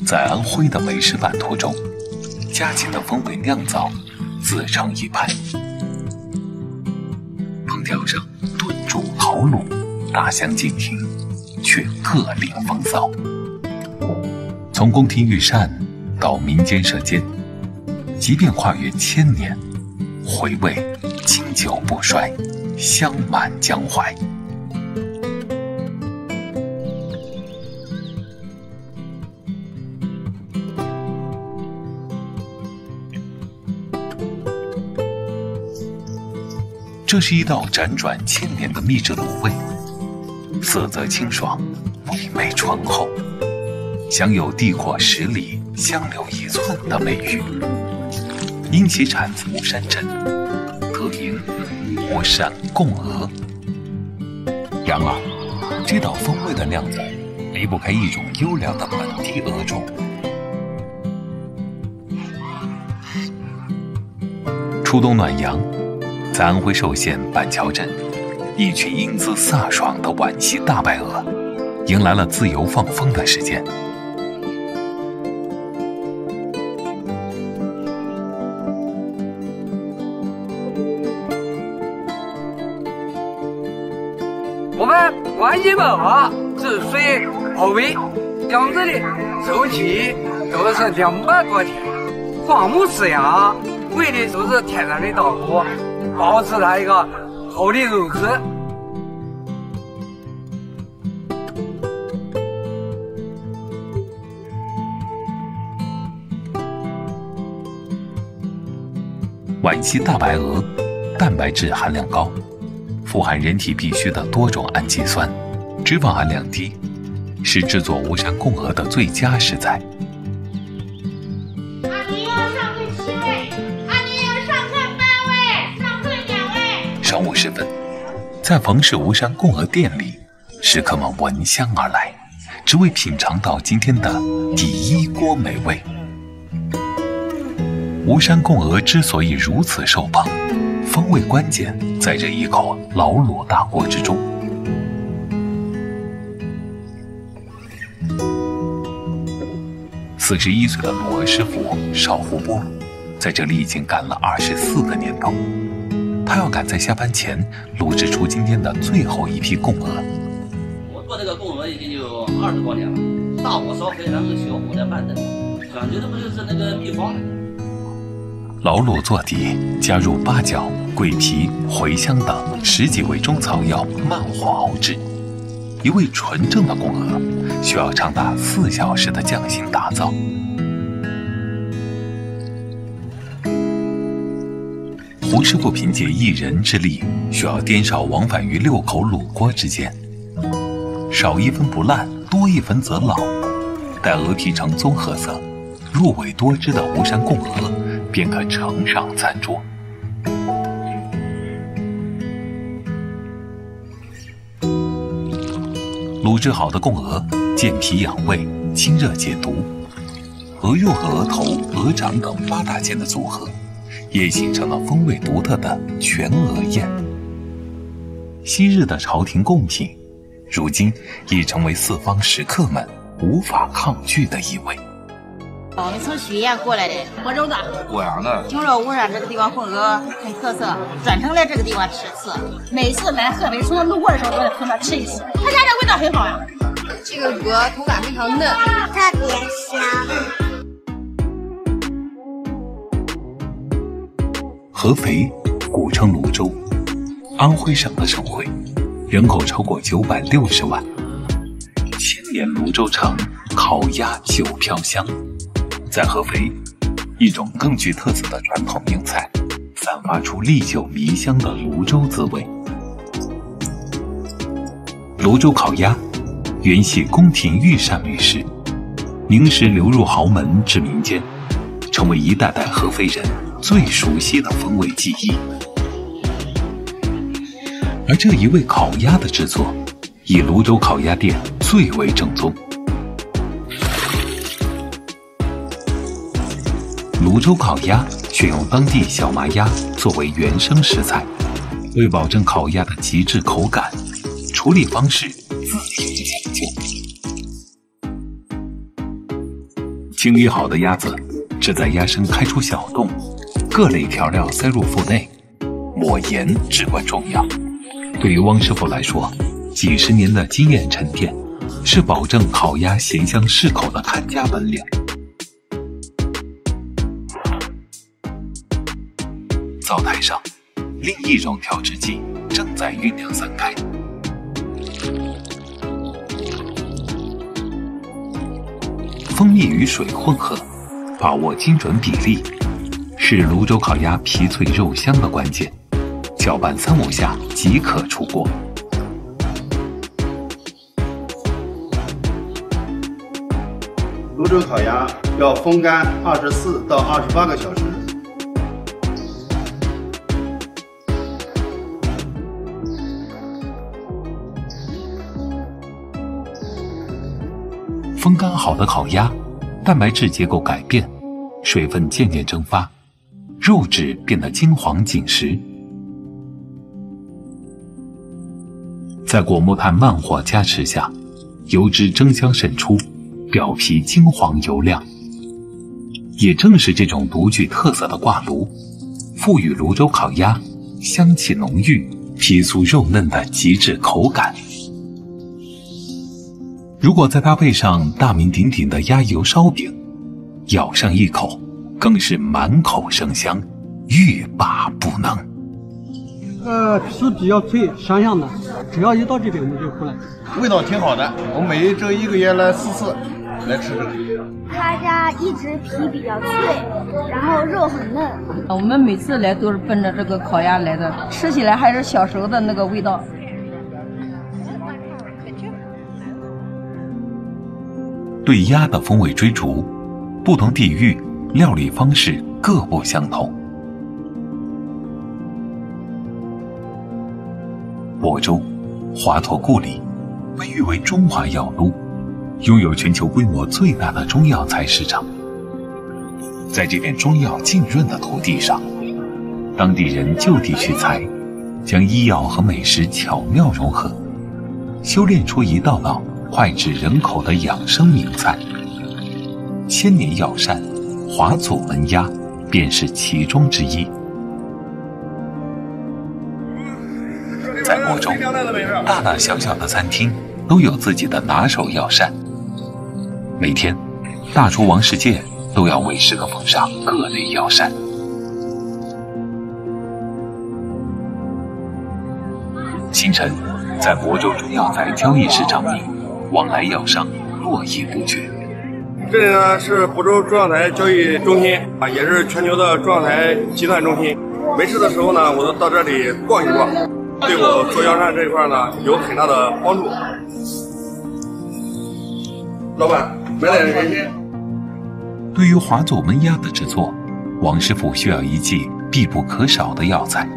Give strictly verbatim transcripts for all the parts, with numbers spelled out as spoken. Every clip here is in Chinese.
在安徽的美食版图中，佳锦的风味酿造自成一派。烹调上炖煮烤卤，大相径庭，却各领风骚。从宫廷御膳到民间舌尖，即便跨越千年，回味经久不衰，香满江淮。这是一道辗转千年的秘制卤味，色泽清爽，味美醇厚，享有地阔十里，香留一寸的美誉。因其产自巫山镇，得名巫山贡鹅。然而，这道风味的酿造离不开一种优良的本地鹅种。初冬暖阳，在安徽寿县板桥镇，一群英姿飒爽的皖西大白鹅，迎来了自由放风的时间。 我们皖西白鹅是属于后尾，养殖的周期都是两百多天，放牧饲养，为的就是天然的稻谷，保持它一个好的肉质。 皖西大白鹅蛋白质含量高，富含人体必需的多种氨基酸，脂肪含量低，是制作巫山贡鹅的最佳食材。 阿迪要上课七位，阿迪要上课八位，上课两位。 上午时分，在冯氏巫山贡鹅店里，食客们闻香而来，只为品尝到今天的第一锅美味。巫山贡鹅之所以如此受捧，风味关键在这一口老卤大锅之中。四十一岁的卤鹅师傅邵胡波，在这里已经干了二十四个年头。他要赶在下班前卤制出今天的最后一批贡鹅。 我做这个贡鹅已经有二十多年了，大火烧黑，然后小火再慢炖，讲究的不就是那个秘方？ 老卤做底，加入八角、桂皮、茴香等十几味中草药，慢火熬制。一味纯正的贡鹅需要长达四小时的匠心打造。胡师傅凭借一人之力，需要颠勺往返于六口卤锅之间，少一分不烂，多一分则老。待鹅皮呈棕褐色，入味多汁的巫山贡鹅便可呈上餐桌。卤制好的贡鹅健脾养胃、清热解毒，鹅肉和鹅头、鹅掌等八大件的组合，也形成了风味独特的全鹅宴。昔日的朝廷贡品，如今已成为四方食客们无法抗拒的一味。 我们从许县过来的，播州的， 洛阳的。 听说巫山这个地方贡鹅很特色，专程来这个地方吃次。每次来河北从路过的时候，都在从那吃一次。他家这味道很好呀， 这个鹅口感非常嫩， 特别香。 合肥古称泸州，安徽省的省会，人口超过九百六十万。千年泸州城，烤鸭久飘香。在合肥，一种更具特色的传统名菜，散发出历久弥香的泸州滋味。泸州烤鸭原系宫廷御膳美食，明时流入豪门至民间，成为一代代合肥人最熟悉的风味记忆。而这一味烤鸭的制作，以泸州烤鸭店最为正宗。泸州烤鸭选用当地小麻鸭作为原生食材，为保证烤鸭的极致口感，处理方式自有讲究。 清理好的鸭子，只在鸭身开出小洞，各类调料塞入腹内，抹盐至关重要。对于汪师傅来说，几十年的经验沉淀，是保证烤鸭咸香适口的看家本领。灶台上，另一种调制剂正在酝酿散开。蜂蜜与水混合，把握精准比例，是泸州烤鸭皮脆肉香的关键。搅拌三五下即可出锅。 泸州烤鸭要风干二十四到二十八个小时。 风干好的烤鸭，蛋白质结构改变，水分渐渐蒸发，肉质变得金黄紧实。在果木炭慢火加持下，油脂蒸香渗出，表皮金黄油亮。也正是这种独具特色的挂炉，赋予泸州烤鸭香气浓郁、皮酥肉嫩的极致口感。如果再搭配上大名鼎鼎的鸭油烧饼，咬上一口，更是满口生香，欲罢不能。 呃，皮比较脆，香香的，只要一到这边我们就过来。 味道挺好的，我每这一个月来四次来吃这个。 他家一直皮比较脆，然后肉很嫩。 我们每次来都是奔着这个烤鸭来的，吃起来还是小时候的那个味道。 对鸭的风味追逐，不同地域料理方式各不相同。亳州华佗故里被誉为中华药都，拥有全球规模最大的中药材市场。在这片中药浸润的土地上，当地人就地取材，将医药和美食巧妙融合，修炼出一道道脍炙人口的养生名菜。千年药膳华祖焖鸭便是其中之一。在亳州，大大小小的餐厅都有自己的拿手药膳。每天，大厨王世界都要为食客奉上各类药膳。清晨，在亳州中药材交易市场里，往来药商络绎不绝。 这里呢是亳州中药材交易中心啊，也是全球的中药材集散中心。没事的时候呢，我都到这里逛一逛，对我做药膳这一块呢有很大的帮助。老板，买点人参。 对于华祖焖鸭的制作，王师傅需要一剂必不可少的药材。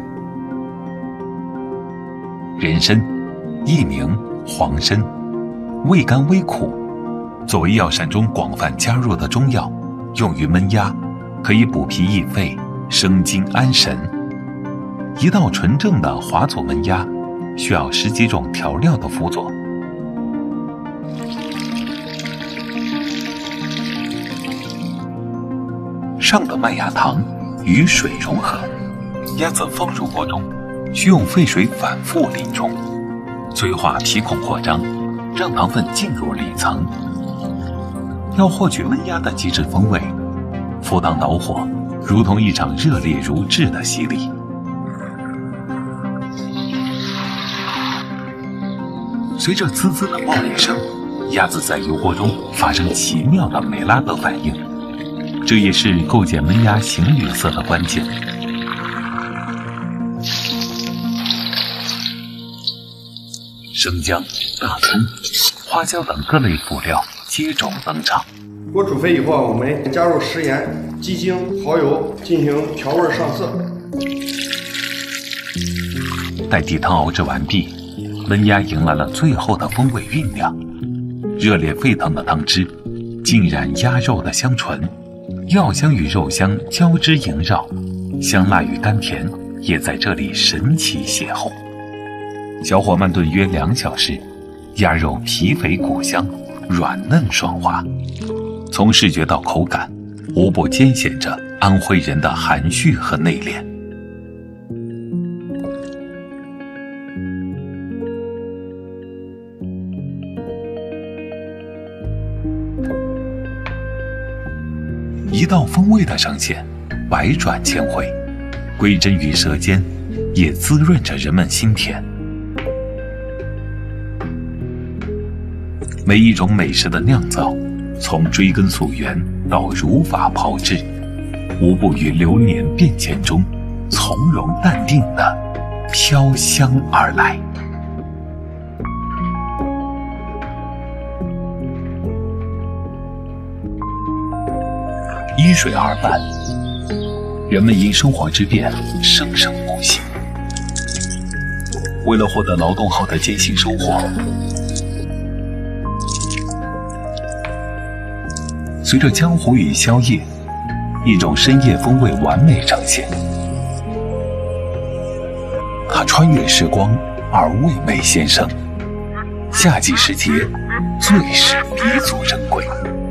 人参，艺名黄参，味甘微苦，作为药膳中广泛加入的中药，用于焖鸭，可以补脾益肺、生津安神。一道纯正的华祖焖鸭，需要十几种调料的辅佐。上等麦芽糖与水融合，鸭子放入锅中，需用沸水反复淋冲，催化皮孔扩张，让糖分进入里层。要获取焖鸭的极致风味，赴汤蹈火，如同一场热烈如炙的洗礼。随着滋滋的冒烟声，鸭子在油锅中发生奇妙的美拉德反应，这也是构建焖鸭形绿色的关键。生姜、大葱、花椒等各类辅料接踵登场。 锅煮沸以后，我们加入食盐、鸡精、蚝油进行调味上色。 待地汤熬制完毕，焖鸭迎来了最后的风味酝酿。热烈沸腾的汤汁浸染鸭肉的香醇，药香与肉香交织萦绕，香辣与甘甜也在这里神奇邂逅。小火慢炖约两小时，鸭肉皮肥骨香，软嫩爽滑。 从视觉到口感，无不兼显着安徽人的含蓄和内敛。一道风味的上线，百转千回，归真于舌尖，也滋润着人们心田。每一种美食的酿造，从追根溯源到如法炮制，无不与流年变迁中从容淡定地飘香而来。依水而办，人们因生活之变生生不息。为了获得劳动后的艰辛收获，随着江湖与宵夜，一种深夜风味完美呈现。它穿越时光而味美先生，夏季时节，最是弥足珍贵。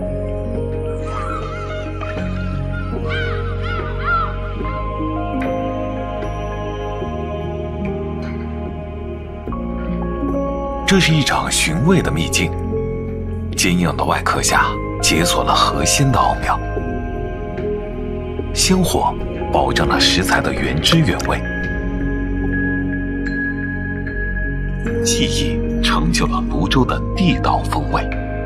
这是一场寻味的秘境，坚硬的外壳下解锁了核心的奥妙。鲜火保证了食材的原汁原味，技艺成就了泸州的地道风味。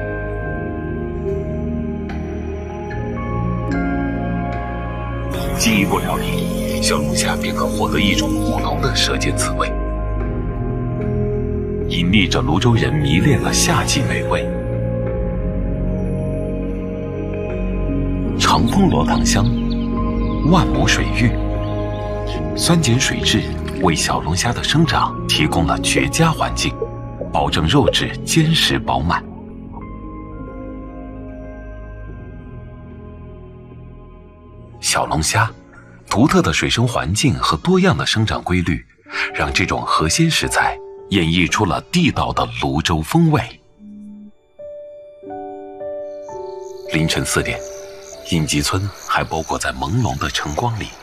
进一步料理，小龙虾便可获得一种不同的舌尖滋味，隐匿着泸州人迷恋的夏季美味。长风罗塘香，万亩水域，酸碱水质为小龙虾的生长提供了绝佳环境，保证肉质坚实饱满。小龙虾独特的水生环境和多样的生长规律，让这种核心食材演绎出了地道的泸州风味。凌晨四点，应集村还包裹在朦胧的晨光里。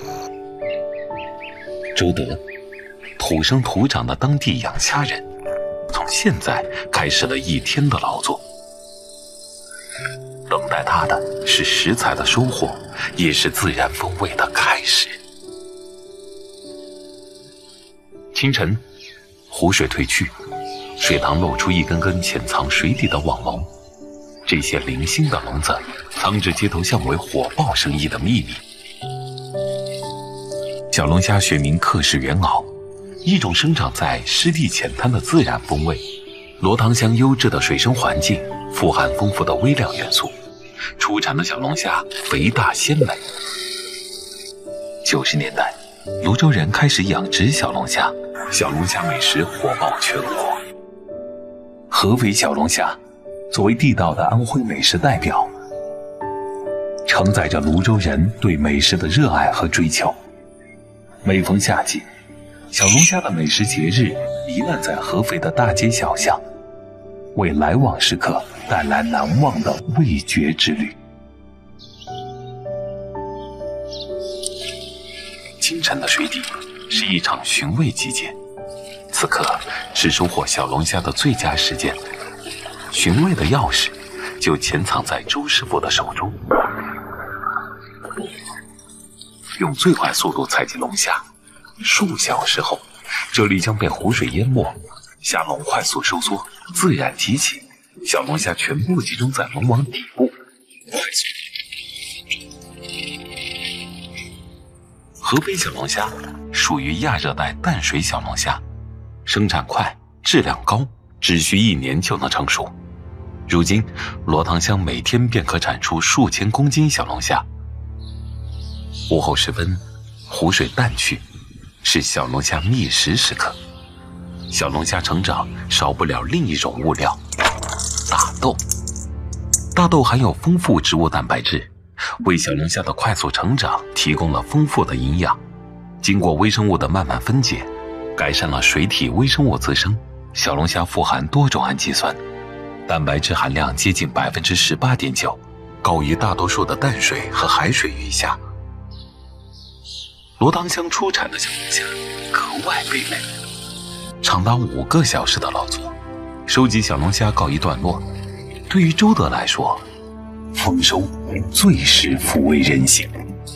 周德，土生土长的当地养虾人，从现在开始了一天的劳作。等待他的是食材的收获，也是自然风味的开始。清晨，湖水退去，水塘露出一根根潜藏水底的网笼。这些零星的笼子，藏着街头巷尾火爆生意的秘密。小龙虾学名克氏原螯，一种生长在湿地浅滩的自然风味。罗塘乡优质的水生环境，富含丰富的微量元素，出产的小龙虾肥大鲜美。九十年代，泸州人开始养殖小龙虾，小龙虾美食火爆全国。合肥小龙虾作为地道的安徽美食代表，承载着泸州人对美食的热爱和追求。每逢夏季，小龙虾的美食节日弥漫在合肥的大街小巷，为来往食客带来难忘的味觉之旅。清晨的水底是一场寻味季节，此刻是收获小龙虾的最佳时间。寻味的钥匙就潜藏在周师傅的手中。用最快速度采集龙虾，数小时后，这里将被湖水淹没，虾笼快速收缩，自然提起，小龙虾全部集中在笼网底部。合肥小龙虾属于亚热带淡水小龙虾，生产快，质量高，只需一年就能成熟。如今，罗塘乡每天便可产出数千公斤小龙虾。午后时分，湖水淡去，是小龙虾觅食时刻。小龙虾成长少不了另一种物料——大豆。大豆含有丰富植物蛋白质，为小龙虾的快速成长提供了丰富的营养。经过微生物的慢慢分解，改善了水体微生物滋生。小龙虾富含多种氨基酸，蛋白质含量接近百分之十八点九， 高于大多数的淡水和海水鱼虾。罗塘乡出产的小龙虾格外肥美，长达五个小时的劳作，收集小龙虾告一段落。对于周德来说，丰收最是抚慰人心。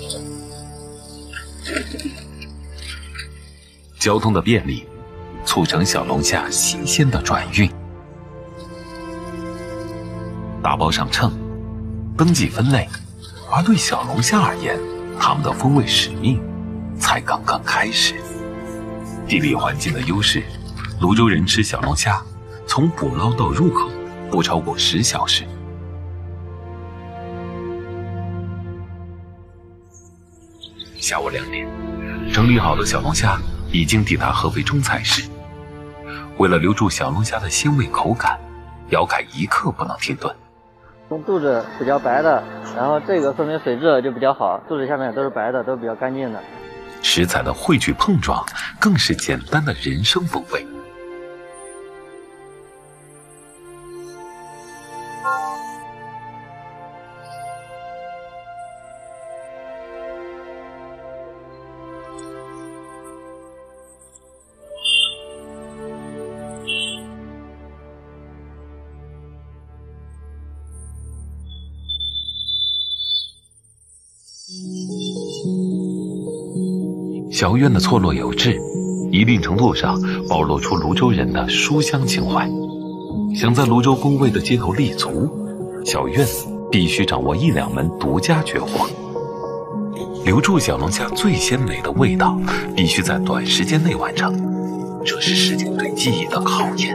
交通的便利，促成小龙虾新鲜的转运。打包上秤，登记分类，而对小龙虾而言，它们的风味使命才刚刚开始。地理环境的优势，泸州人吃小龙虾，从捕捞到入口不超过十小时。下午两点，整理好的小龙虾已经抵达合肥中菜市。为了留住小龙虾的鲜味口感，姚凯一刻不能停顿。 肚子比较白的，然后这个说明水质就比较好，肚子下面都是白的，都比较干净的。 食材的汇聚碰撞，更是简单的人生风味。小院的错落有致，一定程度上暴露出泸州人的书香情怀。想在泸州风味的街头立足，小院必须掌握一两门独家绝活。留住小龙虾最鲜美的味道，必须在短时间内完成，这是时间对技艺的考验。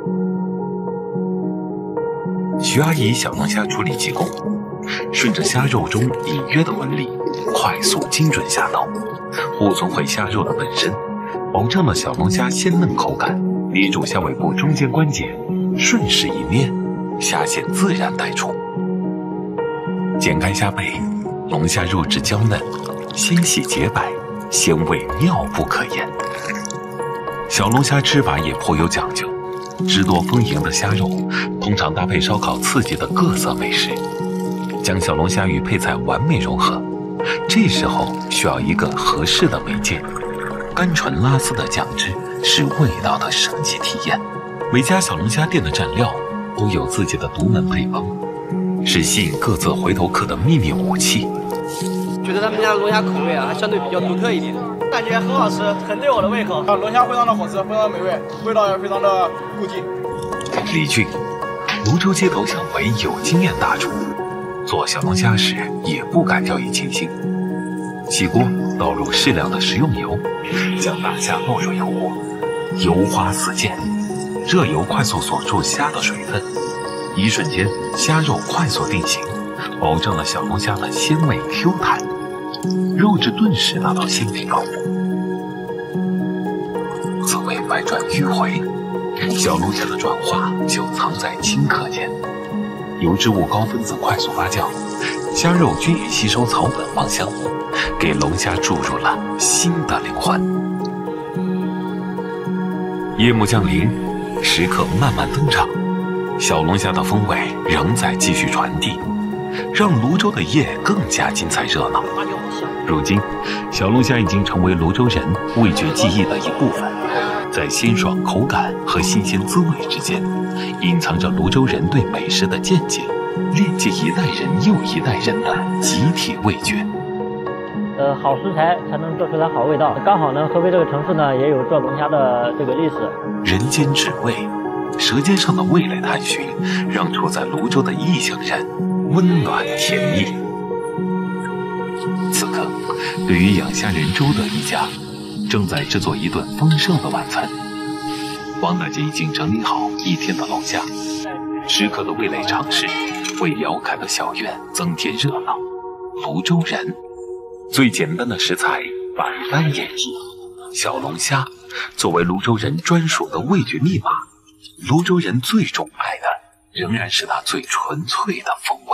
徐阿姨小龙虾处理技工，顺着虾肉中隐约的纹理，快速精准下刀，护存回虾肉的本身，保证了小龙虾鲜嫩口感。捏住虾尾部中间关节，顺势一捏，虾线自然带出。剪开虾背，龙虾肉质娇嫩，纤细洁白，鲜味妙不可言。小龙虾吃法也颇有讲究，汁多丰盈的虾肉通常搭配烧烤刺激的各色美食，将小龙虾与配菜完美融合。这时候需要一个合适的媒介，甘醇拉丝的酱汁是味道的升级体验。每家小龙虾店的蘸料都有自己的独门配方，是吸引各自回头客的秘密武器。 觉得他们家的龙虾口味啊，还相对比较独特一点，感觉很好吃，很对我的胃口。龙虾非常的好吃，非常的美味，味道也非常的够劲。 李俊，泸州街头巷尾有经验大厨，做小龙虾时也不敢掉以轻心。起锅倒入适量的食用油，将大虾落入油锅，油花四溅，热油快速锁住虾的水分，一瞬间虾肉快速定型，保证了小龙虾的鲜味 Q 弹，肉质顿时达到鲜品高度。滋味百转迂回，小龙虾的转化就藏在顷刻间。油脂物高分子快速发酵，虾肉均匀吸收草本芳香，给龙虾注入了新的灵魂。夜幕降临，时刻慢慢登场，小龙虾的风味仍在继续传递，让泸州的夜更加精彩热闹。如今，小龙虾已经成为泸州人味觉记忆的一部分，在鲜爽口感和新鲜滋味之间，隐藏着泸州人对美食的见解，链接一代人又一代人的集体味觉。 呃，好食材才能做出来好味道。刚好呢，合肥这个城市呢也有做龙虾的这个历史。 人间至味，舌尖上的味蕾探寻，让处在泸州的异乡人温暖甜蜜。此刻，对于养虾人周德一家，正在制作一顿丰盛的晚餐。王大姐已经整理好一天的龙虾，时刻的味蕾尝试，为姚凯的小院增添热闹。泸州人最简单的食材，百般演绎。小龙虾作为泸州人专属的味觉密码，泸州人最钟爱的仍然是它最纯粹的风味。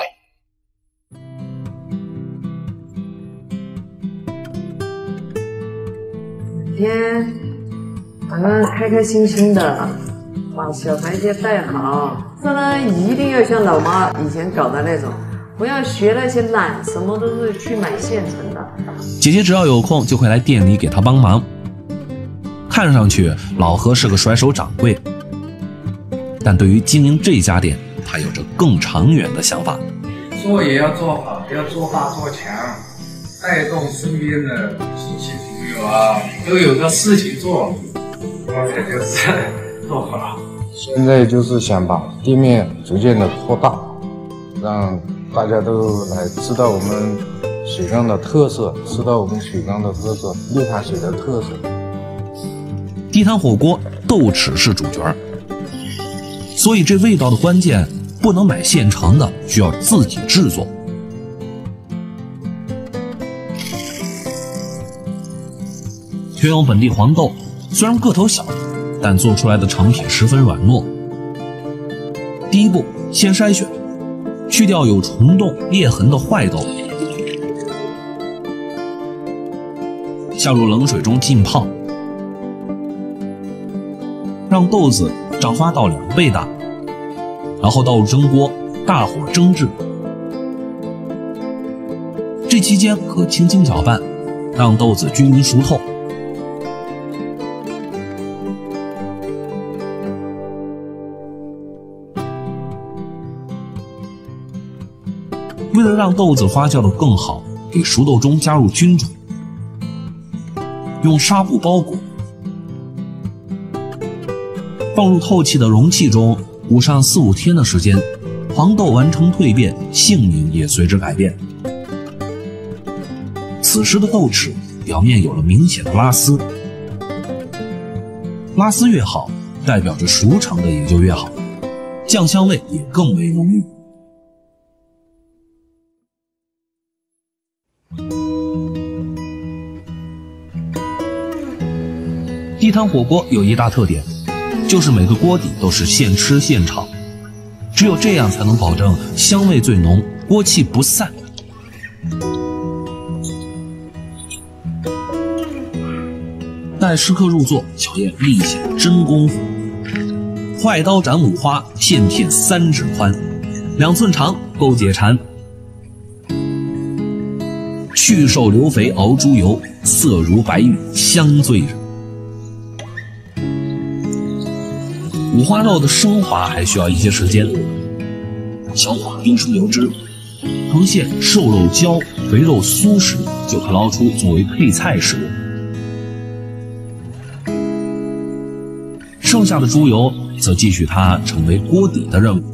每天咱们开开心心的把小台阶带好，这呢一定要像老妈以前搞的那种， 不要学那些懒，什么都是去买现成的。 姐姐只要有空就会来店里给她帮忙。看上去老何是个甩手掌柜，但对于经营这家店，他有着更长远的想法。 做也要做好，要做大做强，带动身边的亲戚朋友啊，都有个事情做，而且就是做好。 现在就是想把店面逐渐的扩大，让大家都来知道我们水缸的特色，知道我们水缸的特色，六盘水的特色。 地摊火锅豆豉是主角，所以这味道的关键不能买现成的，需要自己制作。选用本地黄豆，虽然个头小，但做出来的成品十分软糯。第一步，先筛选，去掉有虫洞、裂痕的坏豆，下入冷水中浸泡，让豆子长发到两倍大，然后倒入蒸锅，大火蒸制。这期间可轻轻搅拌，让豆子均匀熟透。为了让豆子发酵的更好，给熟豆中加入菌种，用纱布包裹，放入透气的容器中，捂上四五天的时间，黄豆完成蜕变，性能也随之改变。此时的豆豉表面有了明显的拉丝，拉丝越好，代表着熟成的也就越好，酱香味也更为浓郁。地摊火锅有一大特点，就是每个锅底都是现吃现炒，只有这样才能保证香味最浓，锅气不散。待食客入座，小燕立显真功夫。快刀斩五花，片片三指宽，两寸长够解馋。去瘦留肥熬猪油，色如白玉香醉人。五花肉的升华还需要一些时间，小火煸出油脂，呈现瘦肉焦、肥肉酥时，就可捞出作为配菜使用。剩下的猪油则继续它成为锅底的任务。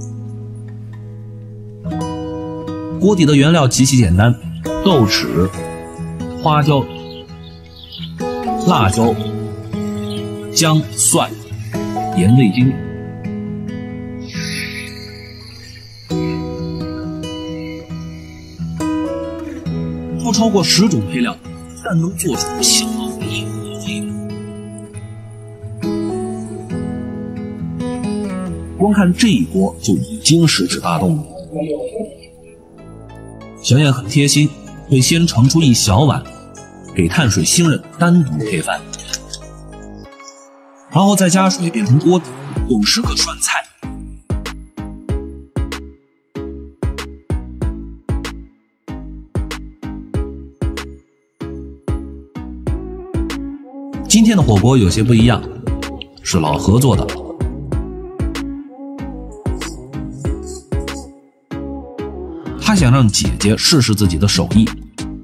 锅底的原料极其简单，豆豉、花椒、辣椒、姜、蒜、盐、味精。不超过十种配料，但能做出相当异国的味道。光看这一锅就已经食指大动了。小燕很贴心，会先盛出一小碗，给碳水新人单独配饭，然后再加水变成锅底，用食客涮菜。今天的火锅有些不一样，是老何做的。他想让姐姐试试自己的手艺。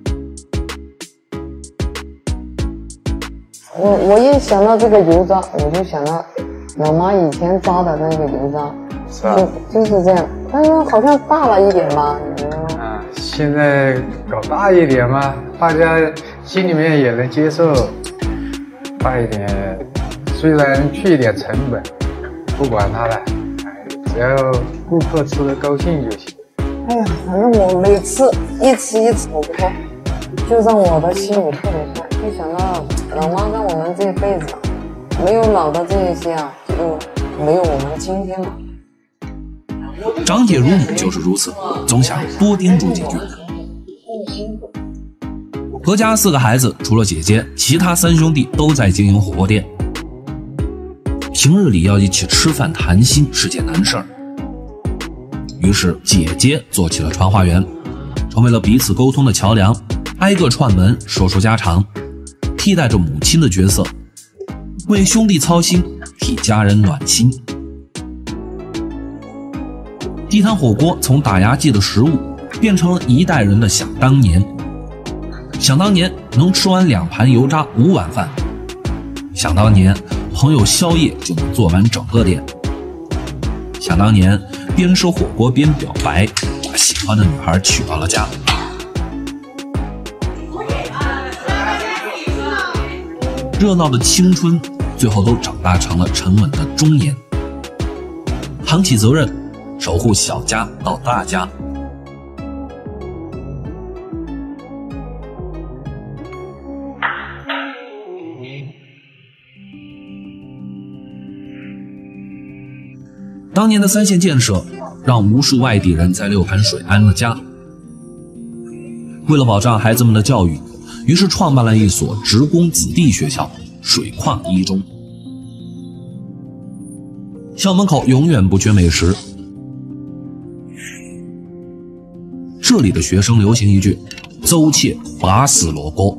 我我一想到这个油渣，我就想到我妈以前扎的那个油渣， 是啊， 就就是这样，但是好像大了一点吧？ 啊，现在搞大一点嘛，大家心里面也能接受。大一点，虽然去一点成本，不管它了，只要顾客吃得高兴就行。 哎呀，反正我每次一吃一炒开，就让我的心里特别快。一想到老妈在我们这辈子没有老的这一些啊，就没有我们今天了。 长姐如母就是如此，总想多叮嘱几句。何家四个孩子，除了姐姐，其他三兄弟都在经营火锅店。平日里要一起吃饭谈心是件难事儿。 于是姐姐做起了传话员，成为了彼此沟通的桥梁，挨个串门说说家常，替代着母亲的角色，为兄弟操心，替家人暖心。地摊火锅从打牙祭的食物变成了一代人的想当年。想当年能吃完两盘油炸五碗饭，想当年朋友宵夜就能做完整个店，想当年边吃火锅边表白，把喜欢的女孩娶到了家。热闹的青春最后都长大成了沉稳的中年，扛起责任，守护小家到大家。当年的三线建设让无数外地人在六盘水安了家。为了保障孩子们的教育，于是创办了一所职工子弟学校水矿一中。校门口永远不缺美食，这里的学生流行一句邹切拔丝萝锅。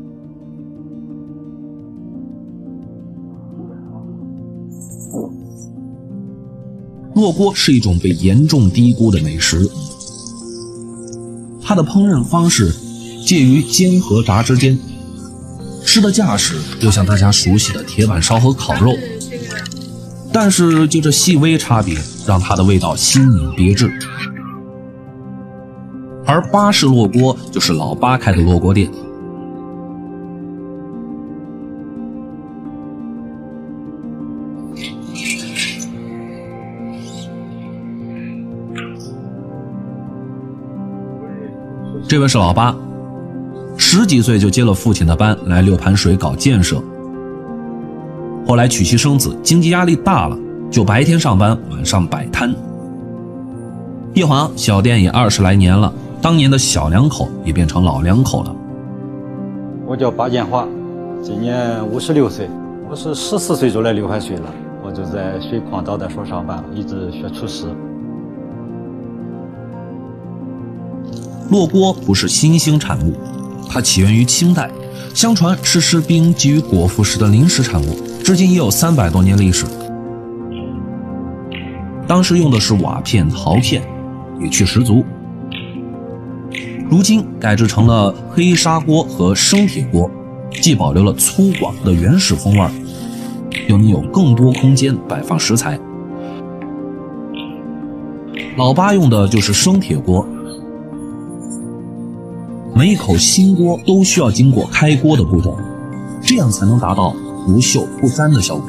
烙锅是一种被严重低估的美食，它的烹饪方式介于煎和炸之间，吃的架势又像大家熟悉的铁板烧和烤肉，但是就这细微差别让它的味道新颖别致。而巴氏烙锅就是老八开的烙锅店。这位是老八，十几岁就接了父亲的班来六盘水搞建设，后来娶妻生子，经济压力大了，就白天上班，晚上摆摊。一晃小店也二十来年了，当年的小两口也变成老两口了。 我叫巴建华，今年五十六岁，我是十四岁就来六盘水了，我就在水矿招待所上班了，一直学厨师。 烙锅不是新兴产物，它起源于清代，相传是士兵给予果腹时的临时产物，至今已有三百多年历史。当时用的是瓦片、陶片，野趣十足。如今改制成了黑砂锅和生铁锅，既保留了粗犷的原始风味，又能有更多空间摆放食材。老八用的就是生铁锅，每一口新锅都需要经过开锅的步骤，这样才能达到不锈不粘的效果。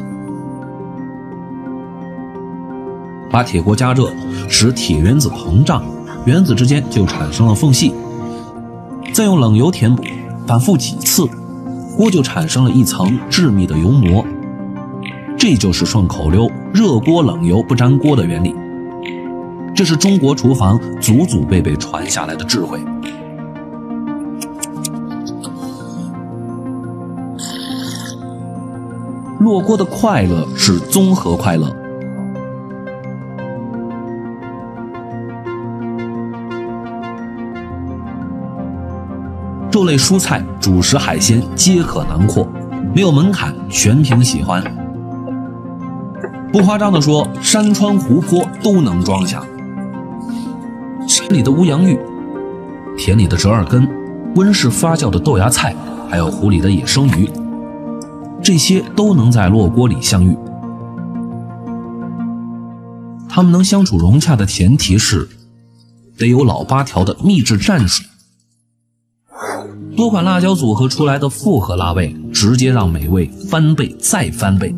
把铁锅加热，使铁原子膨胀，原子之间就产生了缝隙，再用冷油填补，反复几次，锅就产生了一层致密的油膜。这就是顺口溜热锅冷油不粘锅的原理。这是中国厨房祖祖辈辈传下来的智慧。烙锅的快乐是综合快乐。肉类、蔬菜、主食、海鲜皆可囊括，没有门槛，全凭喜欢。不夸张地说，山川湖泊都能装下。山里的乌阳芋，田里的折耳根，温室发酵的豆芽菜，还有湖里的野生鱼，这些都能在烙锅里相遇。它们能相处融洽的前提是，得有老八条的秘制战术。多款辣椒组合出来的复合辣味，直接让美味翻倍再翻倍。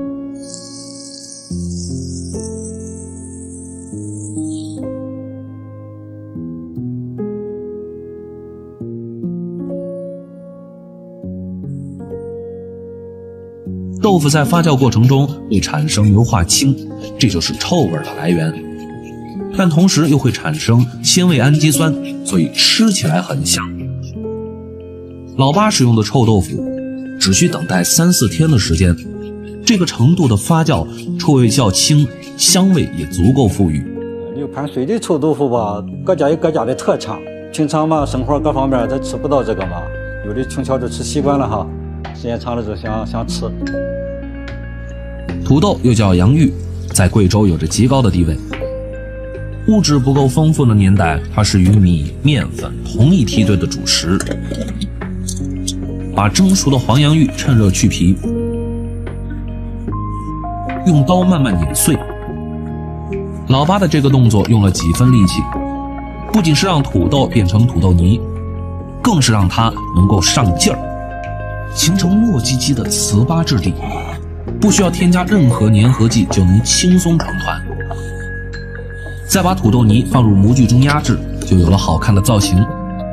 豆腐在发酵过程中会产生硫化氢，这就是臭味的来源，但同时又会产生鲜味氨基酸，所以吃起来很香。老八使用的臭豆腐只需等待三四天的时间，这个程度的发酵，臭味较轻，香味也足够富裕， 六盘水的臭豆腐吧，各家有各家的特长。平常嘛，生活各方面咱吃不到这个嘛，有的从小就吃习惯了哈，时间长了就想想吃。 土豆又叫洋芋，在贵州有着极高的地位。物质不够丰富的年代，它是与米、面粉同一梯队的主食。把蒸熟的黄洋芋趁热去皮，用刀慢慢碾碎。老八的这个动作用了几分力气，不仅是让土豆变成土豆泥，更是让它能够上劲儿，形成糯叽叽的糍粑质地，不需要添加任何粘合剂就能轻松成团。再把土豆泥放入模具中压制，就有了好看的造型。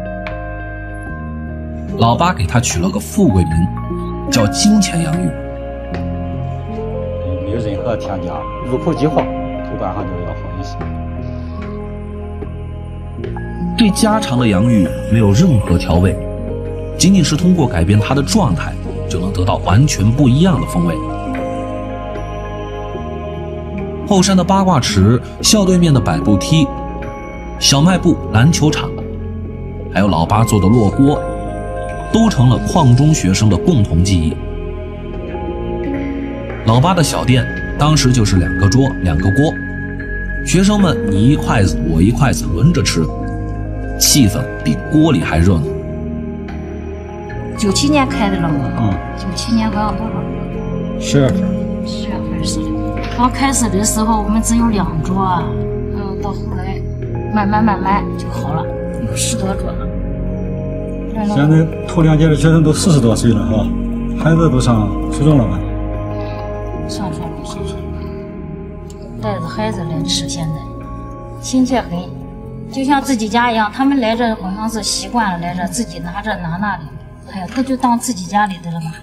老八给它取了个富贵名，叫金钱洋芋， 没有任何添加，入口即化，口感上就要好一些。 对家常的洋芋没有任何调味，仅仅是通过改变它的状态，就能得到完全不一样的风味。后山的八卦池、校对面的百步梯、小卖部、篮球场，还有老八做的烙锅，都成了矿中学生的共同记忆。老八的小店当时就是两个桌两个锅，学生们你一筷子我一筷子轮着吃，气氛比锅里还热闹。 九七年开的了吗？ 嗯， 九七年好像多少？ 十月份。 十月份是的。刚开始的时候我们只有两桌，嗯，到后来慢慢慢慢就好了，有十多桌了。 现在头两届的学生都四十多岁了哈，孩子都上初中了吧？ 上初中，上初中，带着孩子来吃，现在亲切很，就像自己家一样。他们来这好像是习惯了来这，自己拿这拿那的，哎呀，他就当自己家里的了嘛。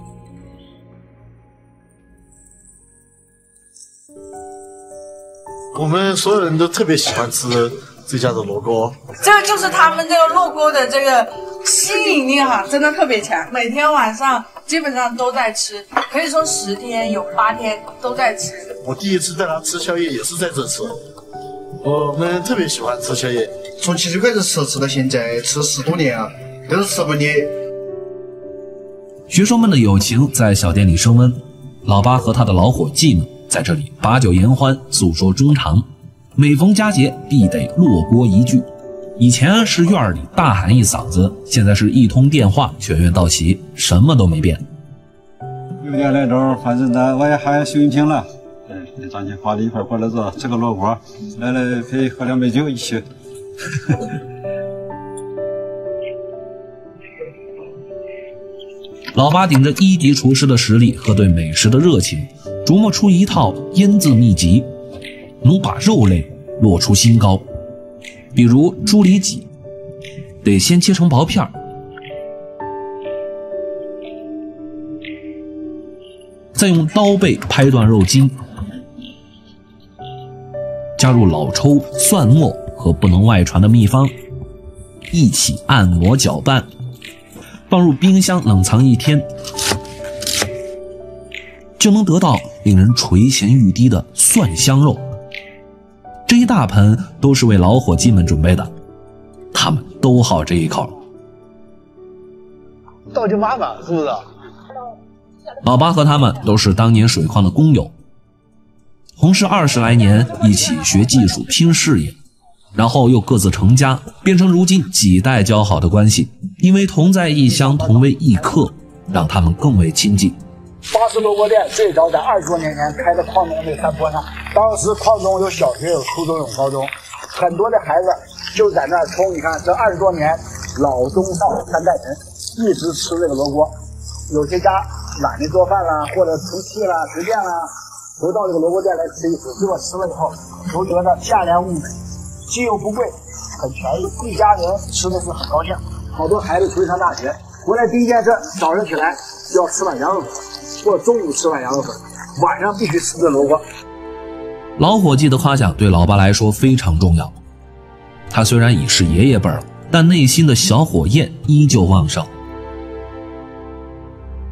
我们所有人都特别喜欢吃这家的烙锅， 这个就是他们这个烙锅的这个吸引力哈，真的特别强。每天晚上基本上都在吃，可以说十天有八天都在吃。 我第一次带他吃宵夜也是在这吃，我们特别喜欢吃宵夜。 从七岁开始吃，吃到现在，吃十多年啊，都是吃不腻。 学生们的友情在小店里升温，老八和他的老伙计们在这里把酒言欢，诉说衷肠。每逢佳节必得烙锅一句。以前是院里大喊一嗓子，现在是一通电话全员到齐，什么都没变。 六点来钟，反正咱我也喊徐云平了，对，跟张金华的一块过来做吃个烙锅，来来可以喝两杯酒一起。 老八顶着一级厨师的实力和对美食的热情，琢磨出一套腌制秘籍，能把肉类落出新高。比如猪里脊，得先切成薄片，再用刀背拍断肉筋，加入老抽、蒜末和不能外传的秘方，一起按摩搅拌，放入冰箱冷藏一天，就能得到令人垂涎欲滴的蒜香肉。这一大盆都是为老伙计们准备的，他们都好这一口。 倒就麻烦，是不是？ 老八和他们都是当年水矿的工友，同事二十来年，一起学技术拼事业，然后又各自成家，变成如今几代交好的关系。因为同在异乡，同为异客，让他们更为亲近。 八十烙锅店最早在二十多年前开在矿中的山坡上，当时矿中有小学、有初中、有高中，很多的孩子就在那儿从你看这二十多年老中少三代人一直吃这个烙锅。有些家懒得做饭啦，或者出气啦、随便啦，都到这个烙锅店来吃一吃。结果吃了以后，都觉得价廉物美，既又不贵，很便宜，一家人吃的是很高兴。好多孩子出去上大学，回来第一件事早上起来就要吃碗羊肉粉。或中午吃碗羊肉粉，晚上必须吃这烙锅。 老伙计的夸奖对老八来说非常重要。他虽然已是爷爷辈了，但内心的小火焰依旧旺盛。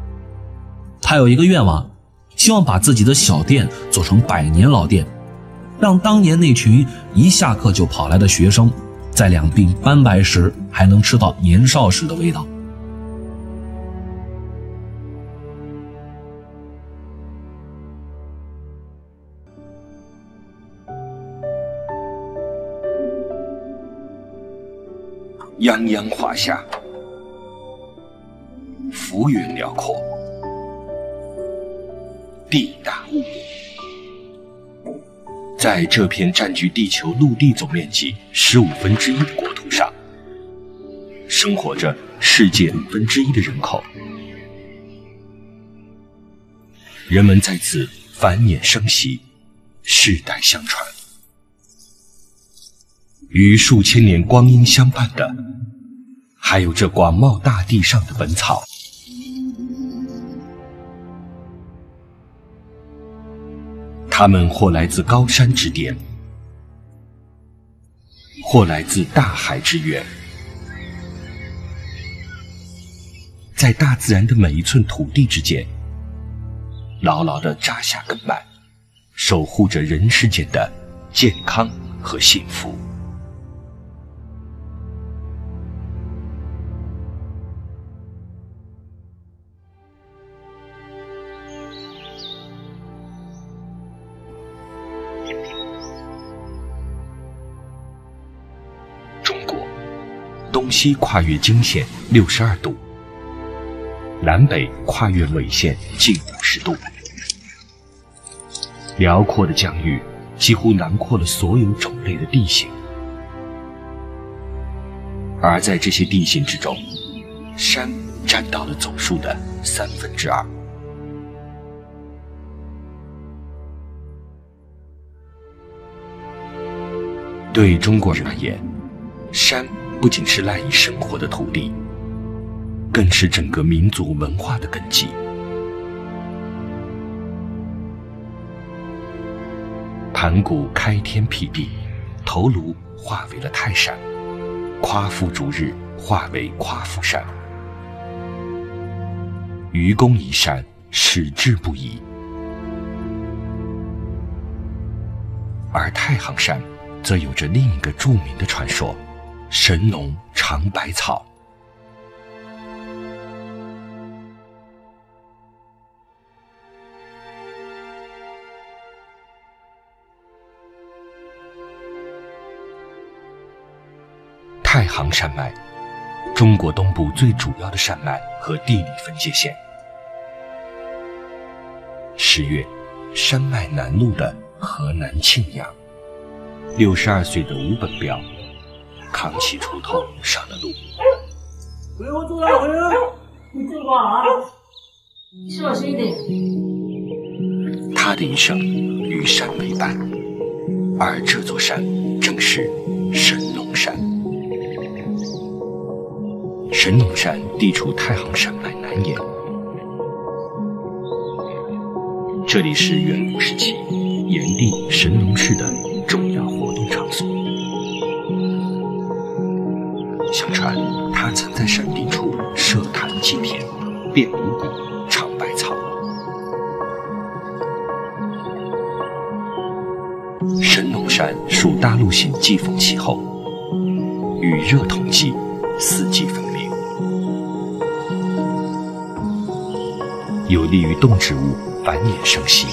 他有一个愿望，希望把自己的小店做成百年老店， 让当年那群一下课就跑来的学生，在两鬓斑白时还能吃到年少时的味道。 泱泱华夏，幅员辽阔，地大物博。在这片占据地球陆地总面积十五分之一的国土上，生活着世界五分之一的人口。人们在此繁衍生息，世代相传。与数千年光阴相伴的，还有这广袤大地上的本草。它们或来自高山之巅，或来自大海之源，在大自然的每一寸土地之间，牢牢地扎下根脉，守护着人世间的健康和幸福。东西跨越经线六十二度，南北跨越纬线近五十度。辽阔的疆域几乎囊括了所有种类的地形，而在这些地形之中，山占到了总数的三分之二。对中国人而言，山不仅是赖以生活的土地，更是整个民族文化的根基。盘古开天辟地，头颅化为了泰山，夸父逐日化为夸父山，愚公移山，矢志不移。而太行山则有着另一个著名的传说，神农尝百草。太行山脉，中国东部最主要的山脉和地理分界线。十月，山脉南麓的河南沁阳，六十二岁的吴本彪扛起锄头上了路。 回我走了，回来，你走吧。是我谁的？ 他的一生与山为伴，而这座山正是神农山。神农山地处太行山脉南沿，这里是远古时期炎帝神农氏的重要活动场所。相传他曾在山顶处设坛祭天，变五谷，尝百草。神农山属大陆性季风气候，与热统季四季分明，有利于动植物繁衍生息。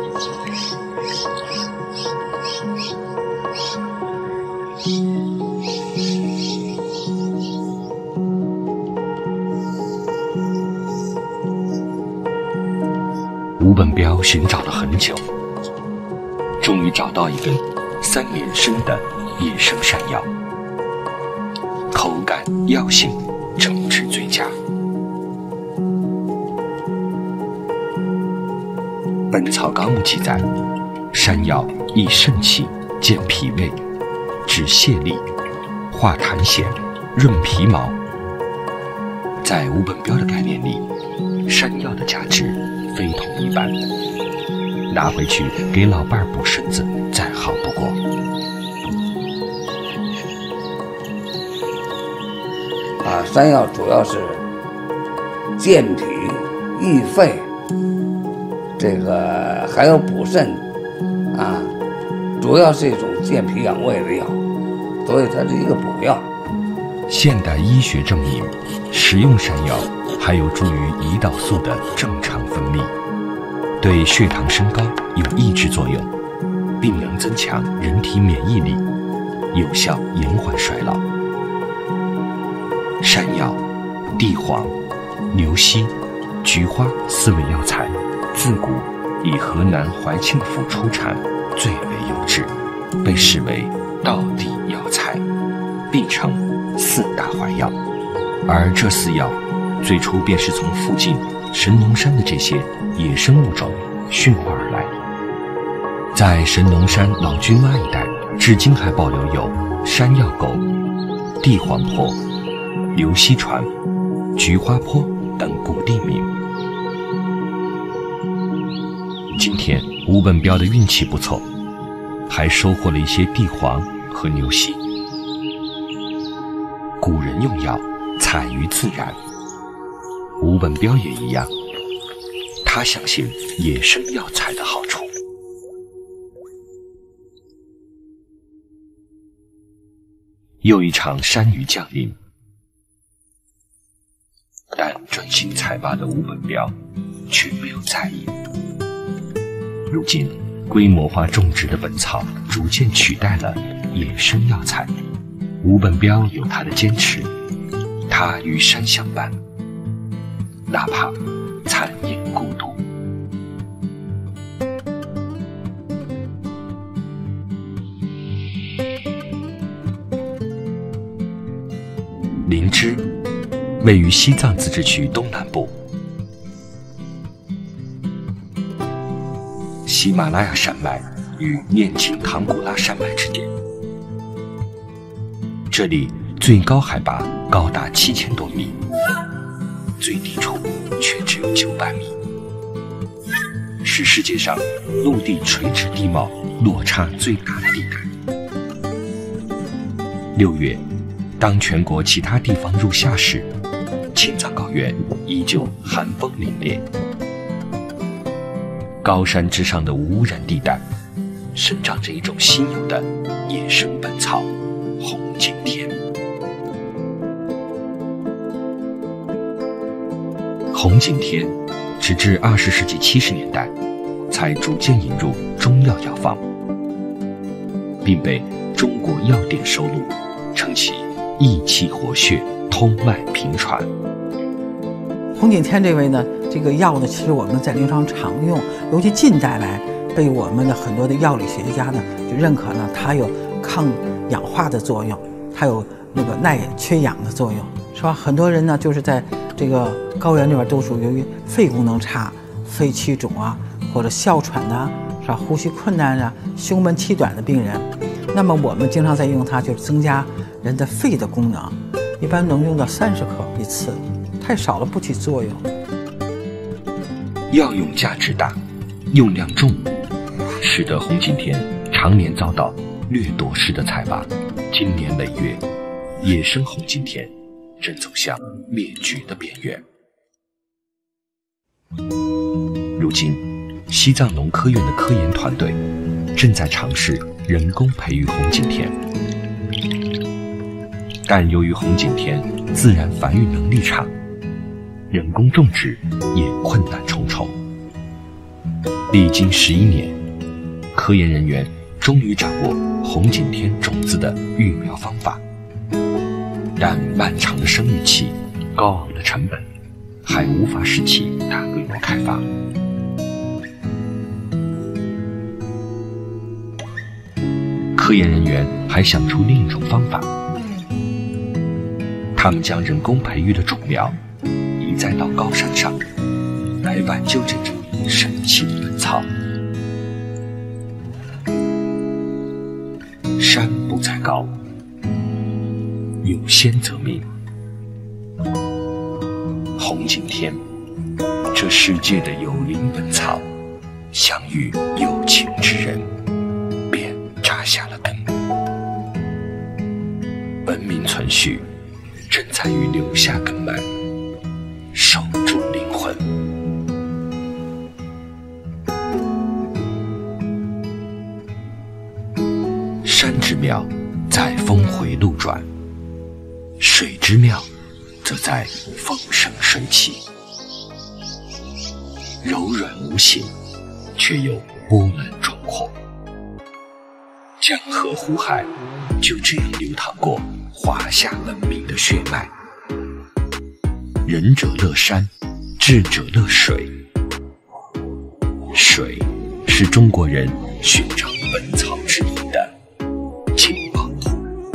吴本彪寻找了很久，终于找到一根三年生的野生山药，口感药性整治最佳。《本草纲目》记载，山药益肾气，健脾胃，止泻痢，化痰涎，润皮毛。在吴本彪的概念里，山药的价值非同一般，拿回去给老伴儿补身子再好不过。 啊，山药主要是健脾益肺，这个还有补肾啊，主主要是一种健脾养胃的药，所以它是一个补药。 现代医学证明，食用山药还有助于胰岛素的正常分泌，对血糖升高有抑制作用，并能增强人体免疫力，有效延缓衰老。山药、地黄、牛膝、菊花四味药材，自古以河南怀庆府出产，最为优质，被视为道地药材，并称四大怀药。而这四药最初便是从附近神农山的这些野生物种驯化而来。在神农山老君洼一带，至今还保留有山药沟、地黄坡、流溪船、菊花坡等古地名。今天吴本彪的运气不错，还收获了一些地黄和牛膝。古人用药采于自然，吴本彪也一样，他相信野生药材的好处。又一场山雨降临，但专心采拔的吴本彪却没有在意。如今规模化种植的本草逐渐取代了野生药材，吴本彪有他的坚持，他与山相伴，哪怕残影孤独。灵芝位于西藏自治区东南部，喜马拉雅山脉与念青唐古拉山脉之间，这里最高海拔高达七千多米，最低处却只有九百米，是世界上陆地垂直地貌落差最大的地带。六月，当全国其他地方入夏时，青藏高原依旧寒风凛冽。高山之上的无污染地带，生长着一种稀有的野生本草——红景天。红景天直至二十世纪七十年代，才逐渐引入中药药方，并被中国药典收录，称其益气活血、通脉平传。 红景天这味呢，这个药呢，其实我们在临床常用，尤其近代来被我们的很多的药理学家呢就认可呢，它有抗氧化的作用，它有那个耐缺氧的作用，是吧？很多人呢就是在这个高原这边都属于由于肺功能差、肺气肿啊，或者哮喘呐、啊，是吧？呼吸困难啊、胸闷气短的病人，那么我们经常在用它，就是增加人的肺的功能，一般能用到三十克一次，太少了不起作用。 药用价值大，用量重，使得红景天常年遭到掠夺式的采拔，经年累月，野生红景天正走向灭绝的边缘。如今，西藏农科院的科研团队正在尝试人工培育红景天，但由于红景天自然繁育能力差，人工种植也困难重重。历经十一年，科研人员终于掌握红景天种子的育苗方法，但漫长的生育期、高昂的成本，还无法使其大规模开发。科研人员还想出另一种方法，他们将人工培育的种苗移栽到高山上，来挽救这种神奇的本草。山不在高，有仙则名。红景天，这世界的有灵本草，相遇有情之人，便扎下了根。文明存续，正在于留下根脉，守住灵魂。 了，再峰回路转。水之妙，则在风生水起，柔软无形，却又波澜壮阔。江河湖海就这样流淌过华夏文明的血脉。仁者乐山，智者乐水。水是中国人寻找本草之理的金宝图。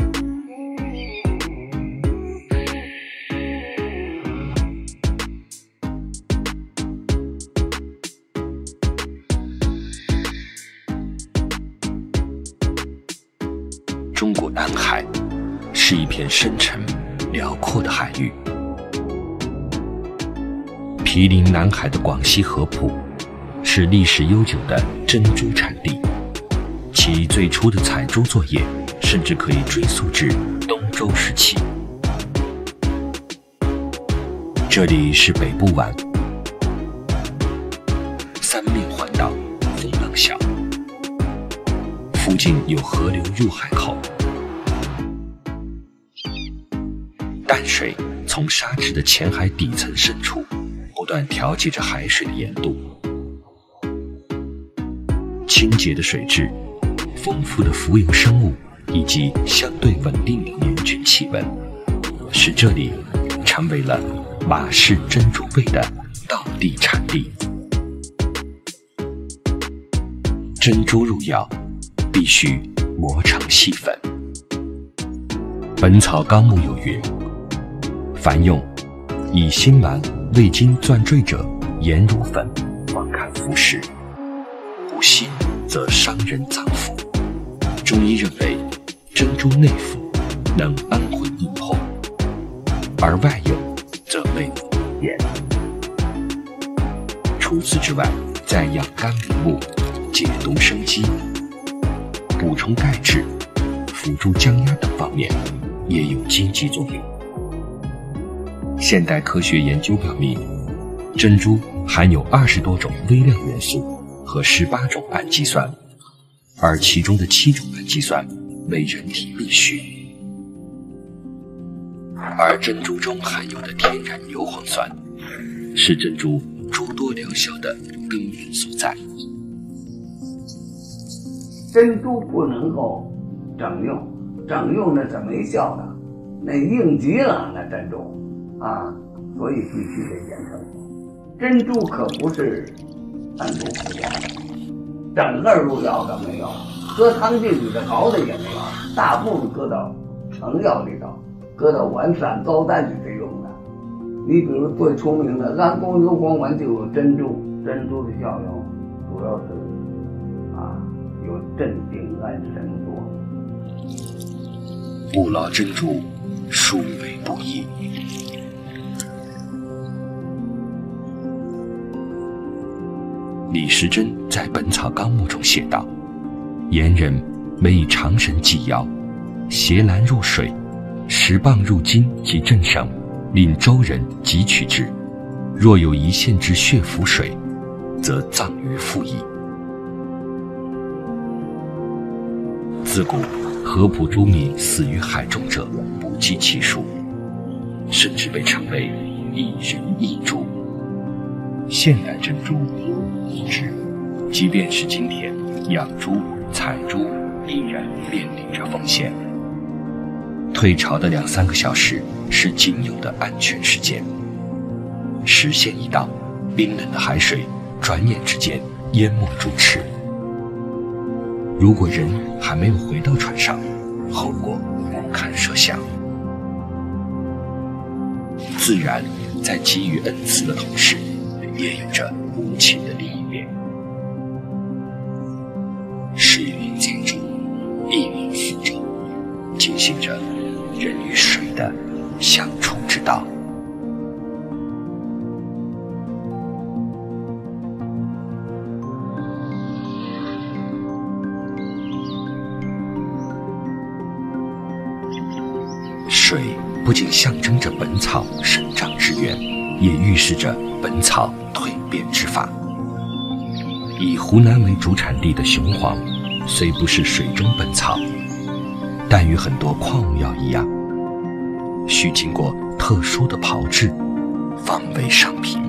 中国南海是一片深沉辽阔的海域，毗邻南海的广西合浦是历史悠久的珍珠产地，其最初的采珠作业甚至可以追溯至东周时期。这里是北部湾，三面环岛，风浪小，附近有河流入海口，淡水从沙质的浅海底层渗出，不断调节着海水的盐度。清洁的水质、丰富的浮游生物以及相对稳定的年均气温，使这里成为了马氏珍珠贝的道地产地。珍珠入药必须磨成细粉。《本草纲目》有云：凡用以辛烷未经钻坠者，盐如粉，方堪服食。不信则伤人脏腑。中医认为，珍珠内服能安魂益魄，而外用则为盐。除此之外，在养肝明目、解毒生肌、补充钙质、辅助降压等方面也有积极作用。现代科学研究表明，珍珠含有二十多种微量元素和十八种氨基酸，而其中的七种氨基酸为人体必需。而珍珠中含有的天然牛磺酸，是珍珠诸多疗效的根源所在。 珍珠不能够整用，整用那是没效的，那硬极了那珍珠啊，所以必须得研究。珍珠可不是单独服药，整个入药的没有，搁汤剂里的熬的也没有，大部分搁到成药里头，搁到丸散膏丹里头用的。你比如最出名的安宫牛黄丸就有珍珠，珍珠的效用主要是啊有镇定安神作用。 不劳珍珠，殊为不易。李时珍在《本草纲目》中写道：燕人每以长绳系腰，携兰入水，十棒入筋及正绳，令周人汲取之。若有一线之血浮水，则葬于腹矣。自古合浦珠民死于海中者不计其数，甚至被称为一人一珠。现代珍珠已知，即便是今天，养猪、采珠依然面临着风险。退潮的两三个小时是仅有的安全时间。时限一到，冰冷的海水转眼之间淹没主池。如果人还没有回到船上，后果不堪设想。自然在给予恩赐的同时，也有着无情的另一面。水云载舟，一云覆舟，进行着人与水的相处之道。水不仅象征着本草生长之源，也预示着本草蜕变之法。以湖南为主产地的雄黄，虽不是水中本草， 但与很多矿物药一样，需经过特殊的炮制，方为上品。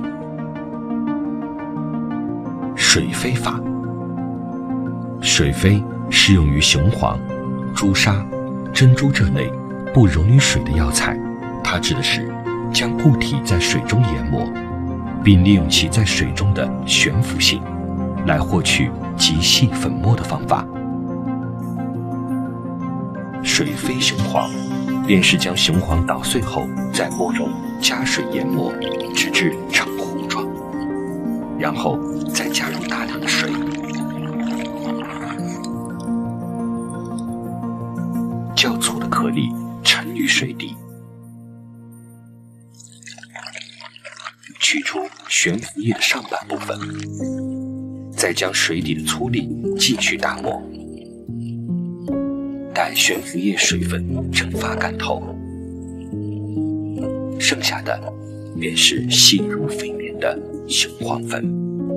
水飞法，水飞适用于雄黄、朱砂、珍珠这类不溶于水的药材。它指的是将固体在水中研磨，并利用其在水中的悬浮性，来获取极细粉末的方法。水飞雄黄，便是将雄黄捣碎后，在末中加水研磨，直至成糊状，然后再加入大量的水，较粗的颗粒沉于水底，取出悬浮液的上半部分，再将水底的粗粒继续打磨，待悬浮液水分蒸发干透，剩下的便是细如飞面的雄黄粉。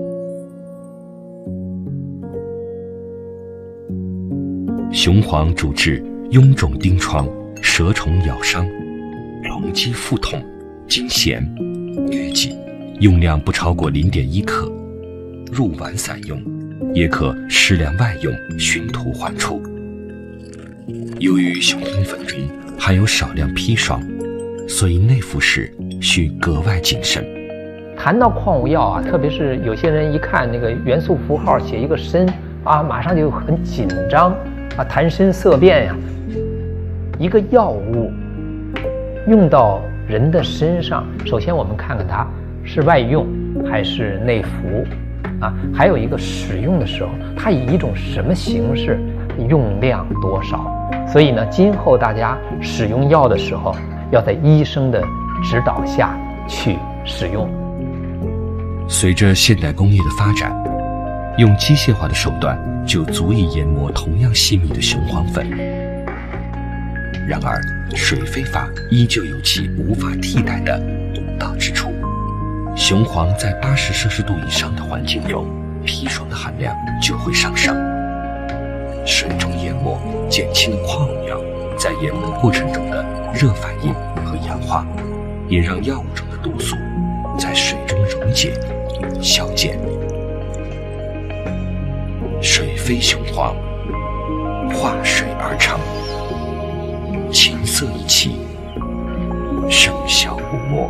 雄黄主治臃肿钉疮、蛇虫咬伤、虫击腹痛、惊痫、疟疾，用量不超过 零点一克，入丸散用，也可适量外用，熏涂患处。由于雄黄粉中含有少量砒霜，所以内服时需格外谨慎。 谈到矿物药啊，特别是有些人一看那个元素符号写一个砷啊，马上就很紧张啊，谈砷色变呀。一个药物用到人的身上，首先我们看看它是外用还是内服啊，还有一个使用的时候，它以一种什么形式，用量多少。所以呢，今后大家使用药的时候，要在医生的指导下去使用。 随着现代工业的发展，用机械化的手段就足以研磨同样细密的雄黄粉。然而，水飞法依旧有其无法替代的独到之处。雄黄在八十摄氏度以上的环境中，砒霜的含量就会上升。水中研磨减轻了矿物药在研磨过程中的热反应和氧化，也让药物中的毒素在水中溶解、消减。水飞雄黄，化水而成，青色一气，生效不没。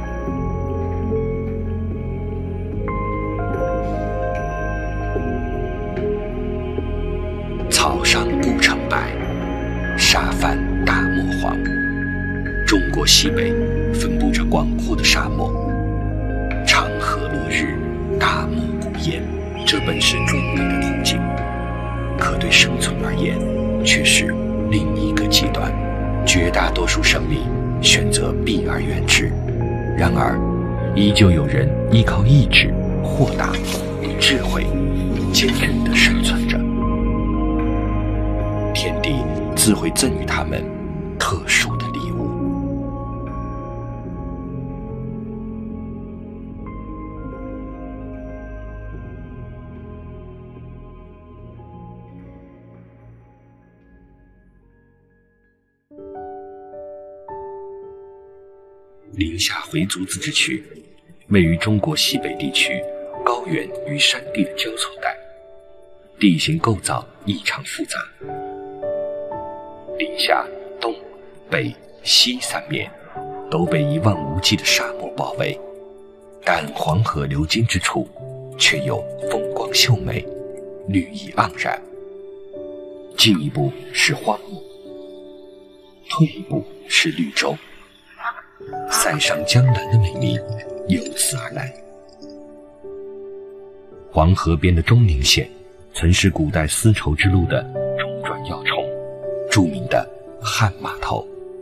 草上不成白，沙泛大漠黄。中国西北分布着广阔的沙漠，长河落日，大漠孤烟，这本是壮美的图景，可对生存而言却是另一个极端。绝大多数生灵选择避而远之，然而依旧有人依靠意志、豁达与智慧坚韧地生存着。天地自会赠予他们特殊的礼物。宁夏回族自治区位于中国西北地区高原与山地的交错带，地形构造异常复杂。宁夏东、北、西三面都被一望无际的沙漠包围，但黄河流经之处却又风光秀美，绿意盎然。进一步是荒漠，退一步是绿洲，塞上江南的美名由此而来。黄河边的中宁县曾是古代丝绸之路的中转要冲，著名的汉码头。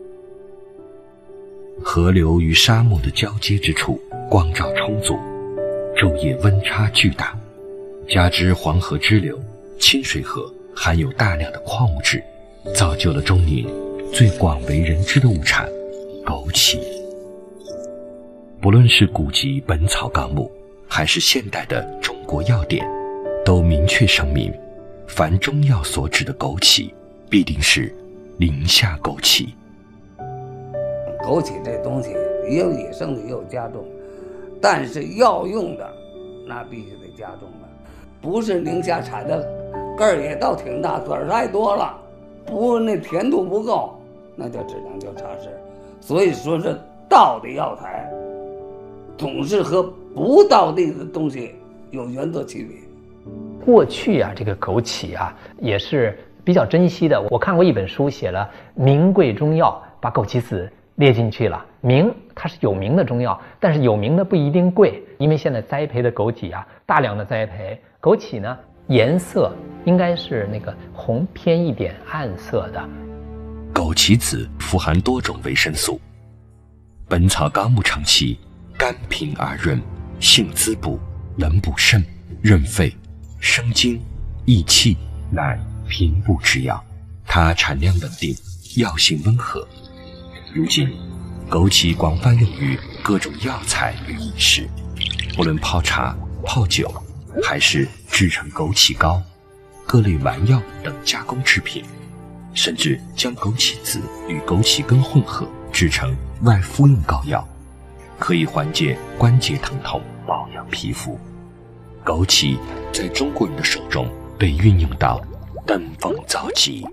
河流与沙漠的交接之处，光照充足，昼夜温差巨大，加之黄河支流、清水河含有大量的矿物质，造就了中宁最广为人知的物产枸杞。不论是古籍《本草纲目》还是现代的中国药典，都明确声明，凡中药所指的枸杞必定是宁夏枸杞。 枸杞这东西也有野生的，也有加种，但是药用的那必须得加种的，不是宁夏产的，个儿也倒挺大，籽儿太多了，不那甜度不够，那就质量就差失。所以说是道的药材，总是和不道地的东西有原则区别。 过去啊，这个枸杞啊也是比较珍惜的。我看过一本书，写了名贵中药，把枸杞子列进去了。名它是有名的中药，但是有名的不一定贵，因为现在栽培的枸杞啊，大量的栽培枸杞呢，颜色应该是那个红偏一点暗色的。 枸杞子富含多种维生素，《本草纲目》称其甘平而润，性滋补，能补肾、润肺、生津、益气，乃平补之药。它产量稳定，药性温和。如今，枸杞广泛用于各种药材与饮食，不论泡茶、泡酒，还是制成枸杞膏、各类丸药等加工制品，甚至将枸杞子与枸杞根混合制成外敷用膏药，可以缓解关节疼痛，保养皮肤。枸杞在中国人的手中被运用到登峰造极。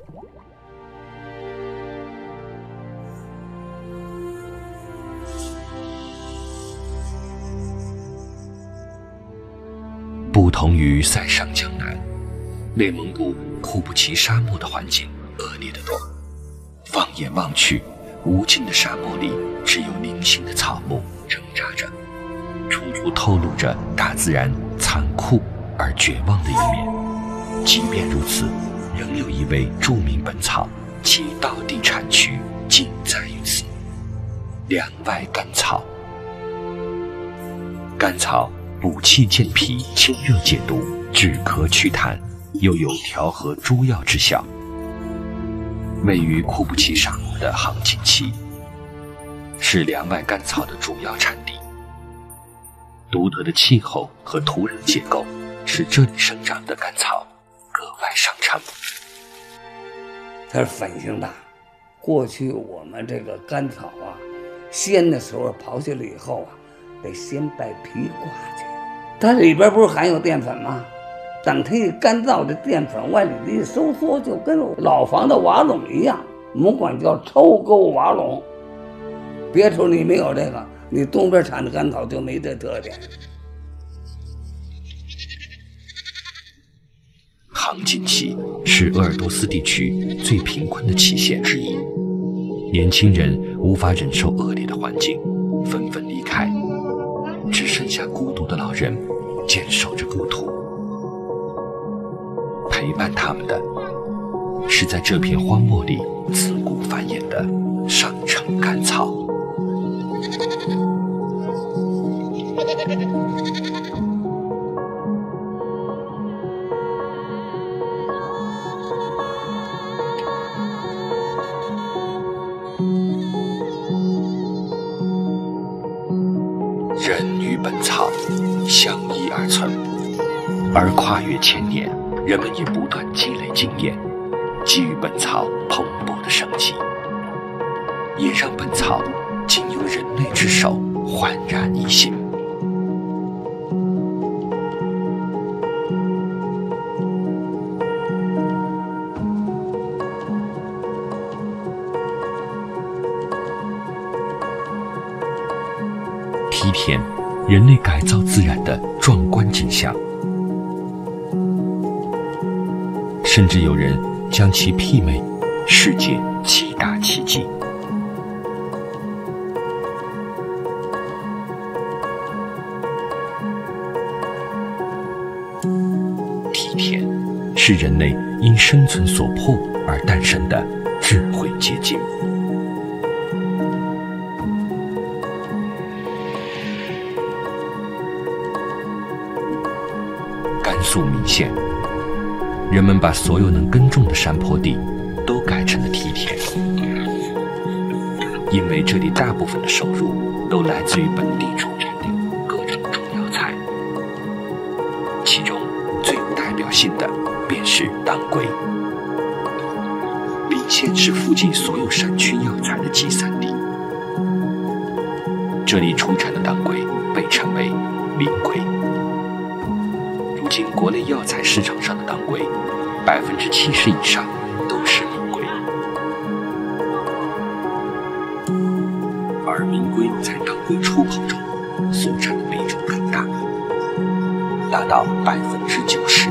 不同于塞上江南，内蒙古库布齐沙漠的环境恶劣得多。放眼望去，无尽的沙漠里只有零星的草木挣扎着，处处透露着大自然残酷而绝望的一面。即便如此，仍有一味著名本草，其道地产区尽在于此——凉外甘草。甘草补气健脾、清热解毒、止咳祛痰，又有调和诸药之效。位于库布齐沙漠的杭锦旗，是凉外甘草的主要产地。独特的气候和土壤结构，使这里生长的甘草格外上乘。 它是粉性大。过去我们这个甘草啊，鲜的时候刨下来以后啊，得先把皮刮去。它里边不是含有淀粉吗？等它一干燥，这淀粉往里一收缩，就跟老房的瓦垄一样，我们管叫抽沟瓦垄。别处你没有这个，你东边产的甘草就没这特点。 杭锦旗是鄂尔多斯地区最贫困的旗县之一，年轻人无法忍受恶劣的环境，纷纷离开，只剩下孤独的老人坚守着故土。陪伴他们的是在这片荒漠里自古繁衍的上乘甘草。人与本草相依而存，而跨越千年，人们也不断积累经验，给予本草蓬勃的生机，也让本草经由人类之手焕然一新。梯田，人类改造自然的壮观景象，甚至有人将其媲美世界七大奇迹。梯田是人类因生存所迫而诞生的智慧结晶。甘肃岷县，人们把所有能耕种的山坡地都改成了梯田，因为这里大部分的收入都来自于本地出产的各种中药材，其中最有代表性的便是当归。岷县县是附近所有山区药材的集散地。这里出产的当归被称为名归。如今国内药材市场上的当归，百分之七十以上都是名归，而名归在当归出口中所占的比重更大，达到百分之九十。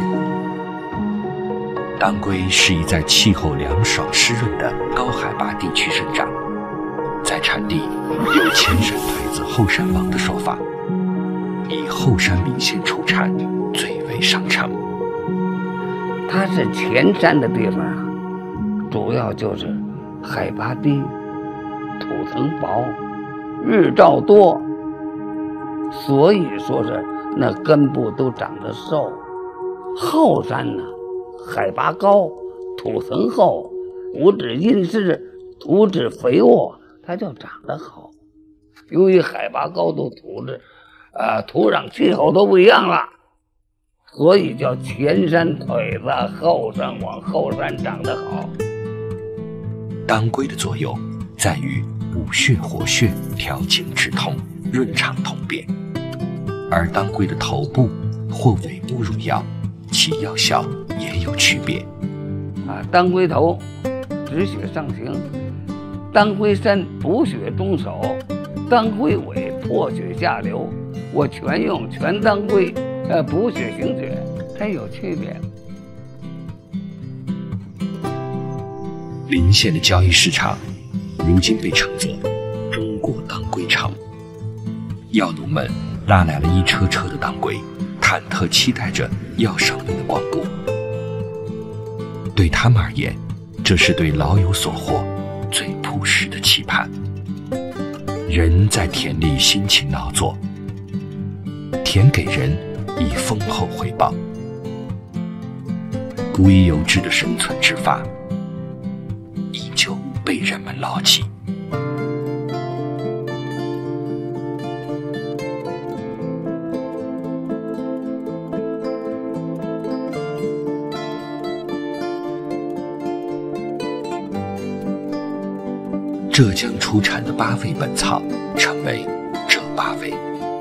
当归适宜在气候凉爽湿润的高海拔地区生长，在产地有前山腿子后山王的说法，以后山岷县出产最为上乘。 它是前山的地方啊，主要就是海拔低，土层薄，日照多，所以说是那根部都长得瘦。后山呢，海拔高，土层厚，土质阴湿，土质肥沃，它就长得好。由于海拔高度、土质、呃土壤气候都不一样了，所以叫前山腿子，后山往后山长得好。 当归的作用在于补血活血、调经止痛、润肠通便，而当归的头部或尾部入药，其药效也有区别。 啊，当归头止血上行，当归身补血中手，当归尾破血下流。我全用全当归，呃，补血行血，它有区别。 临县的交易市场，如今被称作中国当归城。药农们拉来了一车车的当归，忐忑期待着要上门的光顾。对他们而言，这是对老有所获最朴实的期盼。人在田里辛勤劳作，田给人以丰厚回报。古已有之的生存之法，依旧被人们牢记。浙江出产的八味本草称为浙八味，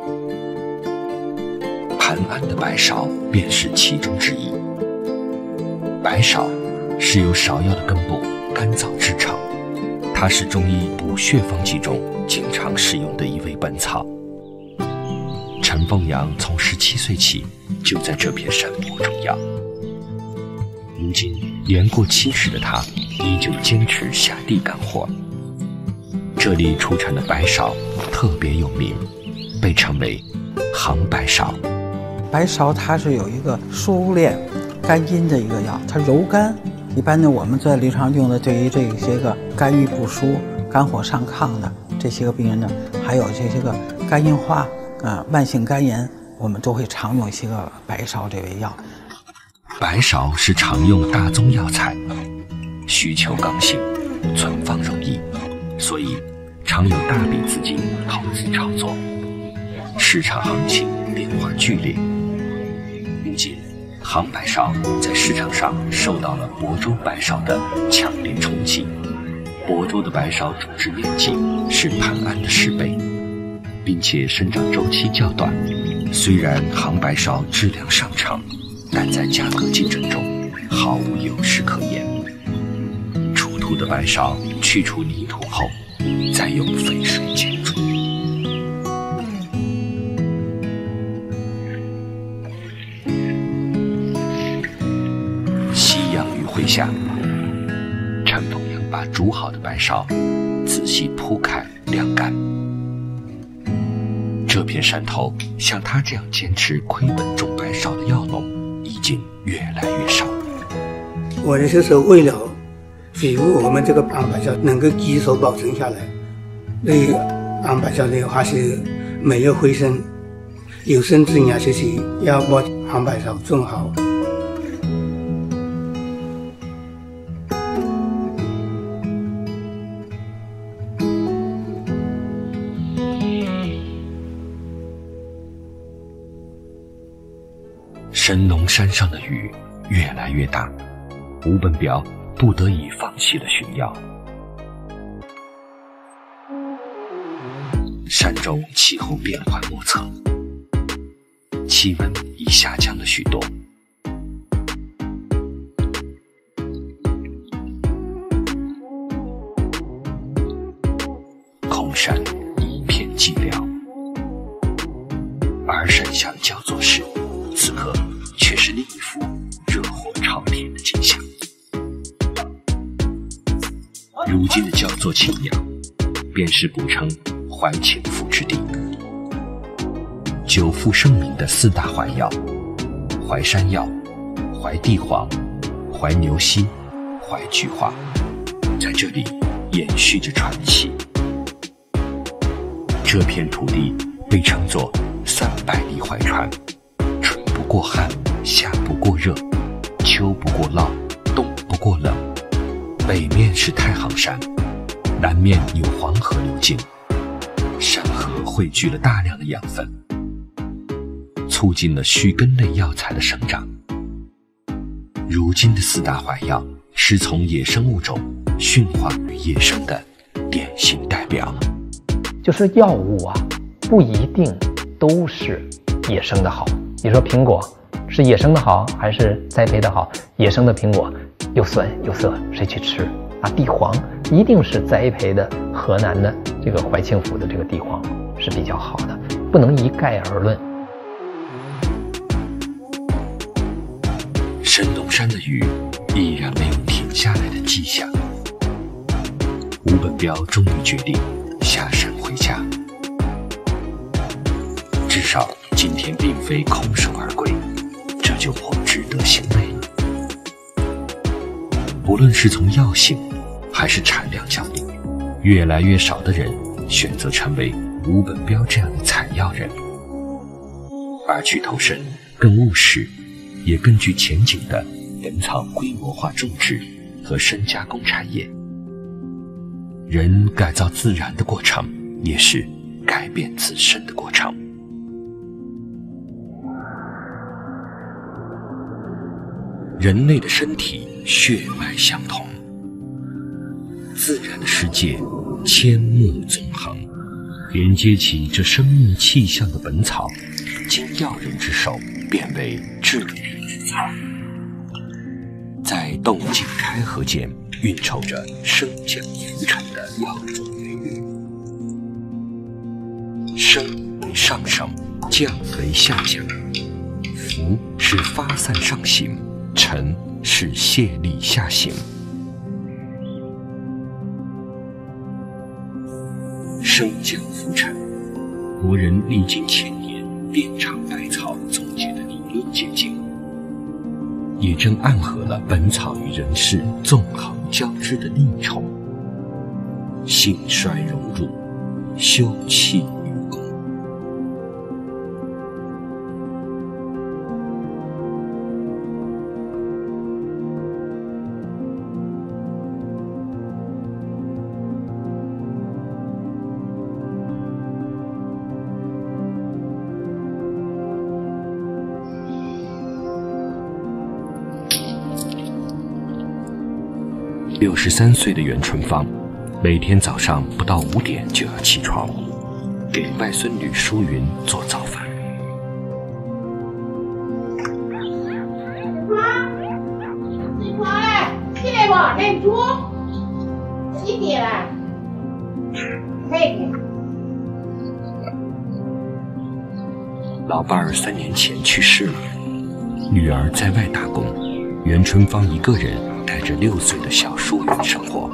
盘安的白芍便是其中之一。白芍是由芍药的根部干燥制成，它是中医补血方剂中经常使用的一味本草。陈凤阳从十七岁起就在这片山坡种药，如今年过七十的他依旧坚持下地干活。这里出产的白芍特别有名，被称为杭白芍。 白芍它是有一个疏敛肝阴的一个药，它柔肝。一般呢，我们在临床用的对于这些个肝郁不舒、肝火上亢的这些个病人呢，还有这些个肝硬化啊、慢性肝炎，我们都会常用一些个白芍这味药。 白芍是常用大宗药材，需求刚性，存放容易，所以常有大笔资金投资炒作，市场行情变化剧烈。如今杭白芍在市场上受到了亳州白芍的强烈冲击。亳州的白芍种植面积是盘安的十倍，并且生长周期较短。虽然杭白芍质量上乘，但在价格竞争中毫无优势可言。出土的白芍去除泥土后，再用沸水煎煮。夕阳余晖下，陈凤阳把煮好的白芍仔细铺开晾干。这片山头，像他这样坚持亏本种白芍的药农已经越来越少。 我呢就是为了维护我们这个杭白芍能够基础保存下来，对杭白芍的话是没有灰尘，有生之年就是要把杭白芍种好。 神农山上的雨越来越大，吴本表不得已放弃了寻药。山中气候变幻莫测，气温已下降了许多。空山一片寂寥，而山下的焦作室，此刻却是另一幅热火朝天的景象。如今的焦作青鸟，便是古称怀庆府之地。久负盛名的四大怀药，怀山药、怀地黄、怀牛膝、怀菊花，在这里延续着传奇。这片土地被称作三百里怀川，春不过旱，夏不过热，秋不过涝，冬不过冷。北面是太行山，南面有黄河流经，山河汇聚了大量的养分，促进了须根类药材的生长。如今的四大怀药是从野生物种驯化于野生的典型代表。 就是药物啊，不一定都是野生的好。你说苹果是野生的好还是栽培的好？野生的苹果又酸又涩，谁去吃啊？地黄一定是栽培的河南的这个怀庆府的这个地黄是比较好的，不能一概而论。 神农山的雨依然没有停下来的迹象。吴本彪终于决定下山回家，至少今天并非空手而归，这就颇值得欣慰。无论是从药性还是产量角度，越来越少的人选择成为吴本彪这样的采药人，而去投身更务实也更具前景的本草规模化种植和深加工产业。人改造自然的过程，也是改变自身的过程。人类的身体血脉相同，自然的世界千木纵横，连接起这生命气象的本草，经药人之手变为治理人之草，在动静开合间运筹着升降浮沉的药中源域。升为上升，降为下降，浮是发散上行，沉是泄力下行。升降浮沉，国人历经千年遍尝百草总结的理论结晶，也正暗合了本草与人世纵横交织的另一重兴衰荣辱，休戚与共。六十三岁的袁春芳，每天早上不到五点就要起床，给外孙女淑云做早饭。 妈，起床了，起来吧，来煮。几点了？十点。 老伴儿三年前去世了，女儿在外打工，袁春芳一个人带着六岁的小淑云生活。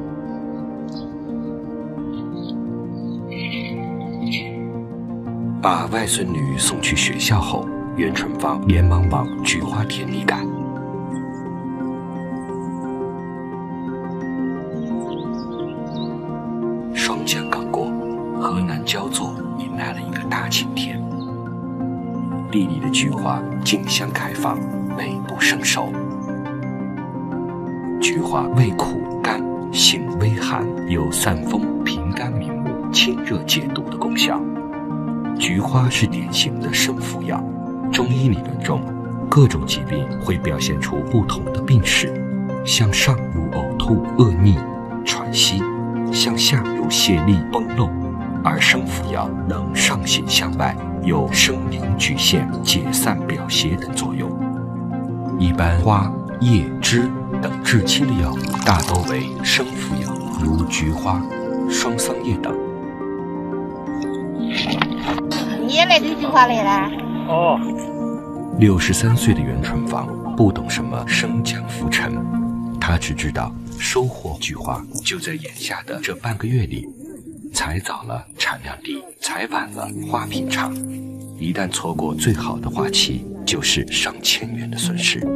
把外孙女送去学校后，袁春芳连忙往菊花田里赶。霜降刚过，河南焦作迎来了一个大晴天，地里的菊花竞相开放，美不胜收。菊花味苦甘，性微寒，有散风、平肝明目、清热解毒的功效。菊花是典型的生服药，中医理论中，各种疾病会表现出不同的病势， 向上如呕吐、恶逆、喘息，向下如泄力、崩漏。而生附药能上行向外，有生灵局限、解散表邪等作用。一般花、叶、枝等至亲的药物大都为生附药，如菊花、双桑叶等。 你也来对菊花来了？ 哦。六十三岁的袁春芳不懂什么生姜浮沉，他只知道收获菊花就在眼下的这半个月里。采早了产量低，采晚了花品差，一旦错过最好的花期，就是上千元的损失。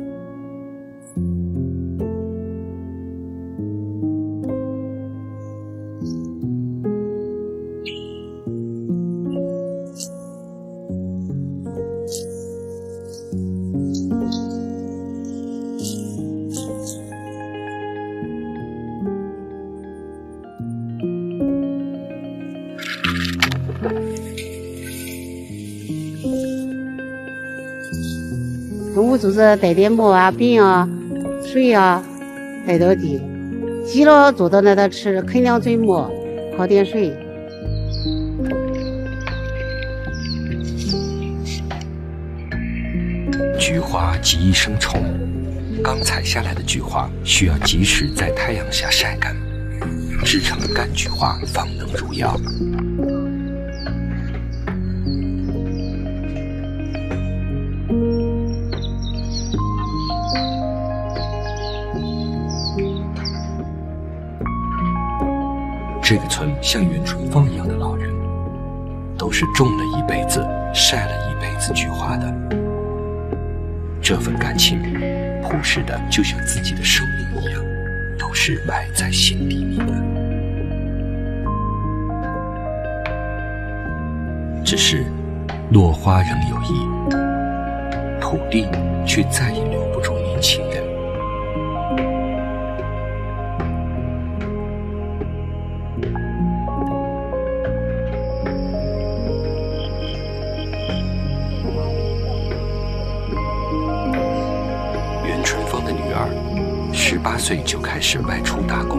中午就是带点馍啊、饼啊、水啊带到地，急了坐到那头吃，啃两嘴馍，喝点水。 菊花极易生虫，刚采下来的菊花需要及时在太阳下晒干，制成干菊花方能入药。这个村像袁春芳一样的老人，都是种了一辈子、晒了一辈子菊花的。这份感情，朴实的就像自己的生命一样，都是埋在心底里的。只是落花仍有意，土地却再也留不住年轻人。十八岁就开始外出打工。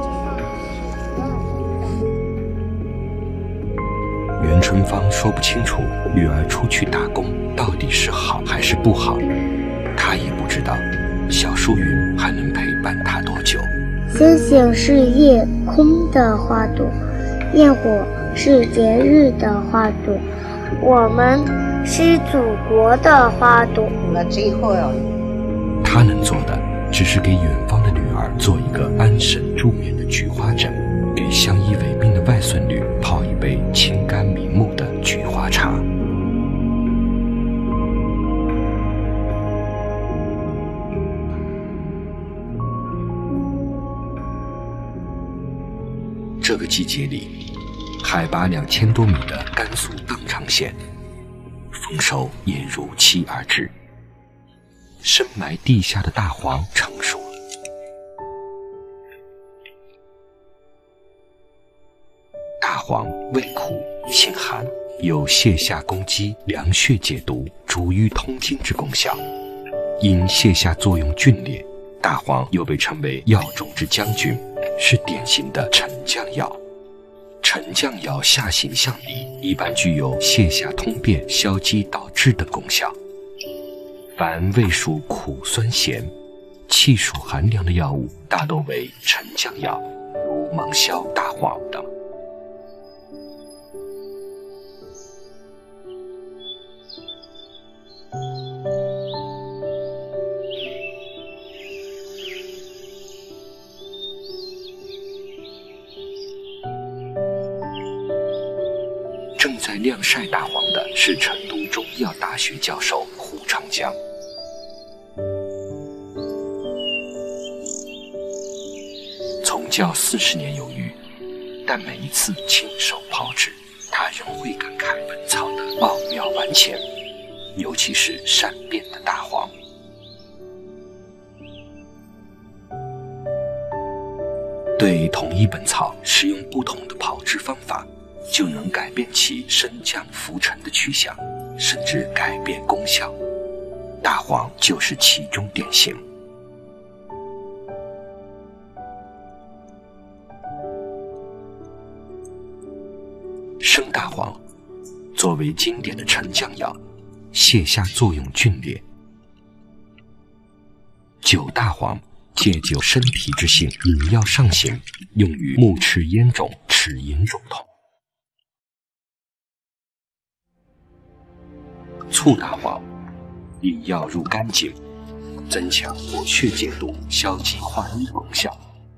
袁春芳说不清楚女儿出去打工到底是好还是不好，她也不知道小树云还能陪伴她多久。 星星是夜空的花朵，焰火是节日的花朵，我们是祖国的花朵。 那最后呀， 她能做的只是给远方的女儿做一个安神助眠的菊花枕，给相依为命的外孙女泡一杯清甘明目的菊花茶。这个季节里，海拔两千多米的甘肃当昌县，丰收也如期而至。深埋地下的大黄成熟了。大黄味苦性寒，有泻下攻击、凉血解毒、逐瘀通经之功效。因泻下作用峻烈，大黄又被称为药中之将军，是典型的沉降药。沉降药下行向里，一般具有泻下通便、消积导滞等功效。凡味属苦酸咸、气属寒凉的药物，大都为沉降药，如芒硝、大黄等。正在晾晒大黄的是成都中医药大学教授胡长江。从教四十年有余，但每一次亲手炮制，他仍会感慨本草的奥妙万千，尤其是善变的大黄。对同一本草使用不同的炮制方法，就能改变其升降浮沉的趋向，甚至改变功效。大黄就是其中典型。 生大黄作为经典的沉降药，泻下作用峻烈。酒大黄借酒身体之性，饮药上行，用于目赤咽肿、齿龈肿痛。醋大黄引药入肝经，增强活血解毒、消积化瘀功效。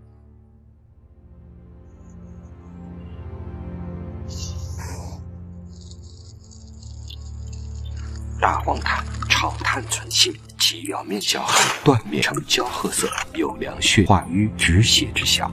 大黄炭炒炭存性，其表面较黑，断面呈焦褐色，有凉血化瘀、止血之效。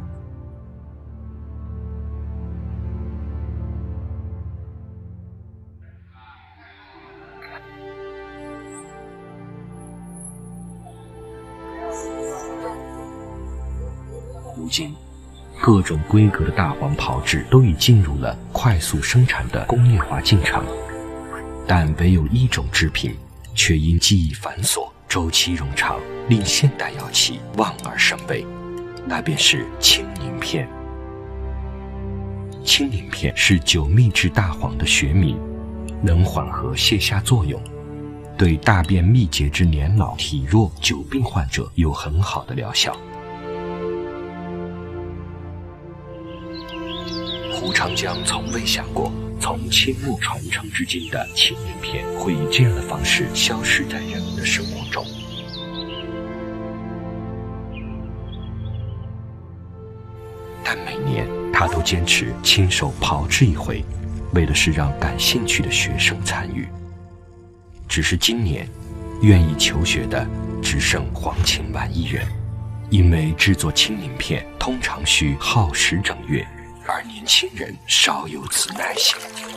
如今，各种规格的大黄炮制都已进入了快速生产的工业化进程。但唯有一种制品，却因技艺繁琐、周期冗长，令现代药企望而生畏，那便是青柠片。青柠片是酒秘制大黄的学名，能缓和泻下作用，对大便秘结之年老、体弱、久病患者有很好的疗效。胡长江从未想过，从清末传承至今的青柠片会以这样的方式消失在人们的生活中。但每年他都坚持亲手炮制一回，为的是让感兴趣的学生参与。只是今年，愿意求学的只剩黄清婉一人，因为制作青柠片通常需耗时整月，而年轻人少有此耐性。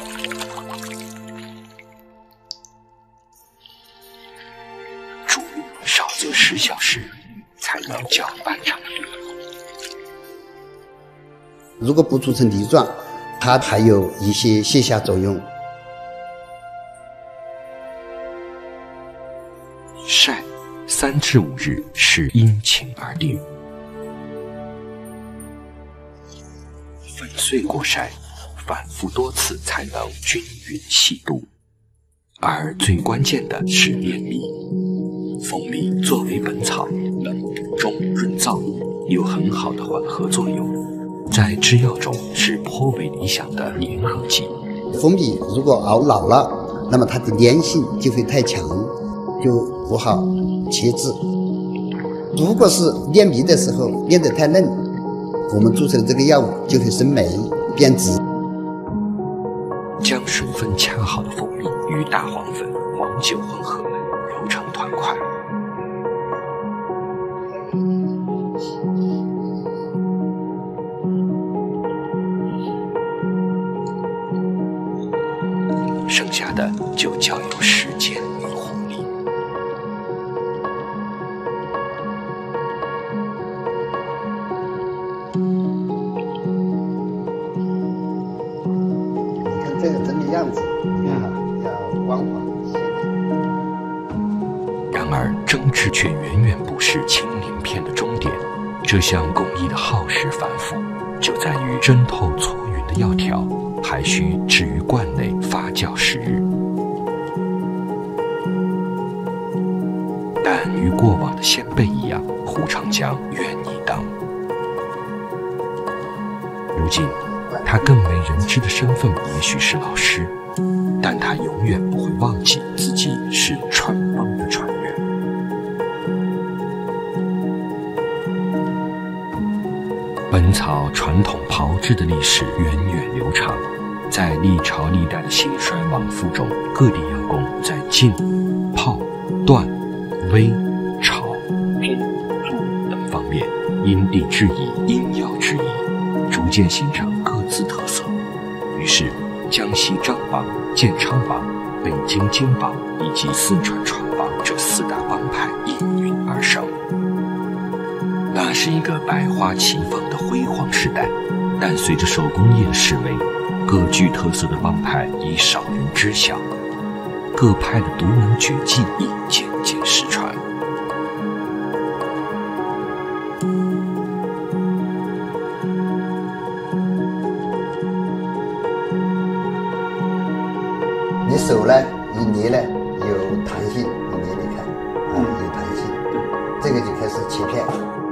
煮少则十小时，才能搅拌成泥。 如果不煮成泥状，它还有一些泻下作用。 晒三至五日是因情而定。粉碎过筛，反复多次才能均匀细度。而最关键的是炼蜜。蜂蜜作为本草，能补中润燥，有很好的缓和作用，在制药中是颇为理想的粘合剂。 蜂蜜如果熬老了，那么它的粘性就会太强，就不好切制。如果是炼蜜的时候炼得太嫩，我们做出的这个药物就会生霉变质。 将水分恰好的蜂蜜与大黄粉、黄酒混合，揉成团块。剩下的就交由时间与火力。 这个整理样子，你看哈，要光滑细致。 然而，蒸制却远远不是青柠片的终点。这项工艺的耗时繁复，就在于蒸透搓匀的药条，还需置于罐内发酵十日。但与过往的先辈一样，胡长江愿意当。如今，他更为人知的身份也许是老师，但他永远不会忘记自己是传风的传人。本草传统炮制的历史源远流长，在历朝历代的兴衰往复中，各地药工在浸、泡、断、煨、炒、拼、煮等方面因地制宜、因药制宜，逐渐形成各自特色。于是，江西张帮、建昌帮、北京金帮以及四川川帮这四大帮派应运而生。那是一个百花齐放的辉煌时代，但随着手工业的式微，各具特色的帮派已少人知晓，各派的独门绝技已渐渐失传。 你手呢一捏呢有弹性，你捏捏看啊有弹性，这个就开始切片。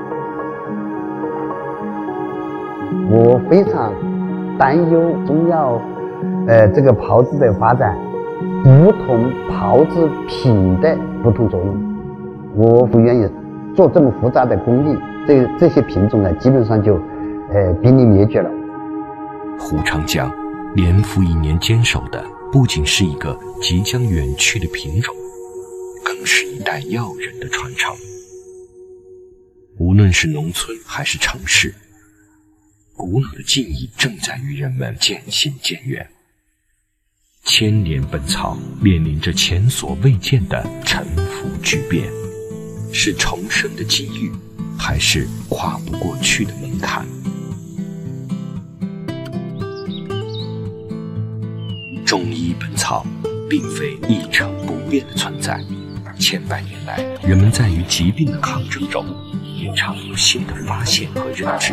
我非常担忧中药呃这个炮制的发展，不同炮制品的不同作用，我不愿意做这么复杂的工艺，这这些品种呢基本上就呃濒临灭绝了。 胡长江年复一年坚守的不仅是一个即将远去的品种，更是一代药人的传承。无论是农村还是城市，古老的技艺正在与人们渐行渐远。千年本草面临着前所未见的沉浮巨变，是重生的机遇，还是跨不过去的门槛？中医本草并非一成不变的存在，千百年来，人们在与疾病的抗争中，也常有新的发现和认知。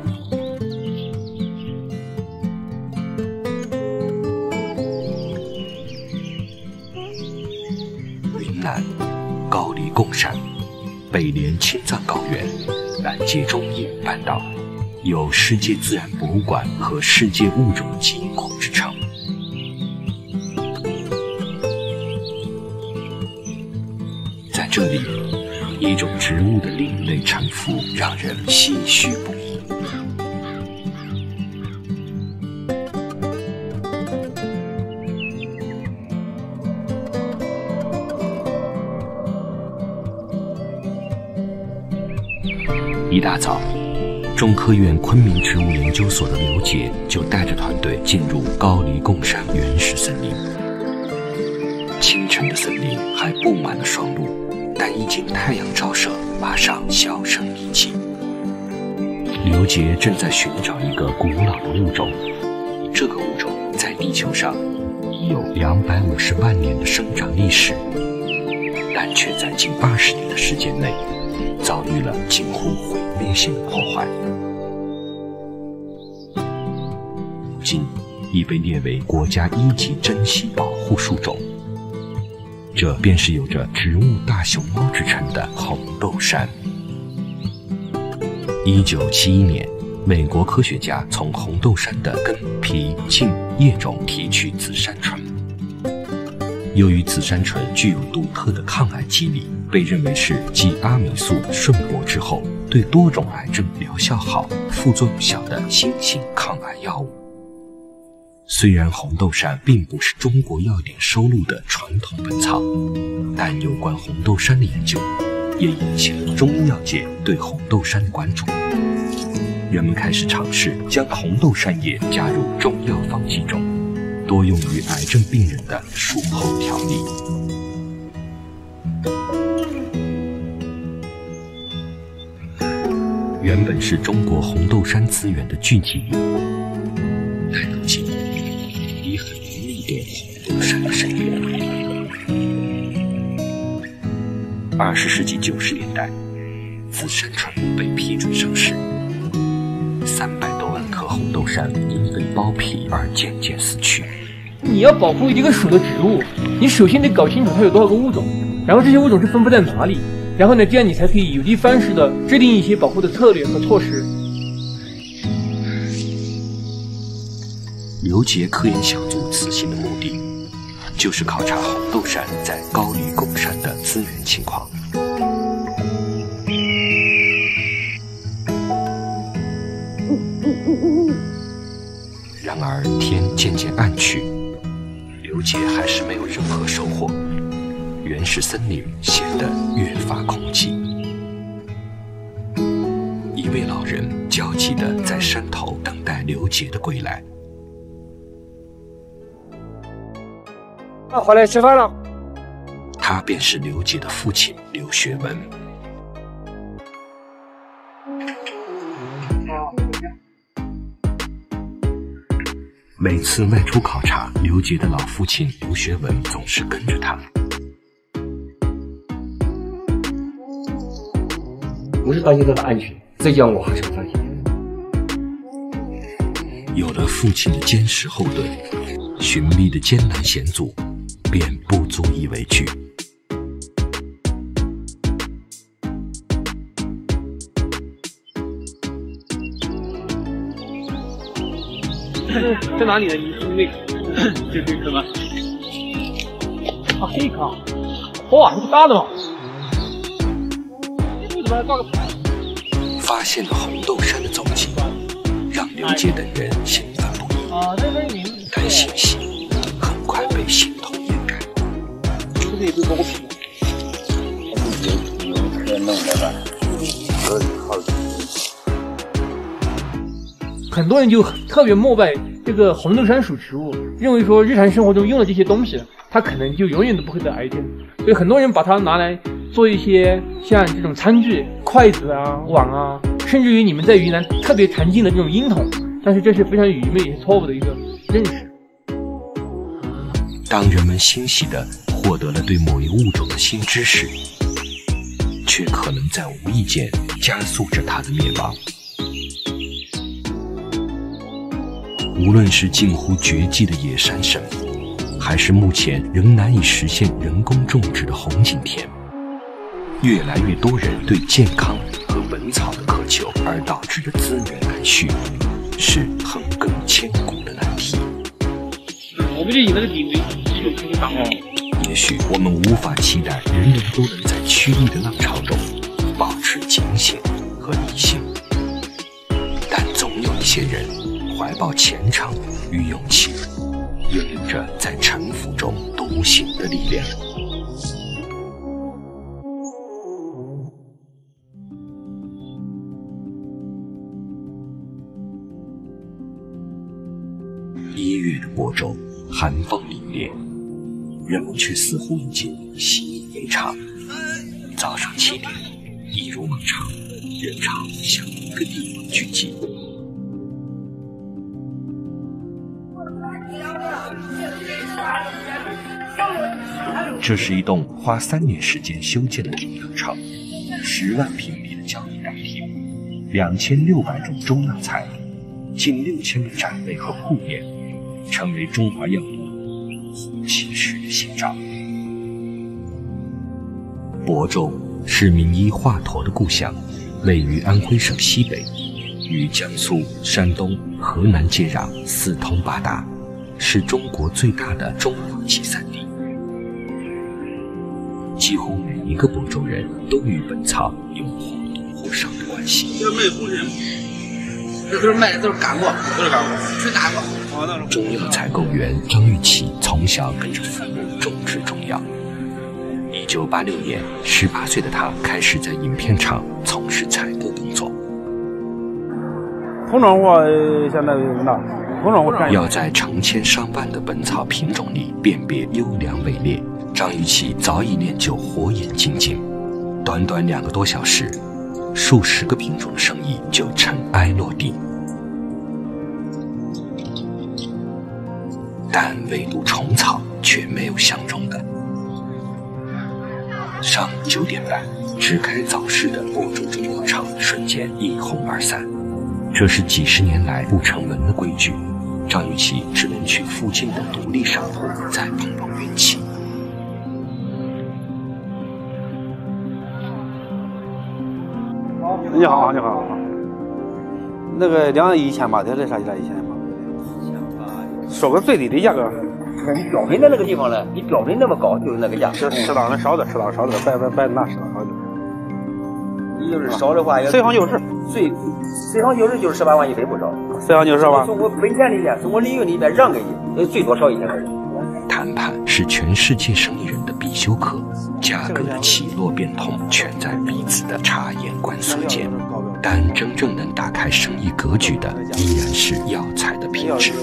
云南高黎贡山，北连青藏高原，南接中印半岛，有世界自然博物馆和世界物种基因库之称。在这里，一种植物的另类沉浮让人唏嘘不已。一大早，中科院昆明植物研究所的刘杰就带着团队进入高黎贡山原始森林。清晨的森林还布满了霜露，但一经太阳照射，马上销声匿迹。刘杰正在寻找一个古老的物种，这个物种在地球上已有两百五十万年的生长历史，但却在近二十年的时间内遭遇了近乎毁灭性的破坏，如今已被列为国家一级珍稀保护树种。这便是有着植物大熊猫之称的红豆杉。一九七一年，美国科学家从红豆杉的根、皮、茎、叶中提取紫杉醇。由于紫杉醇具有独特的抗癌机理，被认为是继阿米素、顺铂之后对多种癌症疗效好、副作用小的新型抗癌药物。虽然红豆杉并不是中国药典收录的传统本草，但有关红豆杉的研究也引起了中医药界对红豆杉的关注。人们开始尝试将红豆杉叶加入中药方剂中，多用于癌症病人的术后调理。原本是中国红豆杉资源的聚集地，但如今已很难觅得红豆杉的身影。二十世纪九十年代，紫杉醇被批准上市，三百多万棵红豆杉因被剥皮而渐渐死去。 你要保护一个属的植物，你首先得搞清楚它有多少个物种，然后这些物种是分布在哪里，然后呢，这样你才可以有的放矢的制定一些保护的策略和措施。 刘杰科研小组此行的目的，就是考察红豆杉在高黎贡山的资源情况。然而天渐渐暗去，刘杰还是没有任何收获，原始森林显得越发空寂。一位老人焦急地在山头等待刘杰的归来。 啊，回来吃饭了。 他便是刘杰的父亲刘学文。每次外出考察，刘杰的老父亲刘学文总是跟着他。 不是担心他的安全，这样我还是不担心。 有了父亲的坚实后盾，寻觅的艰难险阻便不足以为惧。 在哪里呢？你是那个这这颗吗？啊，黑颗！哇，这个大的嘛！为什么还挂个牌？ 发现了红豆杉的踪迹，让刘杰等人兴奋不已。 啊，这边名字。 但信息很快被系统掩盖。 这个也被狗皮。 有可弄的吧？可以好奇。 很多人就特别膜拜这个红豆杉属植物，认为说日常生活中用的这些东西，它可能就永远都不会得癌症，所以很多人把它拿来做一些像这种餐具、筷子啊、碗啊，甚至于你们在云南特别常见的这种婴筒，但是这是非常愚昧也是错误的一个认识。 当人们欣喜地获得了对某一物种的新知识，却可能在无意间加速着它的灭亡。无论是近乎绝迹的野山参，还是目前仍难以实现人工种植的红景田，越来越多人对健康和本草的渴求而导致的资源难续，是横亘千古的难题。 我们就以那个底为基础去打。 也许我们无法期待人人都能在趋利的浪潮中保持警醒和理性，但总有一些人怀抱虔诚与勇气，拥有着在沉浮中独行的力量。一月的播州，寒风凛冽，人们却似乎已经习以为常。早上七点，一如往常，人潮向一个地方聚集。这是一栋花三年时间修建的停车场，十万平米的交易大厅，两千六百种中药材，近六千个展位和铺面，成为中华药业起始的写照。亳州是名医华佗的故乡，位于安徽省西北，与江苏、山东、河南接壤，四通八达，是中国最大的中药集散地。几乎每一个亳州人都与本草有或多或少的关系。 这卖红参，这都是卖的都是干货，都是干货，纯干货。 中药采购员张玉琪从小跟着父母种植中药。一九八六年，十八岁的他开始在影片厂从事采购工作。 童装货现在有那童装货要在成千上万的本草品种里辨别优良伪劣，张玉琪早已练就火眼金睛。短短两个多小时，数十个品种的生意就尘埃落定。但唯独虫草却没有相中的。上午九点半，只开早市的亳州中药厂瞬间一哄而散。这是几十年来不成文的规矩，张玉琪只能去附近的独立商铺再碰碰运气。 你好，你好，那个两一千吧，这是啥价？一千吧。说个最低的价格。 那你标准的那个地方呢？你标准那么高，就是那个价。 适适当的少的，适当少的，白白白那适当少的。 你就是少的话也。 随行就市。 随随行就市就是十八万一分不少。 随行就是吧。 从我本钱里面，从我利润里面让给你，最多少一千块钱。 谈判是全世界生意人的必修课，价格的起落变动全在彼此的察言观色间。但真正能打开生意格局的，依然是药材的品质。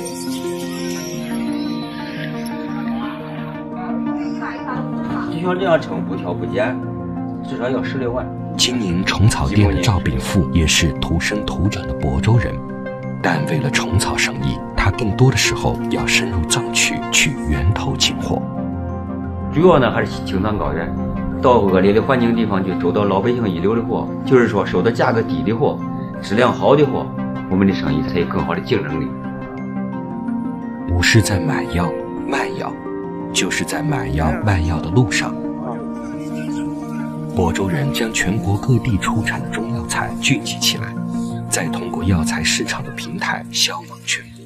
就像这样称不挑不拣，至少要十六万。 经营虫草店的赵炳富也是土生土长的亳州人，但为了虫草生意，他更多的时候要深入藏区去源头进货。 主要呢还是青藏高原，到恶劣的环境地方就走到老百姓一流的货，就是说收的价格低的货，质量好的货，我们的生意才有更好的竞争力。 不是在买药卖药， 就是在买药卖药的路上。亳州人将全国各地出产的中药材聚集起来，再通过药材市场的平台销往全国。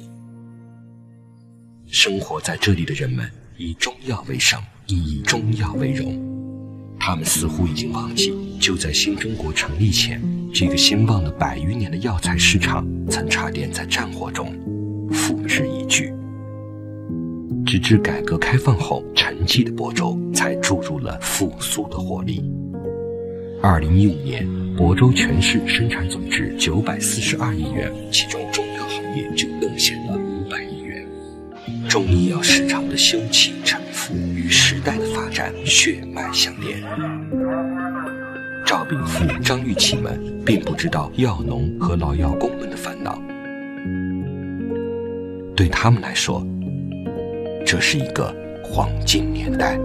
生活在这里的人们以中药为生，亦以中药为荣。他们似乎已经忘记，就在新中国成立前，这个兴旺了百余年的药材市场曾差点在战火中付之一炬。直至改革开放后，沉寂的亳州才注入了复苏的活力。二零一五年，亳州全市生产总值九百四十二亿元，其中中药行业就贡献了五百亿元。中医药市场的休戚沉浮与时代的发展血脉相连。赵炳富、张玉琪们并不知道药农和老药工们的烦恼，对他们来说，这是一个黄金年代。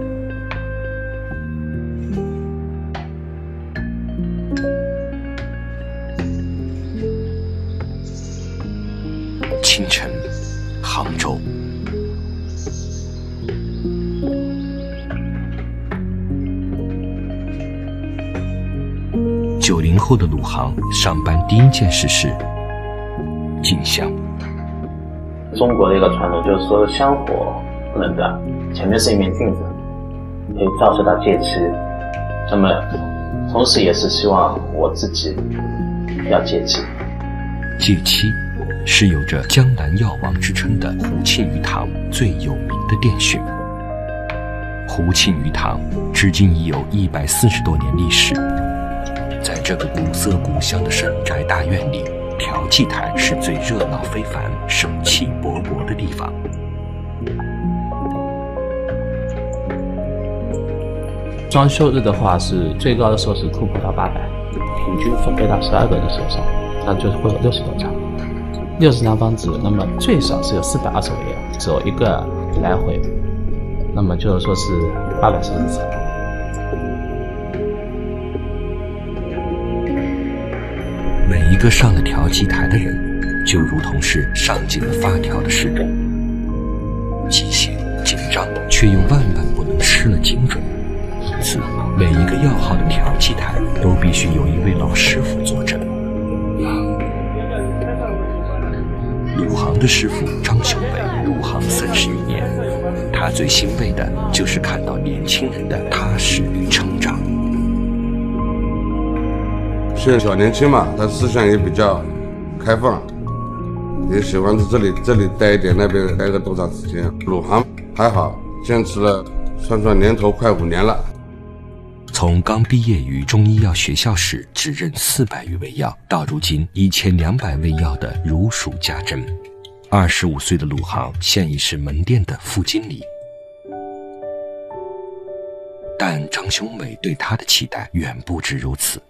清晨，杭州。九零后的鲁航上班第一件事是进香。 中国的一个传统就是说，香火不能断，前面是一面镜子，可以照射到戒期。那么，同时也是希望我自己要戒期。 戒期是有着江南药王之称的胡庆余堂最有名的店讯。胡庆余堂至今已有一百四十多年历史。在这个古色古香的深宅大院里，调剂台是最热闹非凡、生气勃勃的地方。 装修日的话，是最高的时候是突破到八百，平均分配到十二个人手上，那就是会有六十多张。六十张方子，那么最少是有四百二十味药，走一个来回，那么就是说是八百四十层。 每一个上了调剂台的人，就如同是上进了发条的士兵，机械紧张，却又万万不能失了精准。因此，每一个要好的调剂台都必须有一位老师傅坐镇。鲁航的师傅张雄伟入行三十余年，他最欣慰的就是看到年轻人的踏实与成长。 现在小年轻嘛，他思想也比较开放，也喜欢在这里这里待一点，那边待个多长时间。鲁航还好，坚持了算算年头快五年了。 从刚毕业于中医药学校时只认四百余味药，到如今一千两百味药的如数家珍。二十五岁的鲁航现已是门店的副经理，但张雄伟对他的期待远不止如此。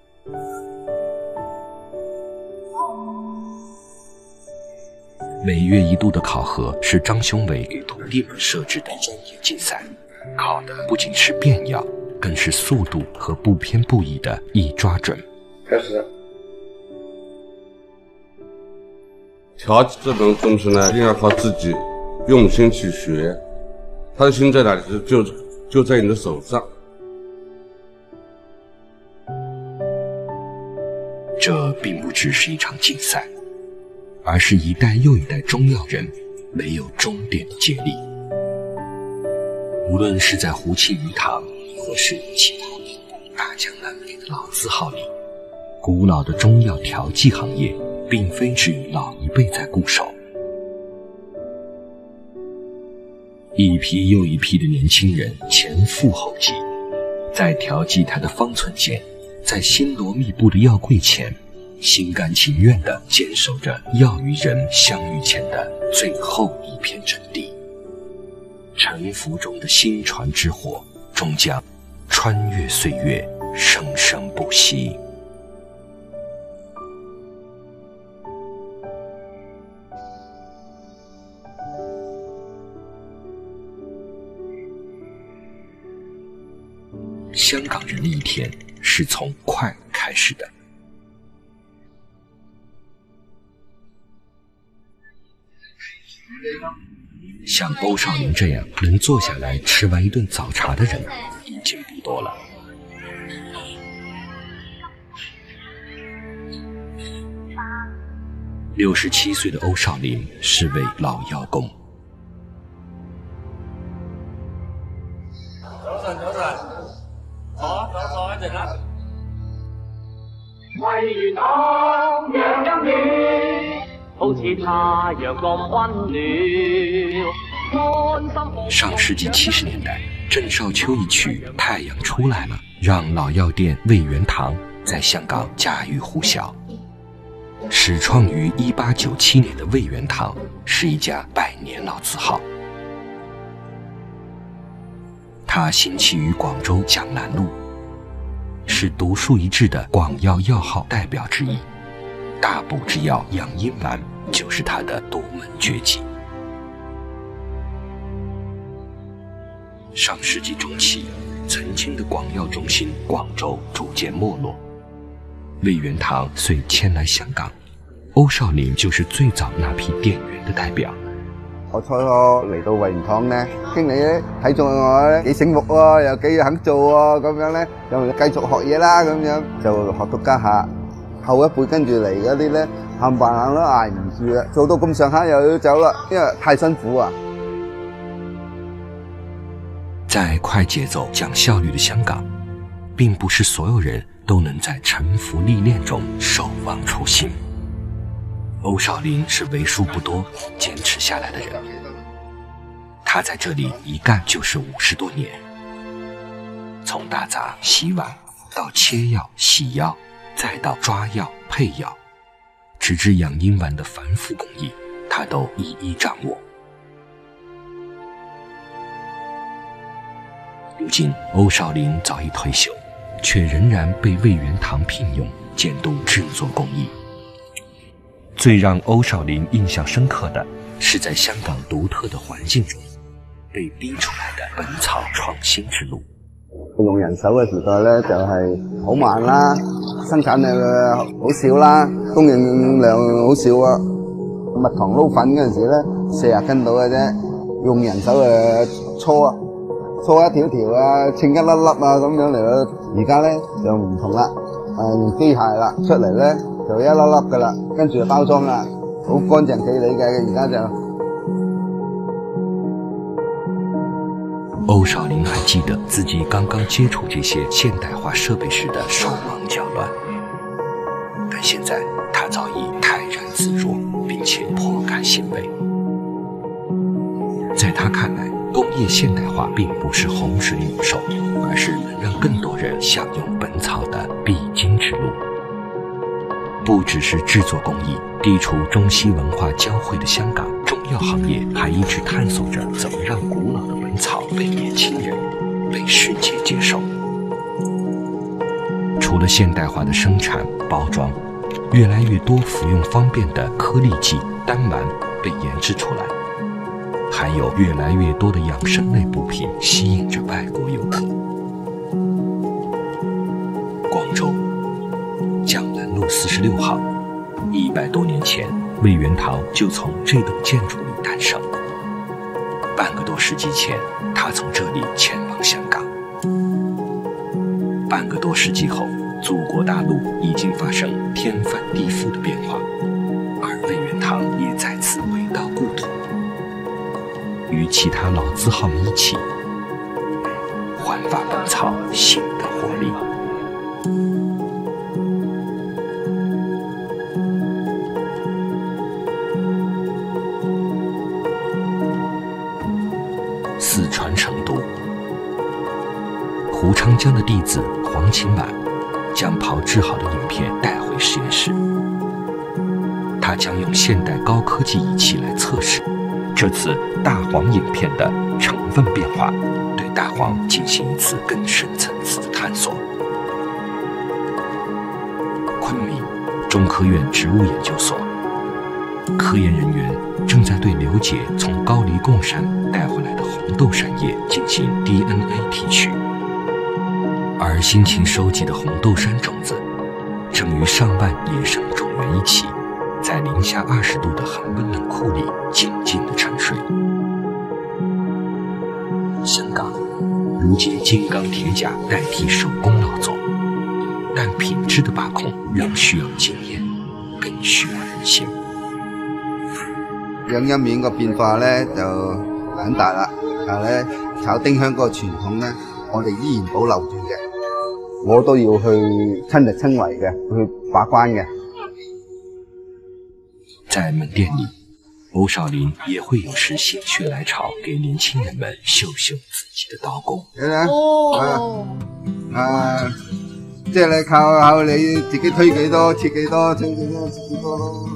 每月一度的考核是张雄伟给徒弟们设置的专业竞赛，考的不仅是变药，更是速度和不偏不倚的一抓准。 开始。调剂这种东西呢，一定要靠自己用心去学，他的心在哪里？就就在你的手上。 这并不只是一场竞赛，而是一代又一代中药人没有终点的接力。无论是在胡庆余堂，或是其他遍布大江南北的老字号里，古老的中药调剂行业并非只有老一辈在固守。一批又一批的年轻人前赴后继，在调剂台的方寸间，在星罗密布的药柜前，心甘情愿地坚守着药与人相遇前的最后一片阵地。沉浮中的星船之火，终将穿越岁月，生生不息。香港人的一天是从快开始的。 像欧少林这样能坐下来吃完一顿早茶的人已经不多了。六十七岁的欧少林是位老药工。 早晨，早晨，坐坐坐一陣啦。為元堂養陰暖，好似太陽咁溫暖。 上世紀七十年代，鄭少秋一曲《太陽出來了》，讓老藥店味元堂在香港家喻戶曉。始創於一八九七年的味元堂是一家百年老字號。它興起於廣州江南路，是獨樹一幟的廣藥藥號代表之一。大補之藥養陰丸就是它的獨門絕技。上世紀中期，曾經的廣藥中心廣州逐漸沒落，味元堂遂遷來香港，歐少林就是最早那批店員的代表。 我初初嚟到味元堂咧，經理咧睇中我咧幾醒目喎，又幾肯做喎，咁樣咧就繼續學嘢啦，咁樣就學到家下。後一輩跟住嚟嗰啲咧，冚唪唥都捱唔住啦，做到咁上下又要走啦，因為太辛苦啊。 在快節奏、講效率的香港，並不是所有人都能在沉浮歷練中守望初心。歐少林是為數不多堅持下來的人，他在這裡一幹就是五十多年，從打雜、洗碗到切藥、洗藥，再到抓藥、配藥，直至養陰丸的繁複工藝，他都一一掌握。如今歐少林早已退休，卻仍然被味元堂聘用監督製作工藝。最讓歐少林印象深刻的是在香港獨特的環境中被逼出來的本草創新之路。 用人手嘅時代咧，就係好慢啦，生產量好少啦，供應量好少啊。蜜糖撈粉嗰陣時咧，四十斤到嘅啫，用人手誒搓啊。搓一條條啊，稱一粒粒啊，咁樣嚟咯。而家咧就唔同啦，誒用機械啦，出嚟咧就一粒粒噶啦，跟住就包裝啦，好乾淨企理嘅。而家就歐少林還記得自己剛剛接觸這些現代化設備時的手忙腳亂，但現在他早已泰然自若，並且頗感欣慰。在他看來，工業現代化並不是洪水猛獸，而是能讓更多人享用本草的必經之路。不只是製作工藝，地處中西文化交匯的香港，中藥行業還一直探索着怎麼讓古老的本草被年輕人、被世界接受。除了現代化的生產包裝，越來越多服用方便的顆粒劑丹丸被研製出來。還有越來越多的養生類補品吸引着外國遊客。廣州江南路四十六號，一百多年前，味元堂就從這棟建築裡誕生。半個多世紀前，他從這裡前往香港。半個多世紀後，祖國大陸已經發生天翻地覆的變化，而味元堂也再次回到故土。與其他老字號們一起，煥發本草新的活力。四川成都，胡长江的弟子黃勤滿將炮製好的影片帶回實驗室，他將用現代高科技儀器來測試。這次大黃影片的成分變化，對大黃進行一次更深層次的探索。昆明中科院植物研究所，科研人員正在對劉姐從高黎貢山帶回來的紅豆杉葉進行 D N A 提取，而辛勤收集的紅豆杉種子，正與上萬野生種源一起，在零下二十度的恒溫冷庫裡靜靜地沉睡。 如今金刚铁甲代替手工劳作，但品质的把控仍需要经验，更需要人性。 兩一面個變化咧就很大啦，但係咧炒丁香個傳統咧，我哋依然保留住嘅，我都要去親力親為嘅去把關嘅。 在門店裡，歐少林也會有時心血來潮，給年輕人們秀秀自己的刀工。 哦，啊，即係你靠靠你自己推幾多，切幾多，推幾多，切幾多咯。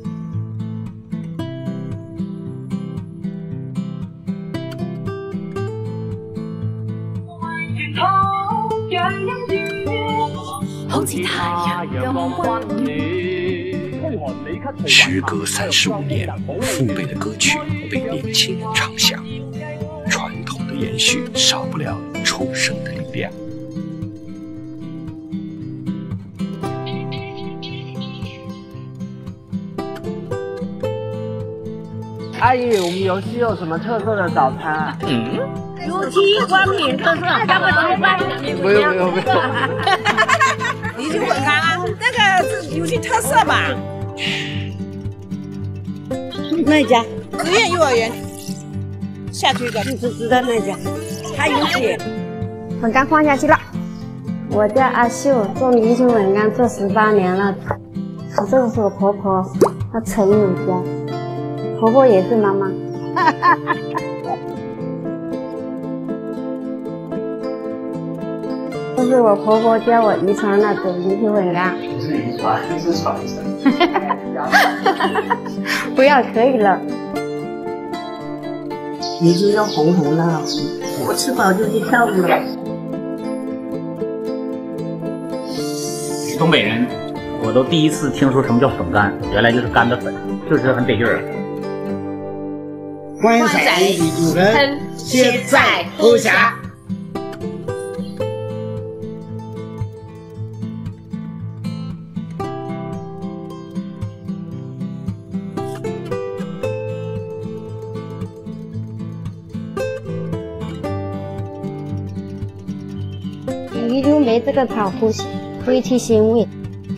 好似太陽咁溫暖。 時隔三十五年，父輩的歌曲被年輕人唱響，傳統的延續少不了出聲的力量。 阿姨，我們有需有什麼特色的早餐啊？ 嗯，油雞光餅特色，要不吃飯？ 不用不用不用。 你去问看啊，那个是有些特色吧？ 那家职业幼儿园下去的， 是知道那家， 还有些粉干放下去了。我叫阿秀，做明星粉干做十八年了。这个是我婆婆，她陈友佳，婆婆也是妈妈。这是我婆婆教我遗传的做明星粉干。 不是遗传，是传承。 不要可以了。 你就要红红的，我吃饱就去跳舞了。 东北人，我都第一次听说什么叫粉干，原来就是干的粉，确实很得劲儿。 欢迎晒的主人，现在喝下。 鱼就没这个草呼吸，会提腥味。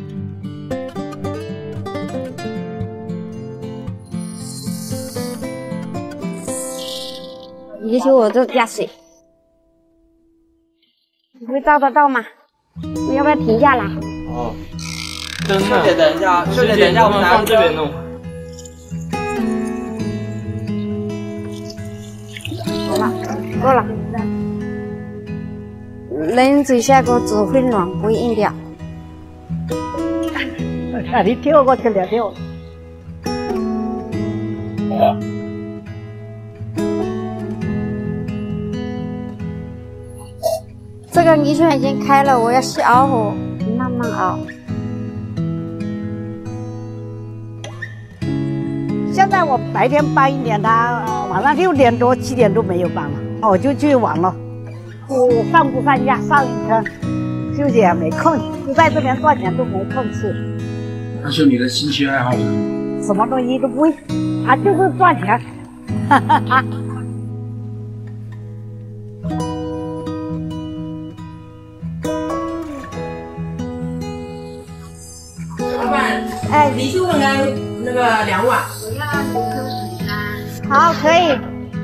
鱼球我就加水，你会照得到吗？你要不要停下来？ 哦，等秀姐等一下，秀姐等一下，我们拿这边弄。 好了，够了。冷水下锅只会软，不会硬掉。 啊，你跳过去了跳。 这个泥圈已经开了，我要细熬火，慢慢熬。 现在我白天搬一点的，晚上六点多七点都没有搬了，我就去玩了。我上不上架上一圈，秀姐没空，就在这边赚钱都没空去。 那是你的兴趣爱好是什么东西都不会，啊，就是赚钱。哈哈哈。 老板，哎，你去问他那个两碗。 我要泥鳅粉干。好，可以。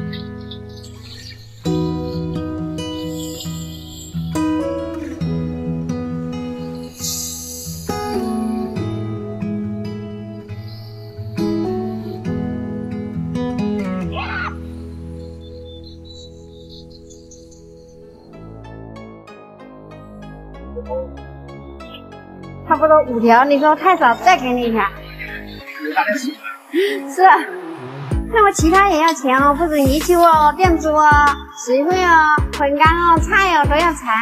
差不多五条，你说太少，再给你一条。是啊，那我其他也要钱哦，不止泥鳅哦，电珠哦，水会哦，粉干哦，菜哦都要钱。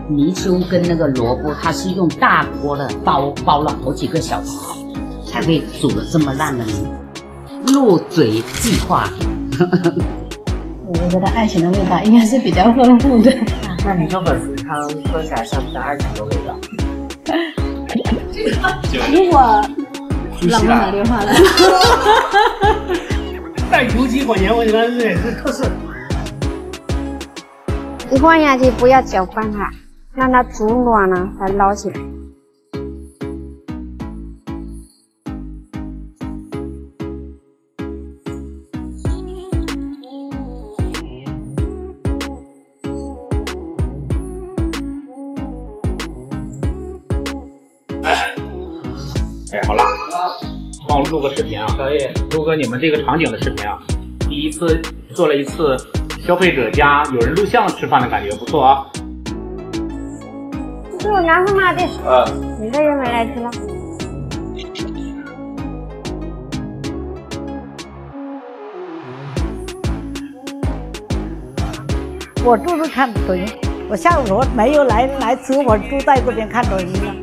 泥鳅跟那个萝卜，它是用大锅的煲煲了好几个小时，才会煮的这么烂的泥。入嘴即化。 我觉得爱情的味道应该是比较丰富的。 那你这粉丝汤喝起来像不像爱情的味道？ 如果浪漫打电话了， 带油鸡火年，我觉得这也是特色。 一放下去不要搅拌它，让它煮软了才捞起来。 哎，好了，帮我录个视频啊！可以录个你们这个场景的视频啊。第一次做了一次消费者家有人录像吃饭的感觉，不错啊。 是我拿上来的。 呃， 你这也没来吃了。 我就是看抖音，我下午我没有来来吃，我就在这边看抖音了。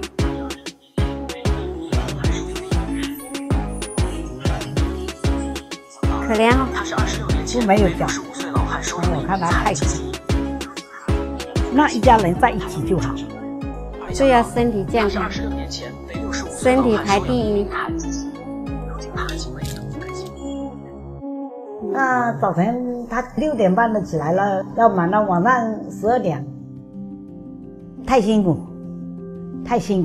可怜啊， 都没有讲，我看他太可怜。那一家人在一起就好。 对呀，身体健康，身体排第一。 那早晨他六点半就起来了，要忙到晚上十二点，太辛苦，太辛苦。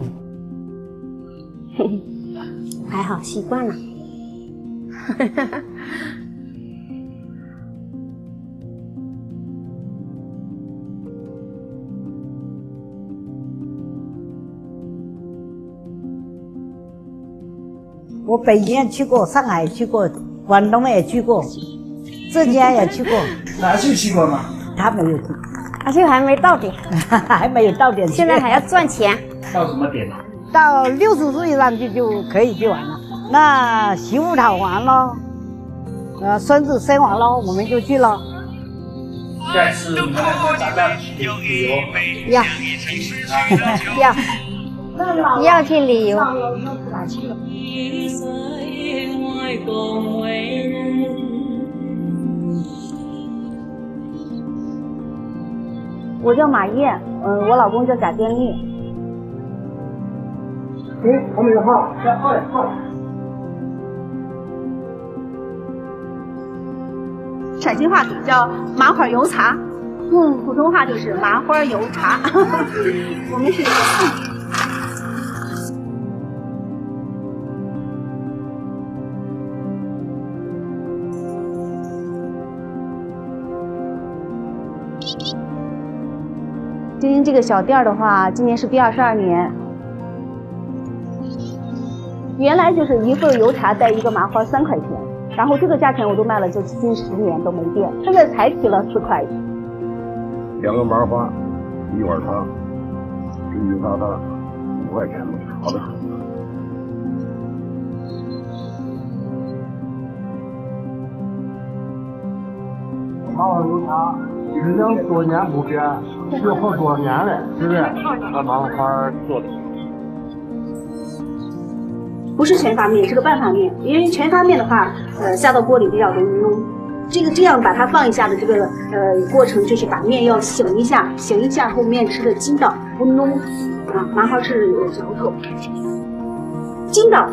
还好习惯了。 我北京也去过，上海也去过，广东也去过，浙江也去过。 哪去去过吗？ 他没有去， 而且还没到点， 还没有到点。 现在还要赚钱。 到什么点呢？ 到六十岁上去就可以去玩了。那媳妇讨完了，呃，孙子生完了，我们就去了。 下次你们打算旅游？ 要要要去旅游。 我叫马燕，嗯，我老公叫贾建立。 嗯，我们有号，叫二号。 陕西话叫麻花油茶，嗯，普通话就是麻花油茶。我们是四级。经营这个小店的话，今年是第二十二年。原来就是一份油茶带一个麻花三块钱，然后这个价钱我都卖了就近十年都没变，现在才提了四块。 两个麻花，一碗茶，平均差它五块钱吧，好的。 麻花油茶质量多年不变，有好多年了，是不是？把麻花做的。 不是全发面，是个半发面。因为全发面的话，呃，下到锅里比较容易弄。这个这样把它放一下的这个呃过程，就是把面要醒一下，醒一下后面吃的筋道不浓啊。麻花是有嚼头，筋道。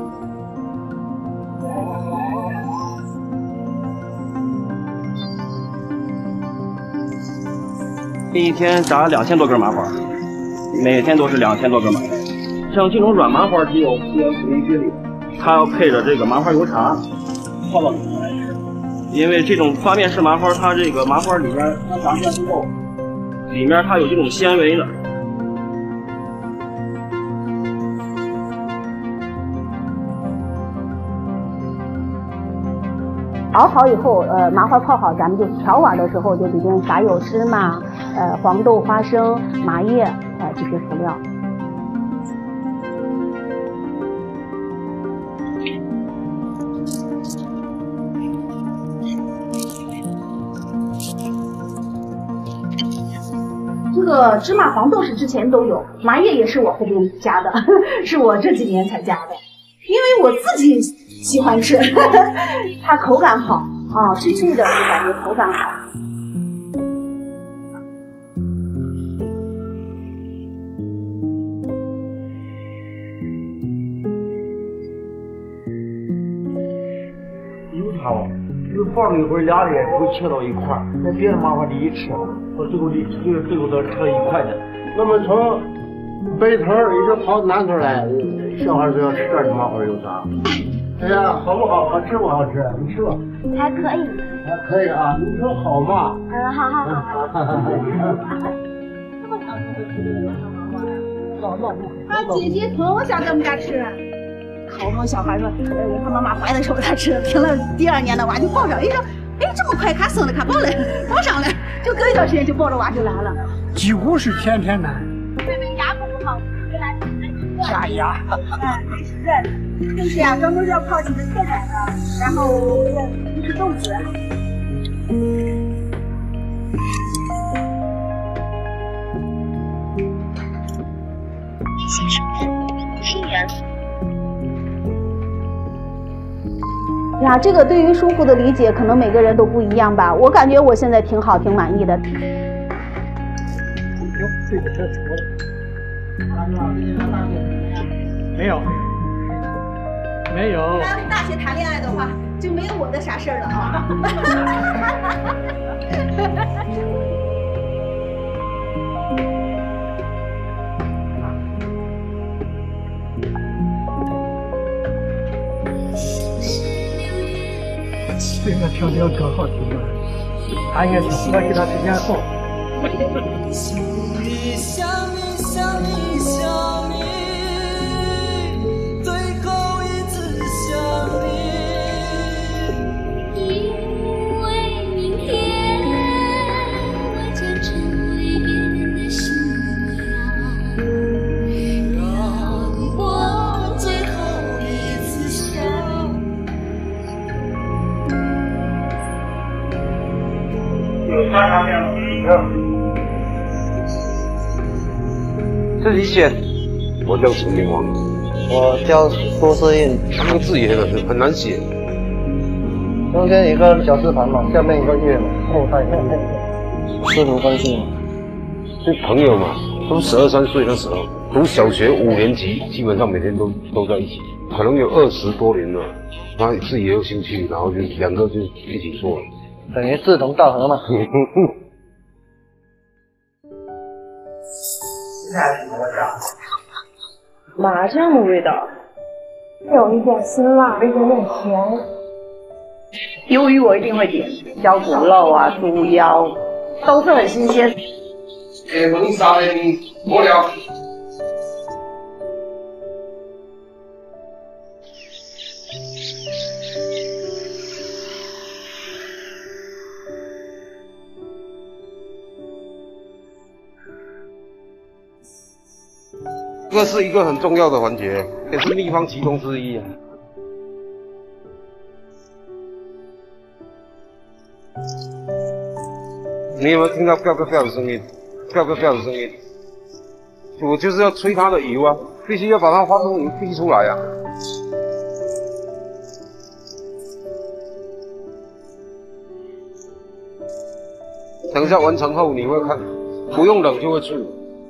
一天炸两千多根麻花，每天都是两千多根麻花。像这种软麻花只有只有属于这里，它要配着这个麻花油茶泡到里面来吃。因为这种发面式麻花，它这个麻花里边它炸出来之后，里面它有这种纤维的。 熬好以后，呃，麻花泡好，咱们就调碗的时候就里边撒有芝麻、呃黄豆、花生、麻叶，呃这些辅料。这个个芝麻黄豆是之前都有，麻叶也是我后边加的，是我这几年才加的，因为我自己喜欢吃，它口感好啊，脆脆的，就感觉口感好。 油条，就放了一会儿，俩的都切到一块儿。那别的麻花你一吃，我最后的最后最后都吃了一块的。 那么从北村一直跑南村来，小孩都要吃这儿的麻花油炸。哎呀，好不好？好吃不好吃？你吃吧。 还可以。 还可以啊，你说好嘛？ 嗯，好好好。 啊，姐姐从小在我们家吃。好多小孩说，呃，他妈妈怀的时候他吃，停了第二年的娃就抱上，一说，哎，这么快看生的看抱了，抱上了，就隔一段时间就抱着娃就来了。 几乎是天天来。 妹妹牙口不好，就来假牙。 哎，是的，就是呀，专门要靠几个特产的，然后不是豆子。 新生新源。 呀，这个对于舒服的理解，可能每个人都不一样吧。我感觉我现在挺好，挺满意的。 没有，没有。 他大学谈恋爱的话，就没有我的啥事儿了啊。 这个调调可好听了，他应该是我给他之前送。想你想你想你想你，最后一次想你。因为明天我将成为别人的新娘，让我最后一次想。有三场面了。 自己选。 我叫陈明王。 我叫苏世印。 他那个字也很很难写。 中间一个小字旁嘛，下面一个月嘛，后代后代。师徒关系嘛。 是朋友嘛，都十二三岁的时候，读小学五年级，基本上每天都都在一起，可能有二十多年了。他自己也有兴趣，然后就两个就一起做了。 等于志同道合嘛。 麻酱的味道，有一点辛辣，一点点甜。鱿鱼我一定会点，小骨肉啊、猪腰都是很新鲜。 给蒙沙的磨了。这是一个很重要的环节，也是秘方其中之一。你有没有听到“飘飘飘”的声音？“飘飘飘”的声音，我就是要吹它的油啊，必须要把它花生油逼出来啊。等一下完成后，你会看，不用冷就会出。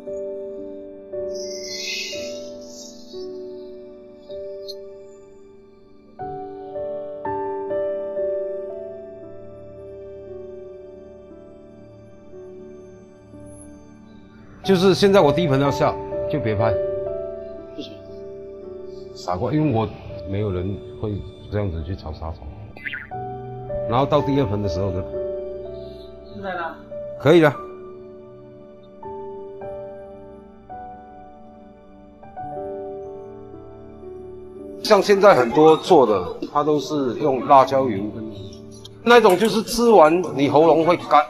就是现在我第一盆要下，就别拍。为什么？傻瓜，因为我没有人会这样子去炒沙虫。然后到第二盆的时候呢？ 现在呢？ 可以了。像现在很多做的，它都是用辣椒油跟那种，就是吃完你喉咙会干。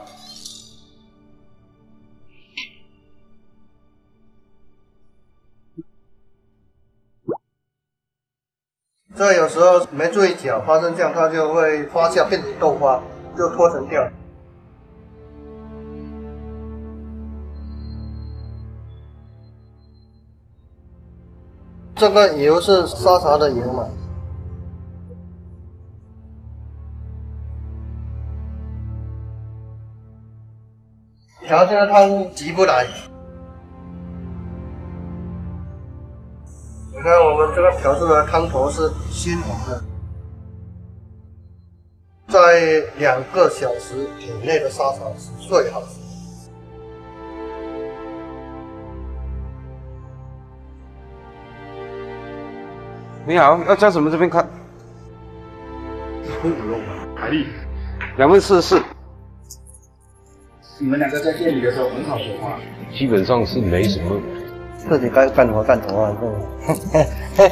这有时候没注意搅花生酱，它就会发酵变成豆花，就脱成掉。 这个油是沙茶的油嘛。调这个汤急不来。你看我们这个调出来的汤头是鲜红的，在两个小时以内的沙茶是最好吃。 你好，要加什么？这边看。 不用了，海蛎。 两份四十四。 你们两个在店里的时候很好说话。 基本上是没什么。 自己该干活干活啊，这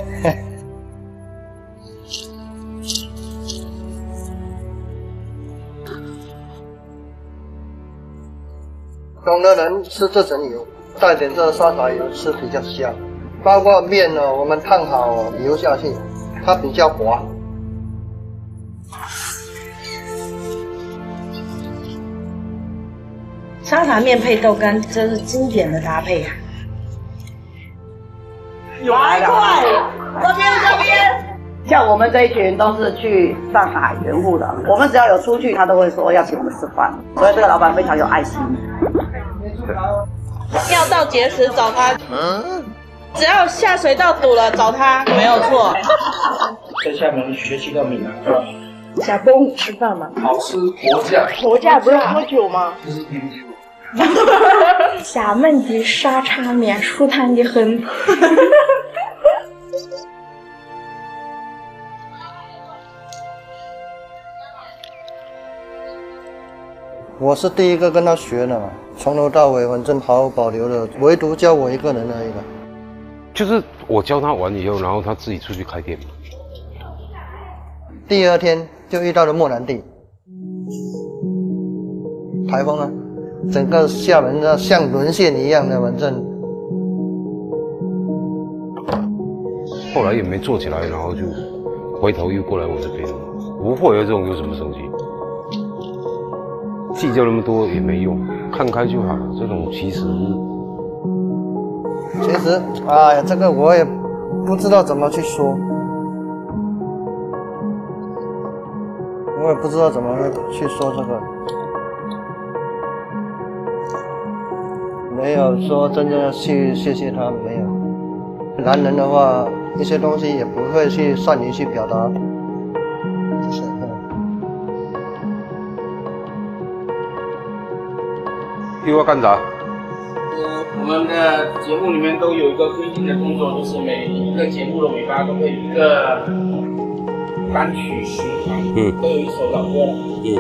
懂的人吃这层油，带点这沙茶油吃比较香。包括面呢，我们烫好油下去，它比较滑。 沙茶面配豆干，真是经典的搭配啊！ 来快，这边这边。像我们这一群都是去上海援沪的，我们只要有出去，他都会说要请我们吃饭，所以这个老板非常有爱心。 尿道结石找他，只要下水道堵了找他，没有错。 在厦门学习到闽南话。 小崩吃饭吗？ 好吃佛架。 佛架不是喝酒吗？ 这是天气。 厦门的沙茶面舒坦的很。 我是第一个跟他学的嘛，从头到尾反正毫无保留的，唯独教我一个人而已了。 就是我教他完以后，然后他自己出去开店嘛。 第二天就遇到了莫兰蒂，台风啊，整个厦门的像沦陷一样的，反正。 后来也没做起来，然后就回头又过来我这边，不会有这种有什么生气。计较那么多也没用，看开就好。这种其实， 其实，哎呀，这个我也不知道怎么去说，我也不知道怎么去说这个。没有说真的去谢谢他，没有。男人的话，一些东西也不会去善于去表达。 又要干啥？ 呃，我们的节目里面都有一个规定的动作，就是每一个节目的尾巴都会有一个单曲循环，嗯，都有一首老歌了，嗯。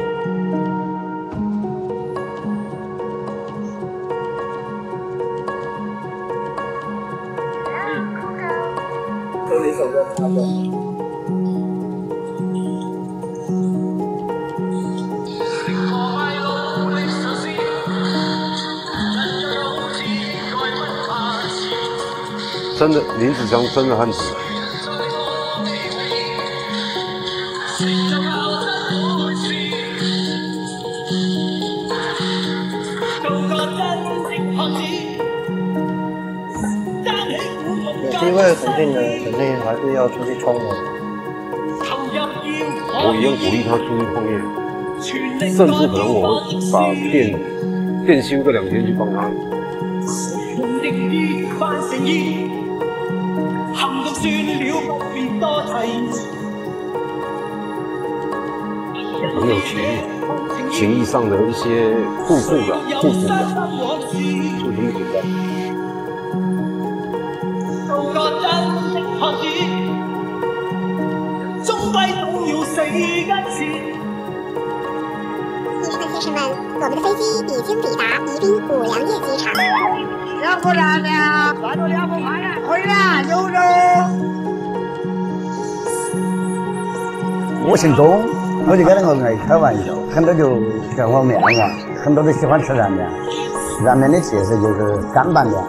都哪首歌？差不多。 真的，林子祥真的汉子。 有机会肯定的，肯定还是要出去冲的。 我一样鼓励他出去创业，甚至可能我把店店休个两天去帮他。很有情义，情义上的一些互助的、互补的，就很简单。 先生们，我们的飞机已经抵达宜宾五粮液机场。 要不然呢？抓住两不怕呀！可以了，有肉。 我姓钟，我就跟那个爱开玩笑，很多就叫我面嘛，很多都喜欢吃燃面。燃面的特色就是干拌面。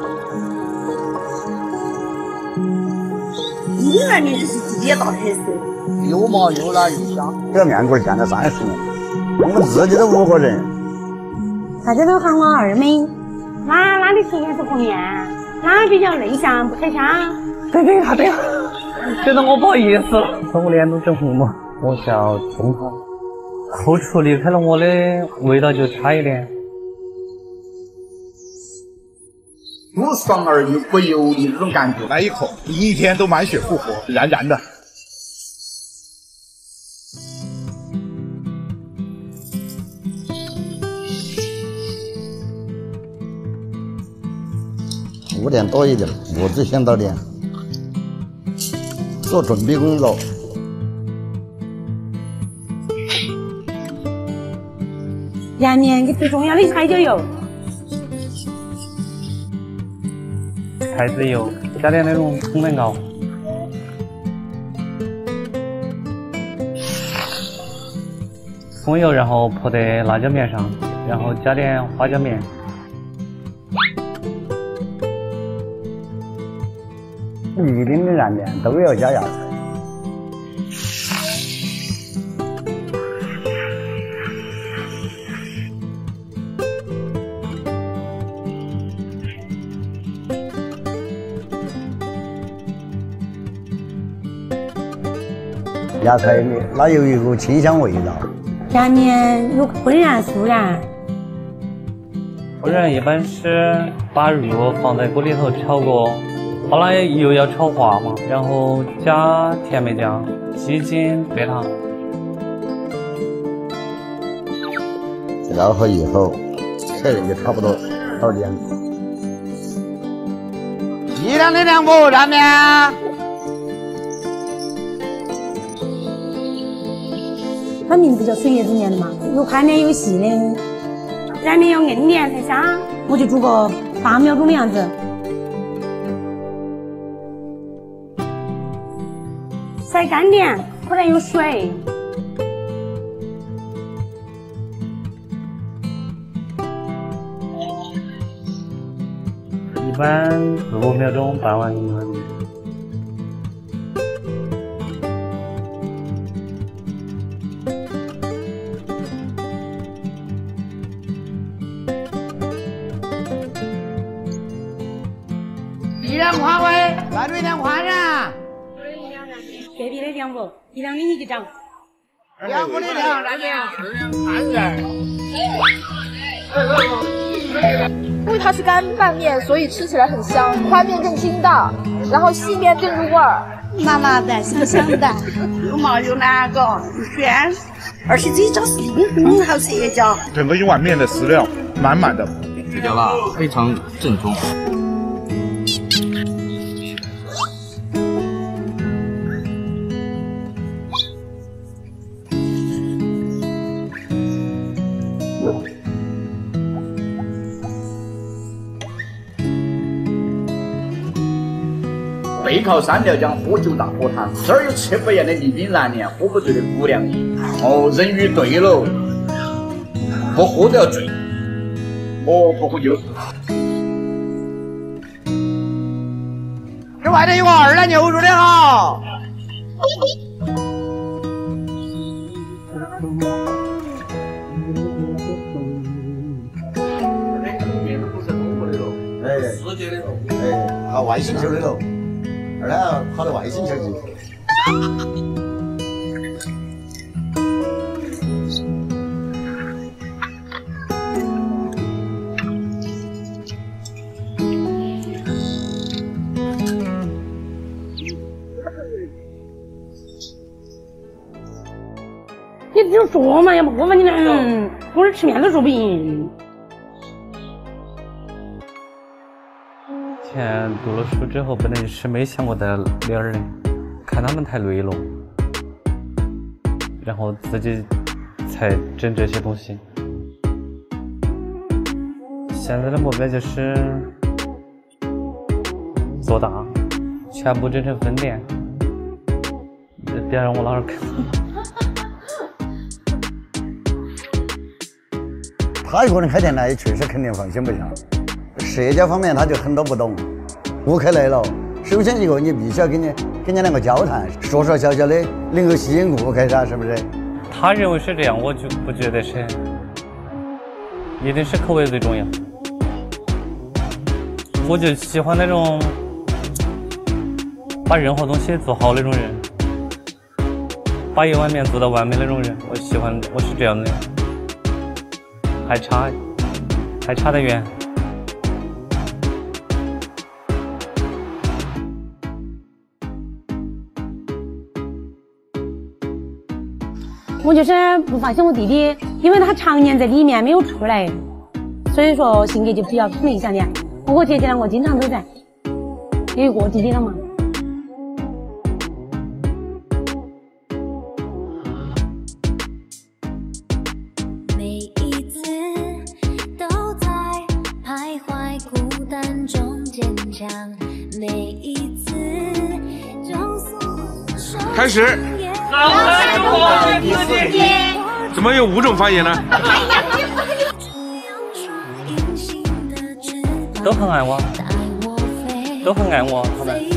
宜宾燃面就是自己的大特色，又麻又辣又香。 这个面馆建了三十年，我们自己都五个人。 大家都喊我二妹。哪哪里出现这个面？ 他比较内向，不开腔。 对对他对，觉得我不好意思了。从脸都整红了，我叫钟涛，后厨离开了我的味道就差一点。 不爽而又不油腻这种感觉，来一口，第一天都满血复活，燃燃的。 五点多一点，我就先到点，做准备工作。 下面给最重要的菜椒油。 菜籽油，加点那种葱蛋糕，葱油，然后泼在辣椒面上，然后加点花椒面。 一定的燃面都要加芽菜。芽菜里它有一股清香味道。 下面有浑然酥然。 浑然一般是把肉放在锅里头炒过，把那油要炒滑嘛，然后加甜梅酱、鸡精、白糖。 然后以后菜也差不多到点。 一两的两不燃面。 它名字叫水叶子面的嘛，有宽的有细的，燃面要硬点才香。我就煮个八秒钟的样子。晒干点，不然有水。 一般四五秒钟拌完一碗面。 一两宽喂，来着一两宽噻。 隔壁的两不，一两的你就涨。 两不的两，燃面。 安然。 因为它是干拌面，所以吃起来很香，宽面更筋道，然后细面更入味儿， 麻麻的，香香的，又毛又烂个，又鲜，而且这家是很好吃一家。 整个一碗面的饲料满满的， 这家辣非常正宗。 背靠三条江，喝酒大喝汤，这儿有吃不厌的利宾燃面，喝不醉的姑娘饮。哦，人鱼对了，不喝都要醉。哦，不喝酒。 这外头有个二奶牛肉的哈。 哎，世界的肉，哎，啊，外星球的肉，二呢跑到外星球去。 你就说嘛，要不过分你那，嗯，我这吃面都说不赢。 以前读了书之后，本来是没想过在脸儿的，看他们太累了，然后自己才整这些东西。现在的目标就是做大，全部整成分店，别让我老是看。 他一个人开店呢，确实肯定放心不下。社交方面他就很多不懂，顾客来了，首先一个你必须要跟你跟人家两个交谈，说说笑笑的，能够吸引顾客噻，是不是？ 他认为是这样，我就不觉得是，一定是口味最重要。 我就喜欢那种把任何东西做好那种人，把一碗面做到完美那种人，我喜欢，我是这样的人，还差，还差得远。 我就是不放心我弟弟，因为他常年在里面没有出来，所以说性格就比较内向点。我姐姐两个经常都在，有一个弟弟了嘛。 每一次都在徘徊孤单中坚强，每一次就算开始。怎么有五种方言呢？ 都很爱我，都很爱我，他们。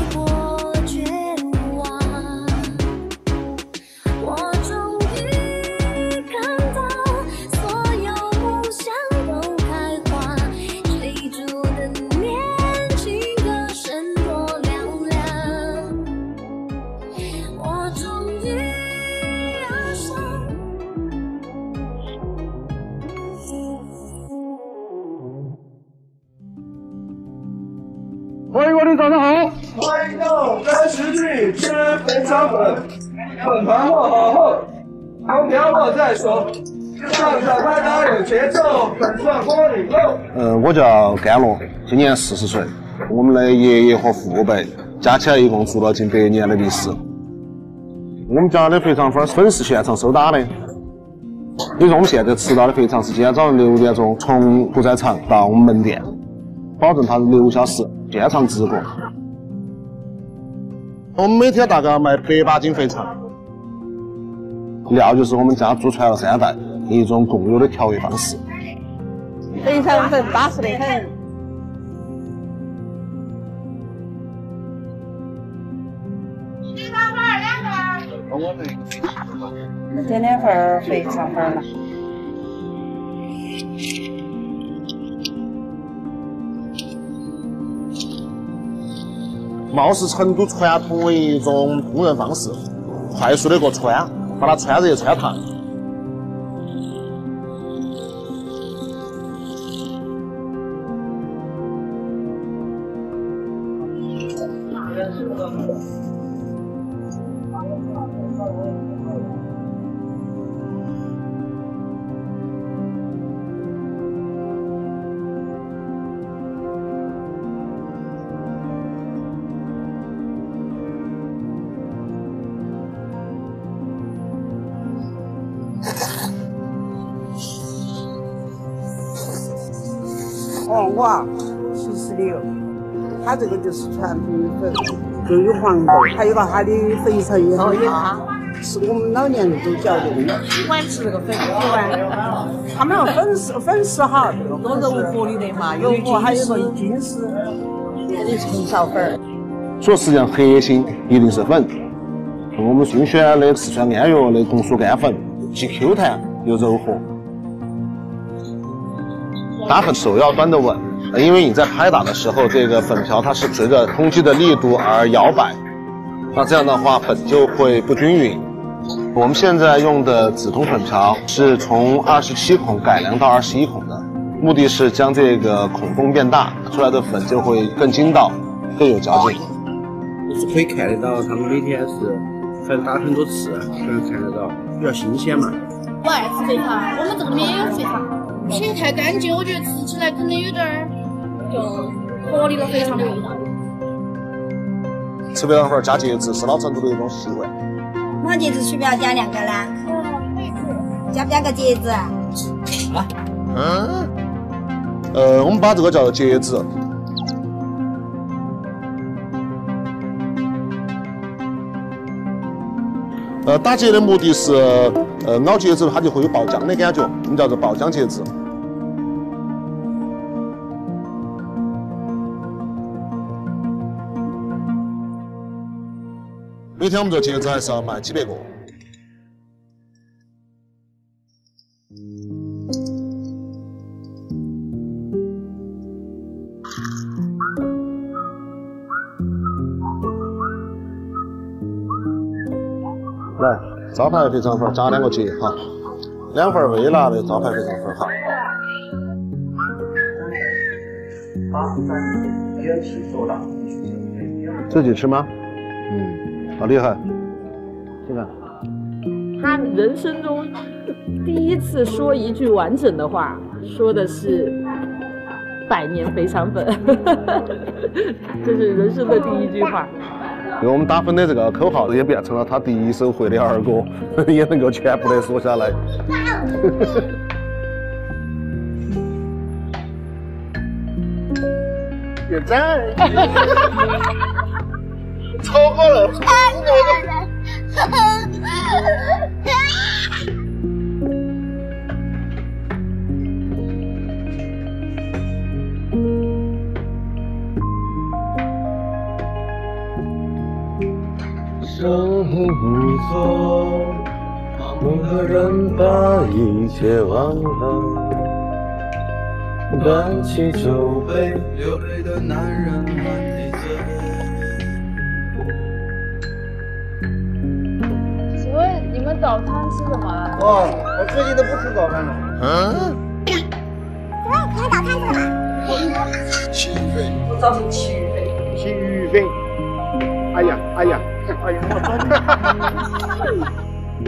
欢迎光临，早上好！欢迎到三十句吃肥肠粉，粉盘握好后，油条握在手，上菜拍打有节奏，粉蒜锅里肉。 呃，我叫甘乐，今年四十岁。我们的爷爷和父辈加起来一共做了近百年的历史。我们家的肥肠粉粉是现场手打的，比如说我们现在吃到的肥肠是今天早上六点钟从屠宰场到我们门店，保证它是六小时现场直过。我们每天大概要卖百把斤肥肠，料就是我们家祖传了三代一种共有的调味方式。 肥肠粉巴适得很。 肥肠粉两个。 我这点点份肥肠粉了。 貌似成都传统的一种烹饪方式，快速的一个穿，把它穿热穿烫。 哦，我啊，七十六，它这个就是传统的粉，就有黄豆，还有个它的肥肠也很好，是我们老年人都嚼的。喜欢吃这个粉，喜欢。他们说粉丝粉丝好，多柔和的的嘛，柔和还有个筋丝，这是红苕粉。 所以实际上核心一定是粉。我们精选的四川安岳的红薯干粉，既 Q 弹又柔和。打粉手要端得稳，因为你在拍打的时候，这个粉条它是随着空气的力度而摇摆，那这样的话粉就会不均匀。我们现在用的紫铜粉条是从二十七孔改良到二十一孔的，目的是将这个孔洞变大，出来的粉就会更筋道，更有嚼劲。 是可以看得到他们每天是粉打很多次，才能看得到，比较新鲜嘛。 我爱吃肥肠，我们这里面也有肥肠。水太干净，我觉得吃起来可能有点儿就脱离了肥肠的味道。 吃肥肠粉加茄子是老成都的一种习惯。 那茄子需不要加两个啦？加不加个茄子？ 啊？嗯。呃，我们把这个叫做茄子。呃，打结的目的是，呃，咬茄子它就会有爆浆的感觉，我们叫做爆浆茄子。每天我们这茄子还是要卖几百个。 来，招牌肥肠粉加两个结哈，两份微辣的招牌肥肠粉哈。自己吃吗？嗯，好厉害。这个。 他人生中第一次说一句完整的话，说的是百年肥肠粉，这是人生的第一句话。 因为我们打分的这个口号也变成了他第一首会的儿歌，也能够全部的说下来。 有赞，超过了， 生无措，某个人把一切忘了，端起酒杯，流泪的男人还没醉。 请问你们早餐吃什么啊？ 哦，我最近都不吃早饭了。 嗯？ 请问你们早餐吃什么？ 吃鱼粉。 我早晨吃鱼粉。 吃鱼粉。哎呀，哎呀，哎呀，我真的。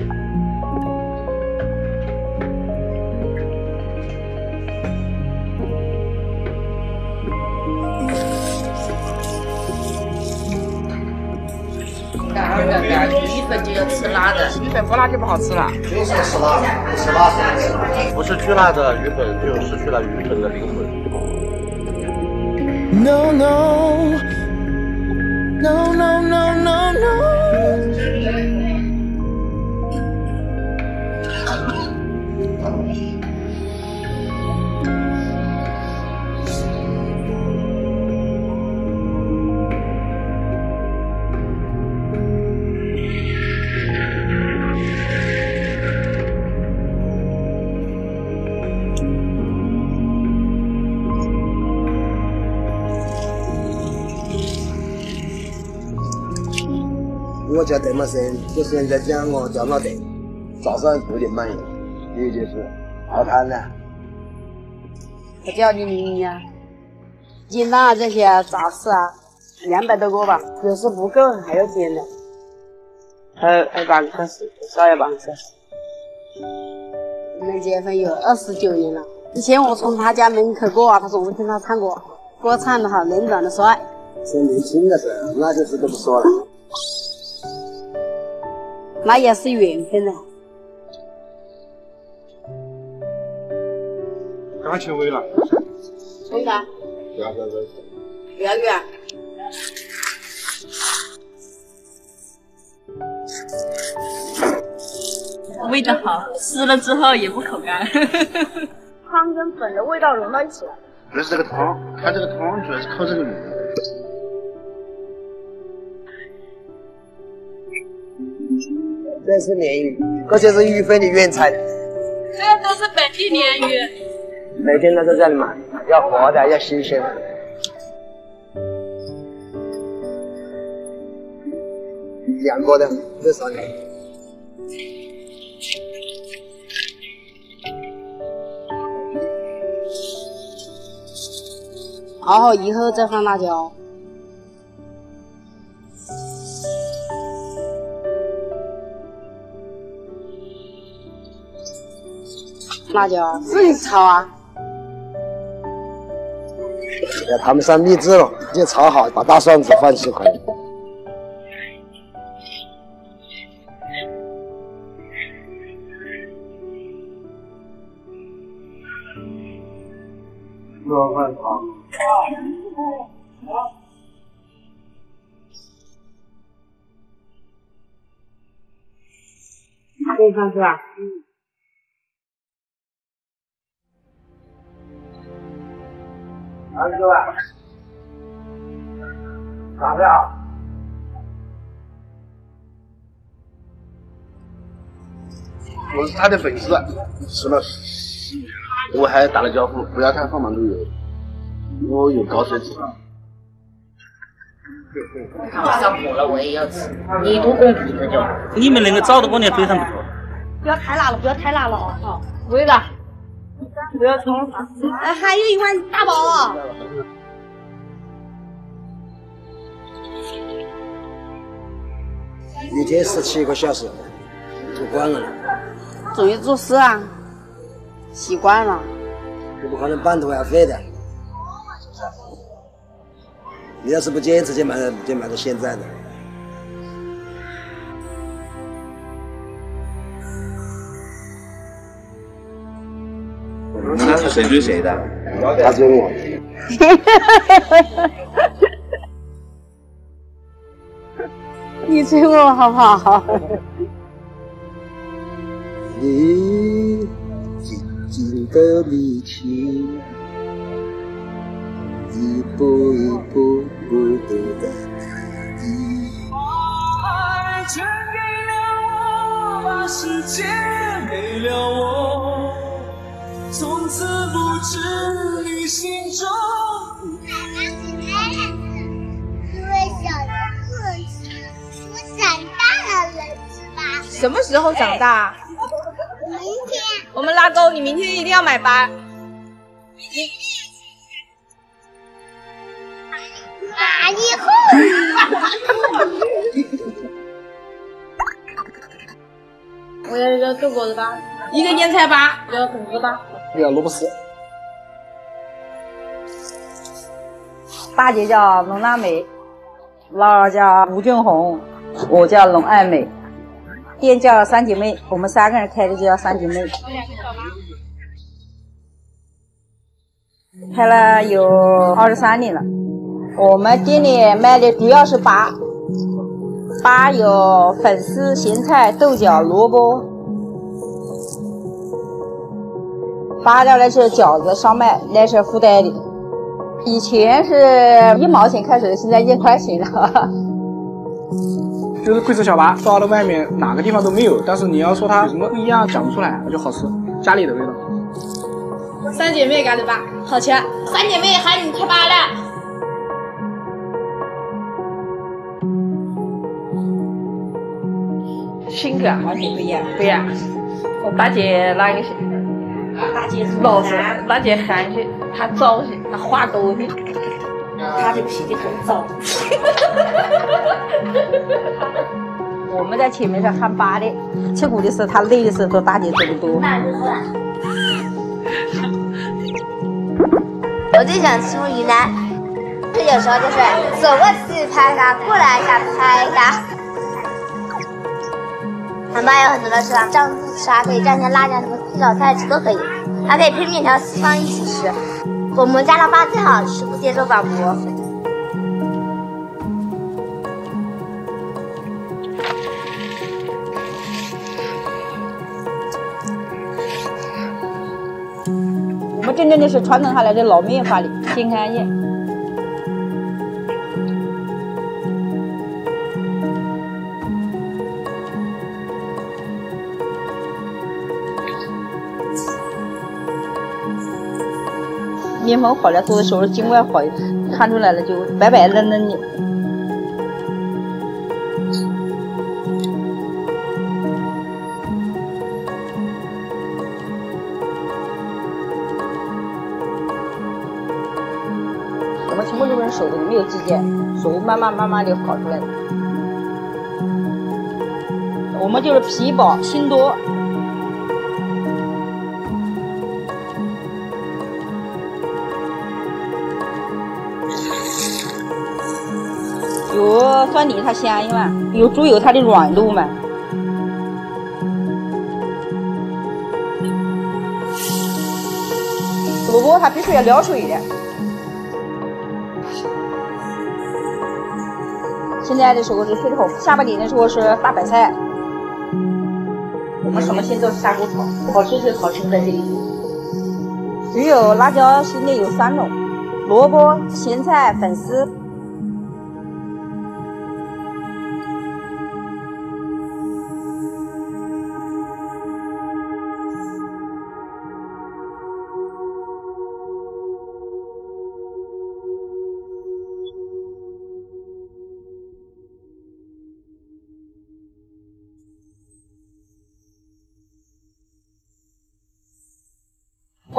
二个干鱼粉就要吃辣的，鱼粉不辣就不好吃了。 为什么吃辣？不吃辣是吃辣。 不是去辣的鱼粉，就失去了鱼粉的灵魂。 No no no no no no no。 我叫邓茂生，就是人家讲我叫老邓。早上九点半，也就是熬汤了。 我叫李玲呀，鸡蛋啊这些杂事啊，两百多个吧，有时不够还要减的。还还半个小时，少要半个小时。我们结婚有二十九年了，以前我从他家门口过啊，他说我听他唱歌，歌唱的好，人长得帅。 是年轻的时候，那就是都不说了。 那也是缘分的。 刚切微了。 为啥？ 不要不要不要。 不要远。 味道好，吃了之后也不口干。 汤跟粉的味道融到一起了。 不是这个汤，它这个汤主要是靠这个鱼。这是鲢鱼，这就是鱼粉的原材料。 这都是本地鲢鱼。 每天都在这里买，要活的，要新鲜的。养过的，这三年。 熬好以后再放辣椒。辣椒自己炒啊， 要他们上秘制了，就炒好，把大蒜子放进去可以。做饭汤。 可以上去吧？嗯。 儿子啊，咋的啊？我是他的粉丝，吃了十年了。我还打了招呼，不要太放满都有，我有高血脂。 我上火了我也要吃，以毒攻毒这种。 你们那个枣的锅念非常不错。 不要太辣了，不要太辣了啊！好， 微辣，不要葱。 哎，还有一碗大包啊！ 一天十七个小时，做惯了。 终于做事啊，习惯了。 我不可能半途要废的。你要是不坚持，就卖到就卖到现在的。 你们俩是谁追谁的？ 他追我。 你追我好不好？ 你静静的离去，一步一步不停的你。 爱全给了我，把世界给了我，从此不知你心中。 因为小的个子，我长大了是吧？ 什么时候长大？ 明天。 我们拉钩，你明天一定要买八。你哪里后？ 我要一个豆果子吧，一个腌菜吧，要粉丝吧。 要萝卜丝。 大姐叫龙娜美，老二叫吴俊红，我叫龙爱美。店叫三姐妹，我们三个人开的就叫三姐妹。开了有二十三年了。我们店里卖的主要是粑，粑有粉丝、咸菜、豆角、萝卜。粑料那是饺子、烧麦，那是附带的。以前是一毛钱开始的，现在一块钱了。 就是贵州小粑，抓到外面哪个地方都没有，但是你要说它有什么不一样，讲不出来，就好吃，家里的味道。 三姐妹干的粑好吃，三姐妹喊你吃粑了。 性格完全不一样，不一样。我大姐那个是， 大姐是老实，大姐含蓄，她招些，她话多些。 她的脾气很糟。 我们在前面是喊粑的，吃苦的时候，她累的时候，大姐做的多。 我最喜欢吃鱼腩，这有时候就是走过去拍一下，过来一下拍一下。韩粑有很多的吃法，酱吃啊，可以蘸些辣酱，什么配炒菜吃都可以，还可以配面条稀饭一起吃。我们家的粑最好吃，不接受反驳。 我们真正的是传承下来的老面法里，健康一点。面粉好了，做的时候筋外好，看出来了就白白嫩嫩的。我们全部都是手工，没有机械，手慢慢慢慢就搞出来的。我们就是皮薄心多。有蒜泥它香一嘛，有猪油它的软度嘛。萝卜它必须要撩水的。现在的时候是水头，下半年的时候是大白菜。我们什么现做砂锅炒，好吃是好吃在这里。只有辣椒系列有三种：萝卜、咸菜、粉丝。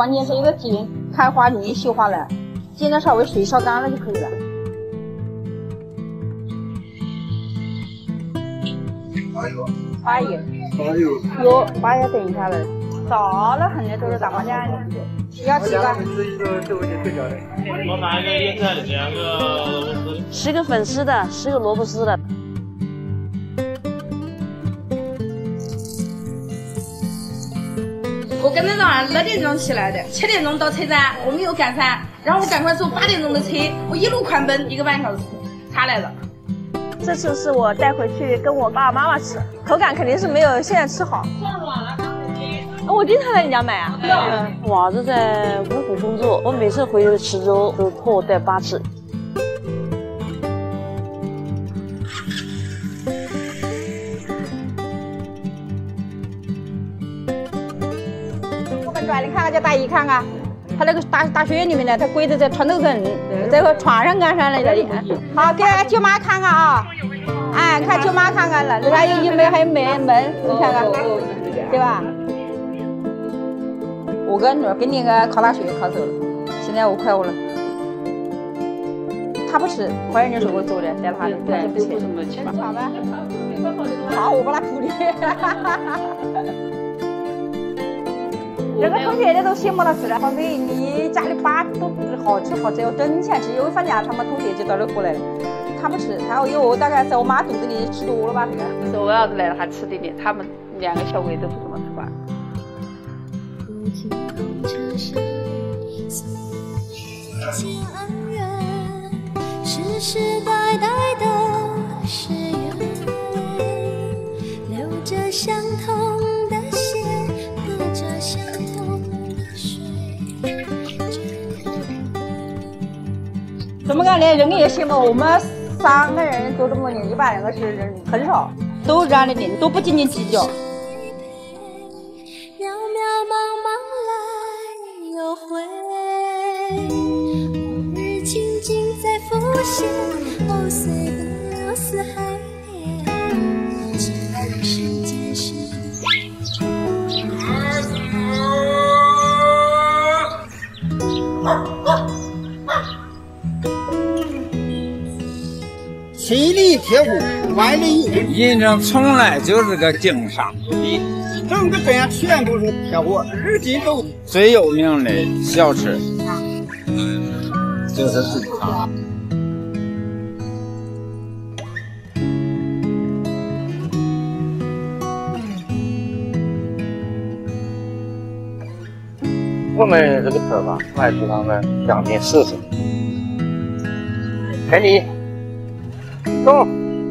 关键是一个茎，开花容易细化了，剪的稍微水烧干了就可以了。 八月， 八月， 八月， 哟，八月等一下了，早了很多都是大花家的，要几个？ 我拿一个叶菜的，两个萝卜丝。 十个粉丝的，十个萝卜丝的。 我今天早上二点钟起来的，七点钟到车站，我没有赶上，然后我赶快坐八点钟的车，我一路狂奔一个半小时，才来了。 这次是我带回去跟我爸爸妈妈吃，口感肯定是没有现在吃好。我经常来你家买啊。 嗯，我儿子在芜湖工作，我每次回池州都托我带八次。 我们转你看看，叫大姨看看。他那个大大学里面的，他跪着在床头跟，在个床上干上了这里。好，给舅妈看看啊，哎，看舅妈看看了，这还有一门还有门门，你看看，对吧？我跟女儿跟那个考大学考走了，现在我快活了。他不吃，怀孕的时候我做的，带他的，对，不吃。好吧，好，我帮他处理。这个同学的都羡慕了死了，宝贝，你家里爸都好吃好吃，要挣钱吃。有放假，他们同学就到这过来了。他不吃，他哟，我大概在我妈肚子里吃多了吧，这个。 是我儿子来了还吃点点，他们两个小鬼都不怎么吃饭。 世世代代都是缘，流着相同的血，喝着相同的水。 怎么感觉人也羡慕？我们三个人做这么多年，一百两个是人很少，都这样的人，都不斤斤计较。 渺渺茫茫来又回，往日情景在浮现，藕碎的丝还连，只爱世间事。 心里贴户，外里有人生从来就是个经商地，整个镇全部是贴户，日今都最有名的小吃就是自强。 我们这个车吧，卖出他们将近四十。给你，走。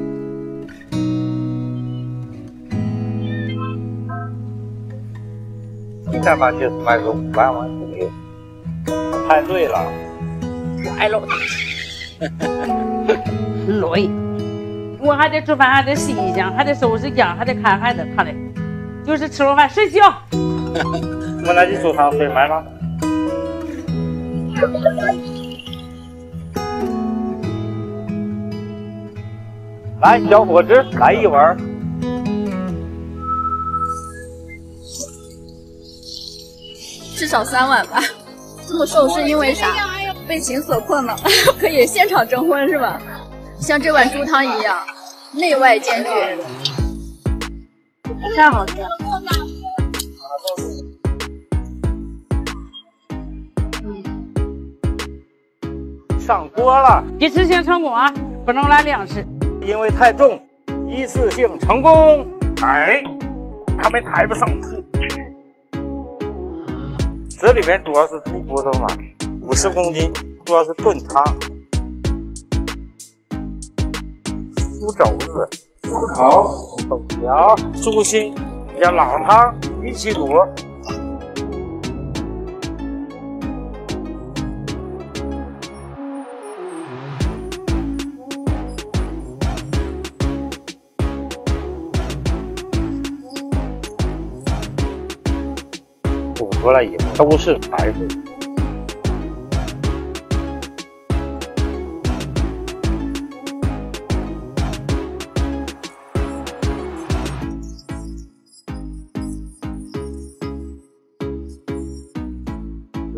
你干嘛就是卖个五万万左右？太对了， 太累，累。我还得做饭，还得洗衣裳，还得收拾家，还得看孩子，他嘞，就是吃完饭睡觉。 我那去煮汤水买了。来，小伙子，来一碗。 至少三碗吧。这么瘦是因为啥？被情所困了，可以现场征婚是吧？像这碗猪汤一样，内外兼具。太好吃了。 上锅了， 一次性成功啊，不能来两次， 因为太重，一次性成功。哎，他们抬不上去。这里面主要是猪骨头嘛，五十公斤，主要是炖汤、猪肘子、猪头、豆苗、猪心加老汤一起煮。煮出来以后都是白水。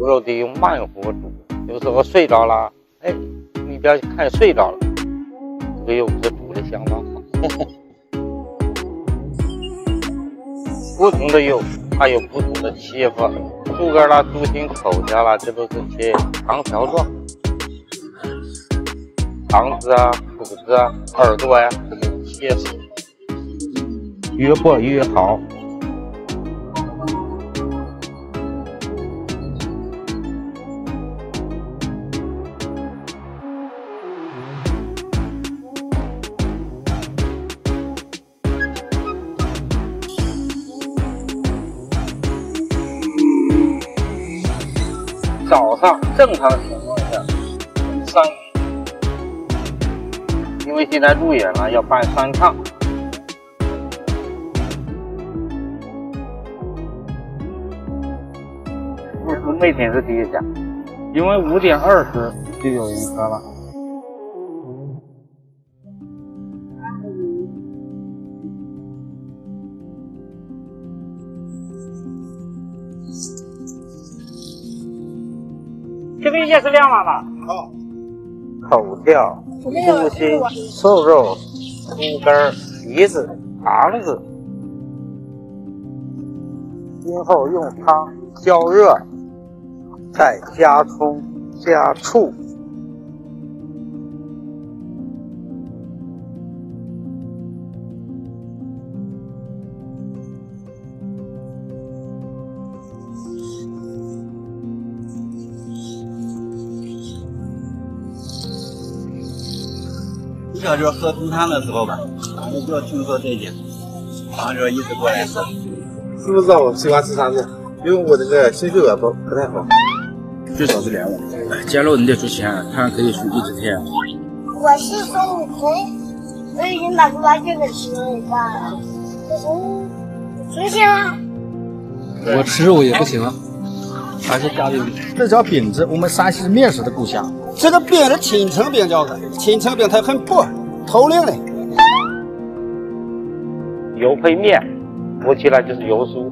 猪肉得用慢火煮，有时候睡着了，哎，你不要看睡着了，这个肉是煮的相当好。不同的肉它有不同的切法，猪肝啦、猪心、口条啦，这都是切长条状，肠子啊、肚子啊、耳朵呀、啊，这个切丝，越薄越好。早上正常情况下三鱼，因为现在入园了，要办三趟。不是每天是第一家，因为五点二十就有人喝了。 这个也是两万吧？ 好。口条、猪心、瘦肉、猪肝、蹄子、肠子，今后用汤浇热，再加葱、加醋。 这就是喝猪汤的时候吧，然后就听说这一点，然后就一直过来喝。 知不知道我喜欢吃啥子？因为我这个心血管不不太好， 最少是两万。假如你得出钱，他可以出一只天。 我是孙悟空，我已经把猪八戒给吃了一半了。我从行了。 我吃肉也不行了，还是加油。 这叫饼子，我们山西是面食的故乡。 这个饼是青城饼叫的，青城饼它很薄，透亮的。 油配面，浮起来就是油酥。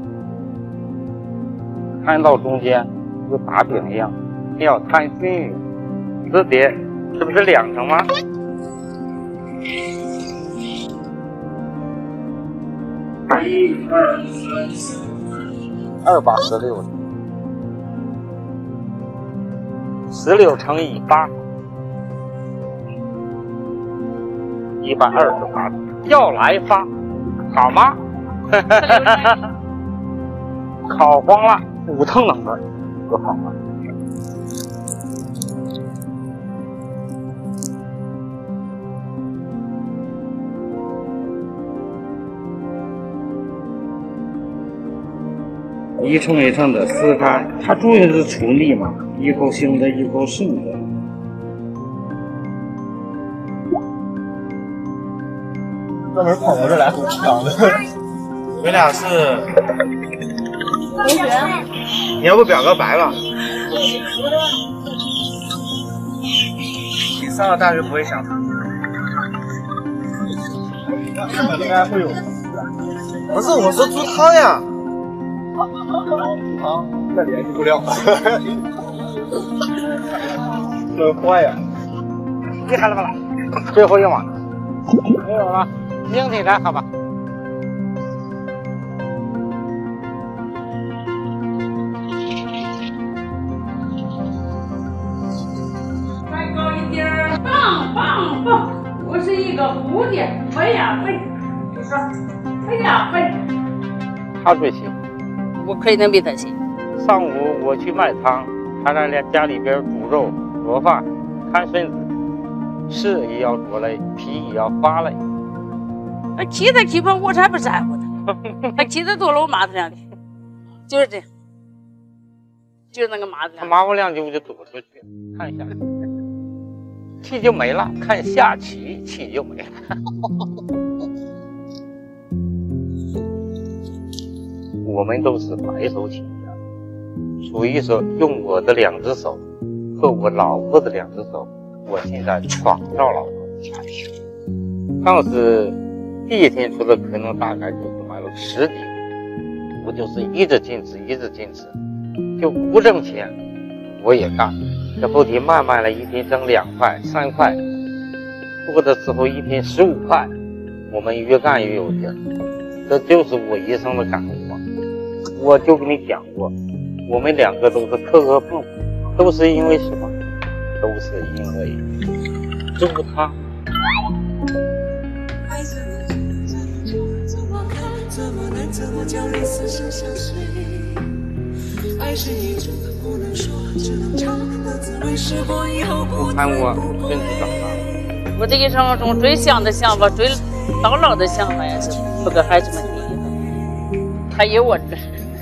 摊到中间，就打饼一样，要摊均匀。这碟是不是两层吗？一二三四，二八十六。十六乘以八，一百二十八，要来发，好吗？烤黄了，五腾冷的，多好啊！一层一层的撕开，它主要是处理嘛。一口腥的，一口生的。 专门跑我这来抢的。 你们俩是同学？ 你要不表个白吧？ 你上了大学不会想他。 日本应该会有。不是，我说猪汤呀。啊，那联系不了。真坏呀！ 厉害了吧？最后一碗没有了，明天再喝吧。 再高一点，棒棒棒！我是一个蝴蝶，飞呀飞，就说飞呀飞。 他最行， 我肯定比他行。 上午我去卖汤，他在家里边煮肉。做饭，看孙子，事也要做嘞，皮也要发嘞。 那气他气不，我才不在乎他。他气他多了，我骂他两句，就是这样，就是那个骂他。 他骂我两句，我就躲出去看下棋，气就没了；看下棋，气就没了。我们都是白手起家，所以说用我的两只手。和我老婆的两只手，我现在创造了我的家庭。当时第一天出的可能大概就是买了十斤，我就是一直坚持，一直坚持，就不挣钱， 我也干。这后天慢慢的一天挣两块、三块，多的时候一天十五块，我们越干越有劲儿。这就是我一生的感悟啊！我就跟你讲过，我们两个都是磕磕碰碰，都是因为什么？都是因为猪汤。我看我孙子长大， 我这一生中最想的想法，最到老的想法也是不给孩子们第一，还有我这。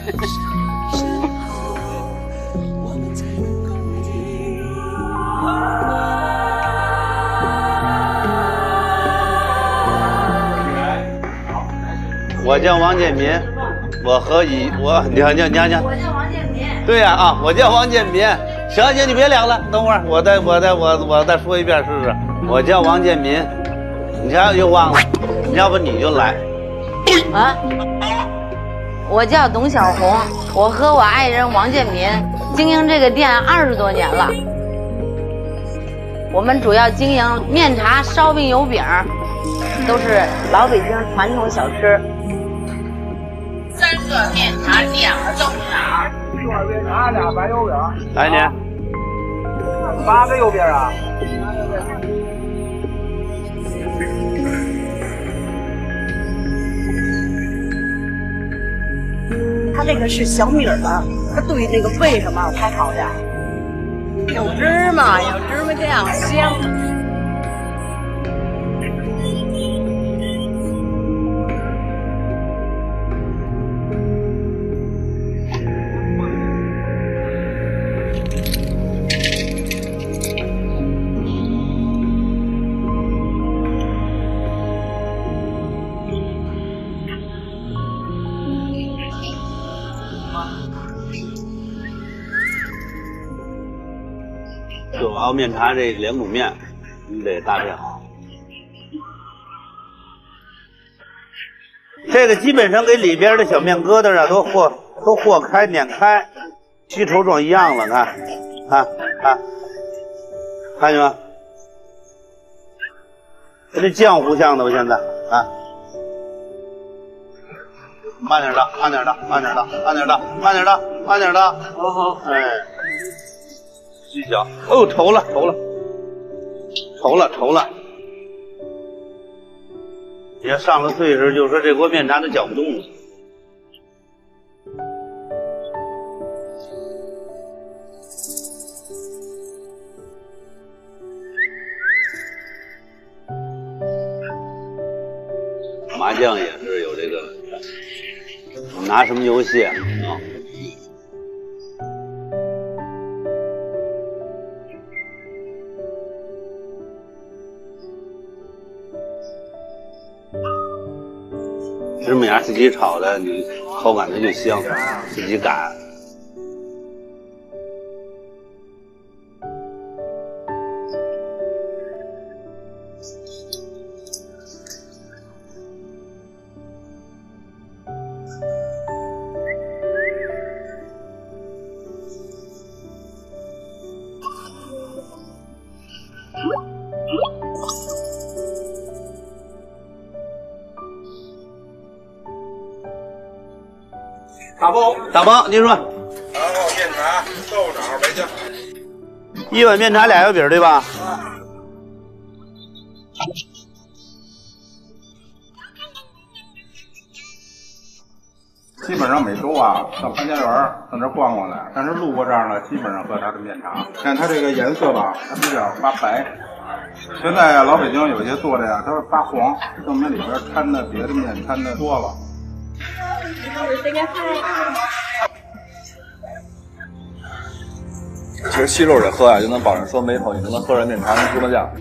我叫王建民，我和乙，我你好，你好，你好，你好。我叫王建民。对呀啊，我叫王建民。行行，你别聊了，等会儿我再我再我我再说一遍试试。我叫王建民，你瞧又忘了，要不你就来。 啊，我叫董小红，我和我爱人王建民经营这个店二十多年了。我们主要经营面茶、烧饼、油饼，都是老北京传统小吃。三个面茶，两个豆角。 一碗面茶，俩白油饼。 来你。 八个油饼啊。 它这个是小米的，它对那个胃什么还好点。有芝麻，有芝麻酱，香。 就熬面茶这两种面，你得搭配好。这个基本上给里边的小面疙瘩啊都和都和开碾开，须头状一样了，看，看看，看见吗？跟这浆糊像的吧？现在啊，慢点的，慢点的，慢点的，慢点的，慢点的，慢点的。好好，哎。细小哦，稠了，稠了，稠了，稠了。你要上了岁数，就说这锅面茶都搅不动了。麻将也是有这个，拿什么游戏啊？啊芝麻芽自己炒的，你口感它就香，自己擀。 大包， 大包，您说。 然后面茶、豆枣、白酱。 一碗面茶俩油饼，对吧？ 基本上每周啊到潘家园上这逛逛来，但是路过这儿呢，基本上喝他的面茶。看它这个颜色吧，它比较发白。现在啊，老北京有些做的呀，它是发黄，证明里边掺的别的面掺的多了。 其实吸溜着喝啊，就能保证说每口你都能喝着面茶跟芝麻酱。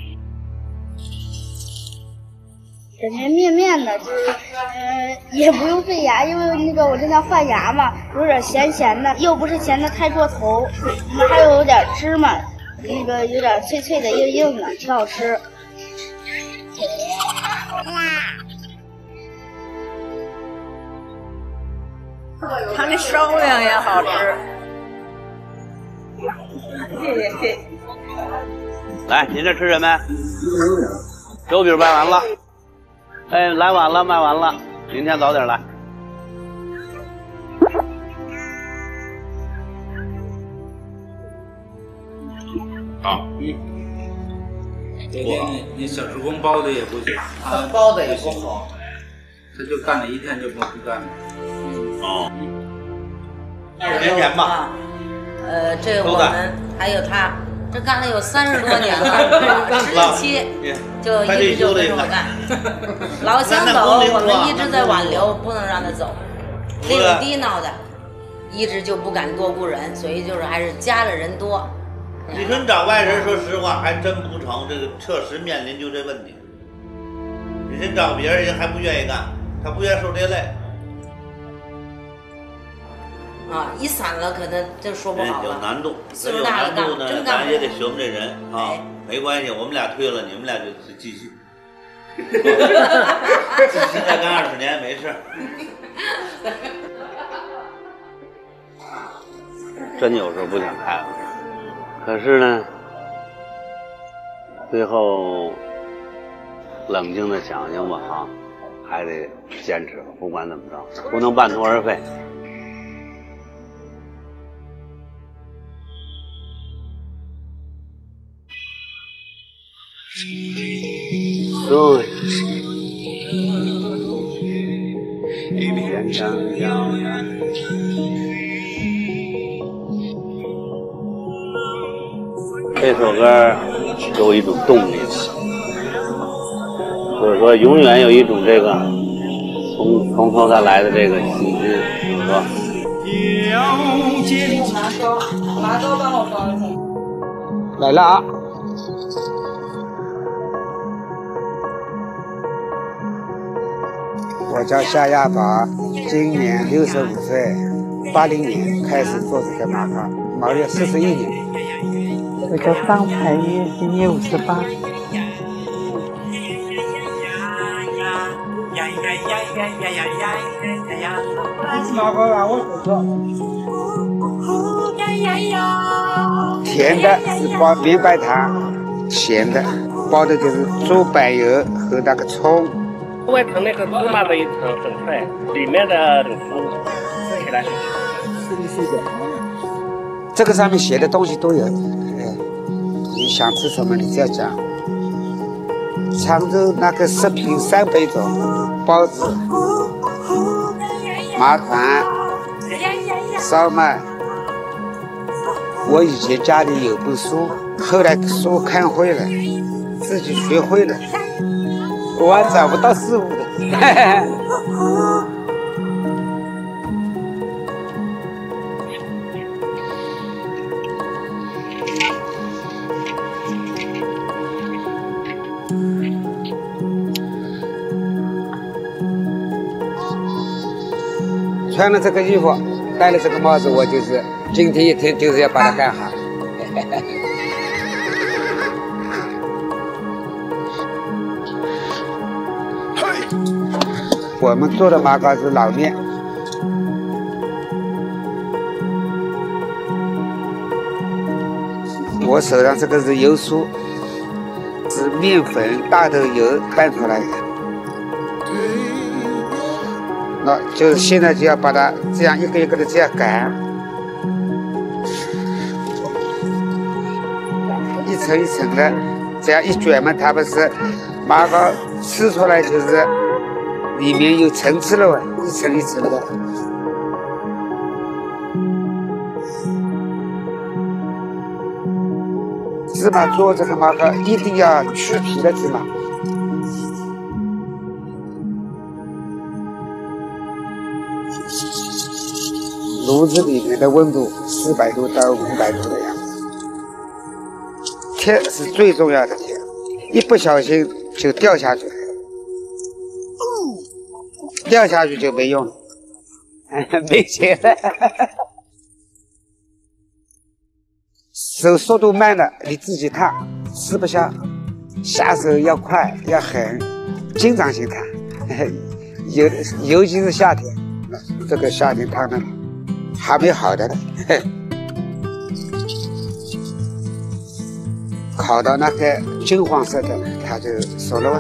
整天面面的，就是呃也不用费牙，因为那个我正在换牙嘛，有点咸咸的，又不是咸的太过头，还有有点芝麻，那个有点脆脆的硬硬的，挺好吃。 它那烧饼也好吃。 谢谢谢谢。 来，您这吃什么？手饼卖完了。哎，来晚了，卖完了，明天早点来。 好，嗯。昨天那小时工包的也不行， 啊，包的也不好， 他就干了一天就不不干了。 哦。 二十年前吧。 呃，这我们还有他，这干了有三十多年了，十七就一直就跟着我干。老想走，我们一直在挽留，不能让他走。利润低闹的，一直就不敢多雇人，所以就是还是加了人多。 你说你找外人，说实话还真不成，这个确实面临就这问题。你真找别人，人还不愿意干，他不愿意受这累。 啊，一散了可能就说不好了。 有难度， 岁数大了干，真干咱也得学我们这人啊。没关系，我们俩退了，你们俩就继续。继续再干二十年没事。真有时候不想开了。可是呢，最后冷静的想想吧，哈，还得坚持，不管怎么着，不能半途而废。对，天上阳阳。这首歌给我一种动力，或者说永远有一种这个从从头再来的这个信心，是吧？ 拿刀，拿刀帮我包一下。 来了啊！ 我叫夏亚宝，今年六十五岁，八零年开始做这个马卡，毛了四十一年。 我叫张彩玉，今年五十八。甜的是包明白糖，咸的包的就是猪柏油和那个葱。 外层那个芝麻的一层很脆，里面的很酥，吃起来。 这个上面写的东西都有。你想吃什么，你只要讲。常州那个食品三百种，包子、麻团、烧麦。我以前家里有本书，后来书看会了，自己学会了。我还找不到师傅的。穿了这个衣服，戴了这个帽子，我就是今天一天就是要把它干好。我们做的马糕是老面，我手上这个是油酥，是面粉、大豆油拌出来的。那就是现在就要把它这样一个一个的这样擀，一层一层的这样一卷嘛，它不是马糕吃出来就是里面有层次了，一层一层的。芝麻做这个马糕一定要去皮的芝麻。炉子里面的温度四百度到五百度的样子，铁是最重要的铁，一不小心就掉下去了，掉下去就没用了，没钱了。手速度慢了，你自己烫吃不下，下手要快要狠，经常性烫，尤尤其是夏天，这个夏天烫的。还没好的呢， 烤到那个金黄色的，它就熟了。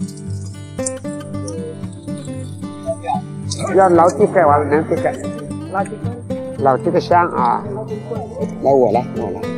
要捞几个完了，能几个？捞几个？捞几个香啊！来我了，我了。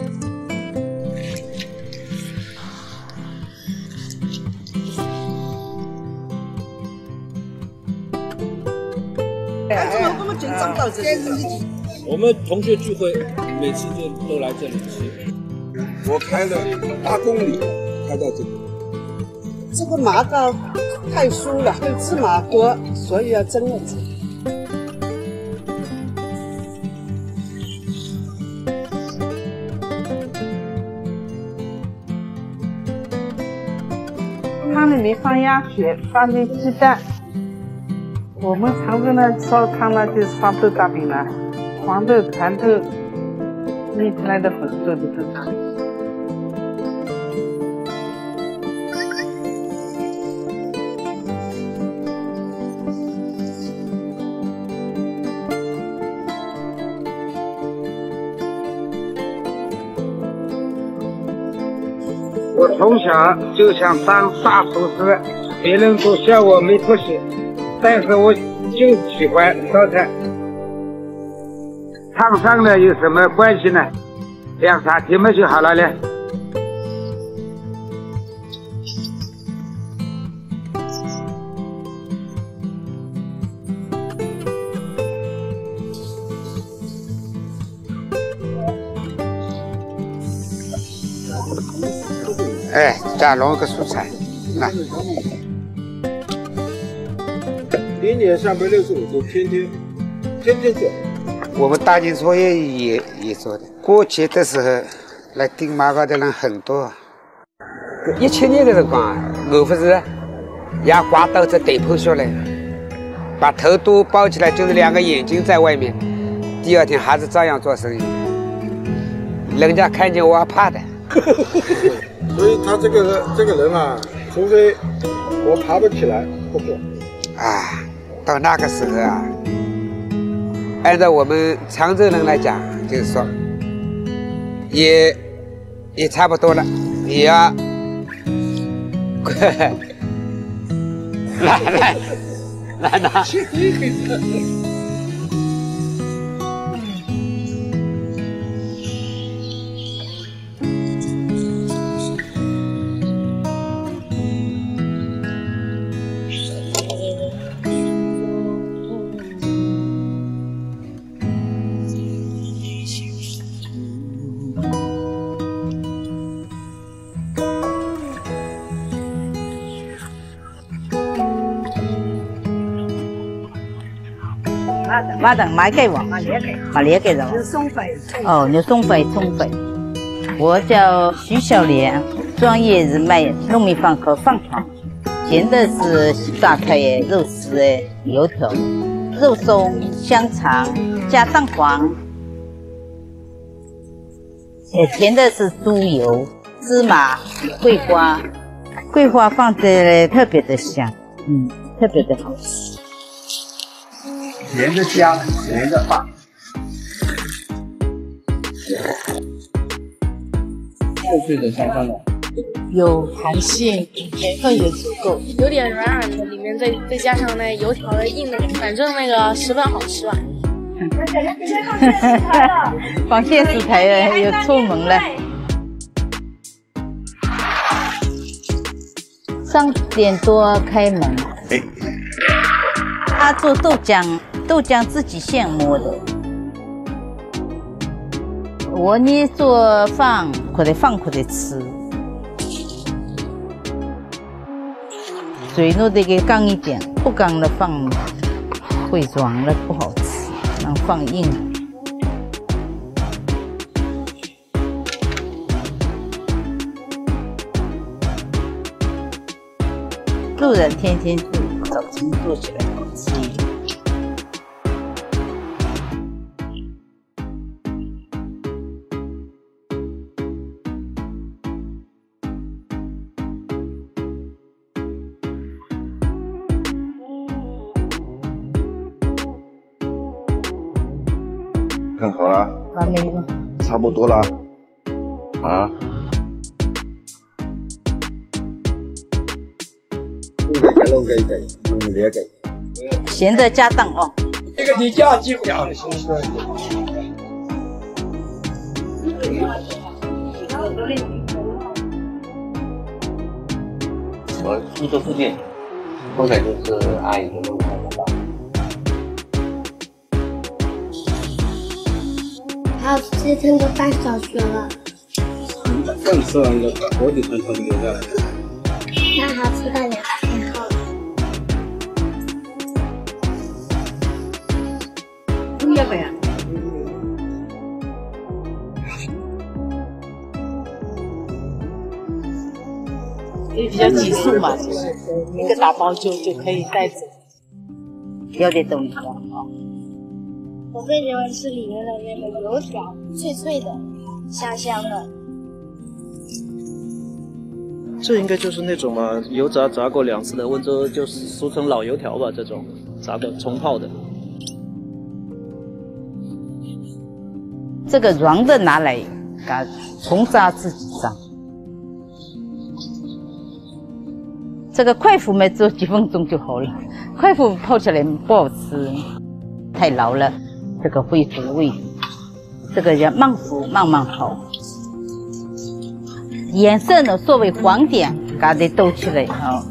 我们同学聚会，每次就都来这里吃。 我开了八公里，开到这里。 这个麻糕太酥了，芝麻多，所以要蒸了吃。 汤里面放鸭血，放点鸡蛋。我们常州呢烧汤呢就是放豆大饼了，黄豆、蚕豆捏出来的粉做的豆汤。 我从小就想当大厨师，别人都笑我没出息，但是我就喜欢烧菜。烫伤了有什么关系呢？两三天嘛就好了嘞。哎，再弄个蔬菜，来。 一年三百六十五天，天天天天做。 我们大年初一也也做的。过节的时候来订麻糕的人很多。一七年的辰光，我不是也刮到这对破下来，把头都包起来，就是两个眼睛在外面。第二天还是照样做生意，人家看见我还怕的。 所以他这个这个人啊，除非我爬不起来，不做。 啊，到那个时候啊，按照我们常州人来讲，就是说，也也差不多了，也要，来来来拿。 马等买给我，把脸给我。 牛松粉。 哦，牛松粉、葱粉。我叫徐小莲，专业是卖糯米饭和饭团，咸的是西瓜块、肉丝、油条、肉松、香肠加蛋黄。呃，甜的是猪油、芝麻、桂花，桂花放的特别的香，嗯，特别的好吃。 连着加，连着放。 脆脆的、香香的， 有弹性，甜分也足够，有点软软的，里面再再加上那油条的硬的，反正那个十分好吃吧。 放电视台了，又出门了。三点多开门。 哎。 他做豆浆，豆浆自己现磨的。我呢做饭，或者饭或者吃。水弄得给干一点，不干的饭会软了不好吃，让饭硬。路人天天做，早晨做起来好吃。 看好了， 完没有？ 差不多了，啊， 这个弄给给，弄这个。 咸的加蛋哦。 这个你家几两？ 我住这附近，后来就是阿姨的路上的吧。 还有这天都上小学了。 刚吃完个火腿肠全留下来。 那好吃的两天后。 要不呀？ 也比较急速嘛，就是一个打包就就可以带走。 有点东西啊。 我最喜欢吃里面的那个油条，脆脆的，香香的。 这应该就是那种嘛，油炸炸过两次的温州，就是俗称老油条吧，这种炸的冲泡的。 这个软的拿来，嘎重炸自己炸。这个快腐没做几分钟就好了，快腐泡起来不好吃，太老了，这个会腐味。这个要慢腐慢慢泡，颜色呢稍微黄点，嘎得抖起来啊。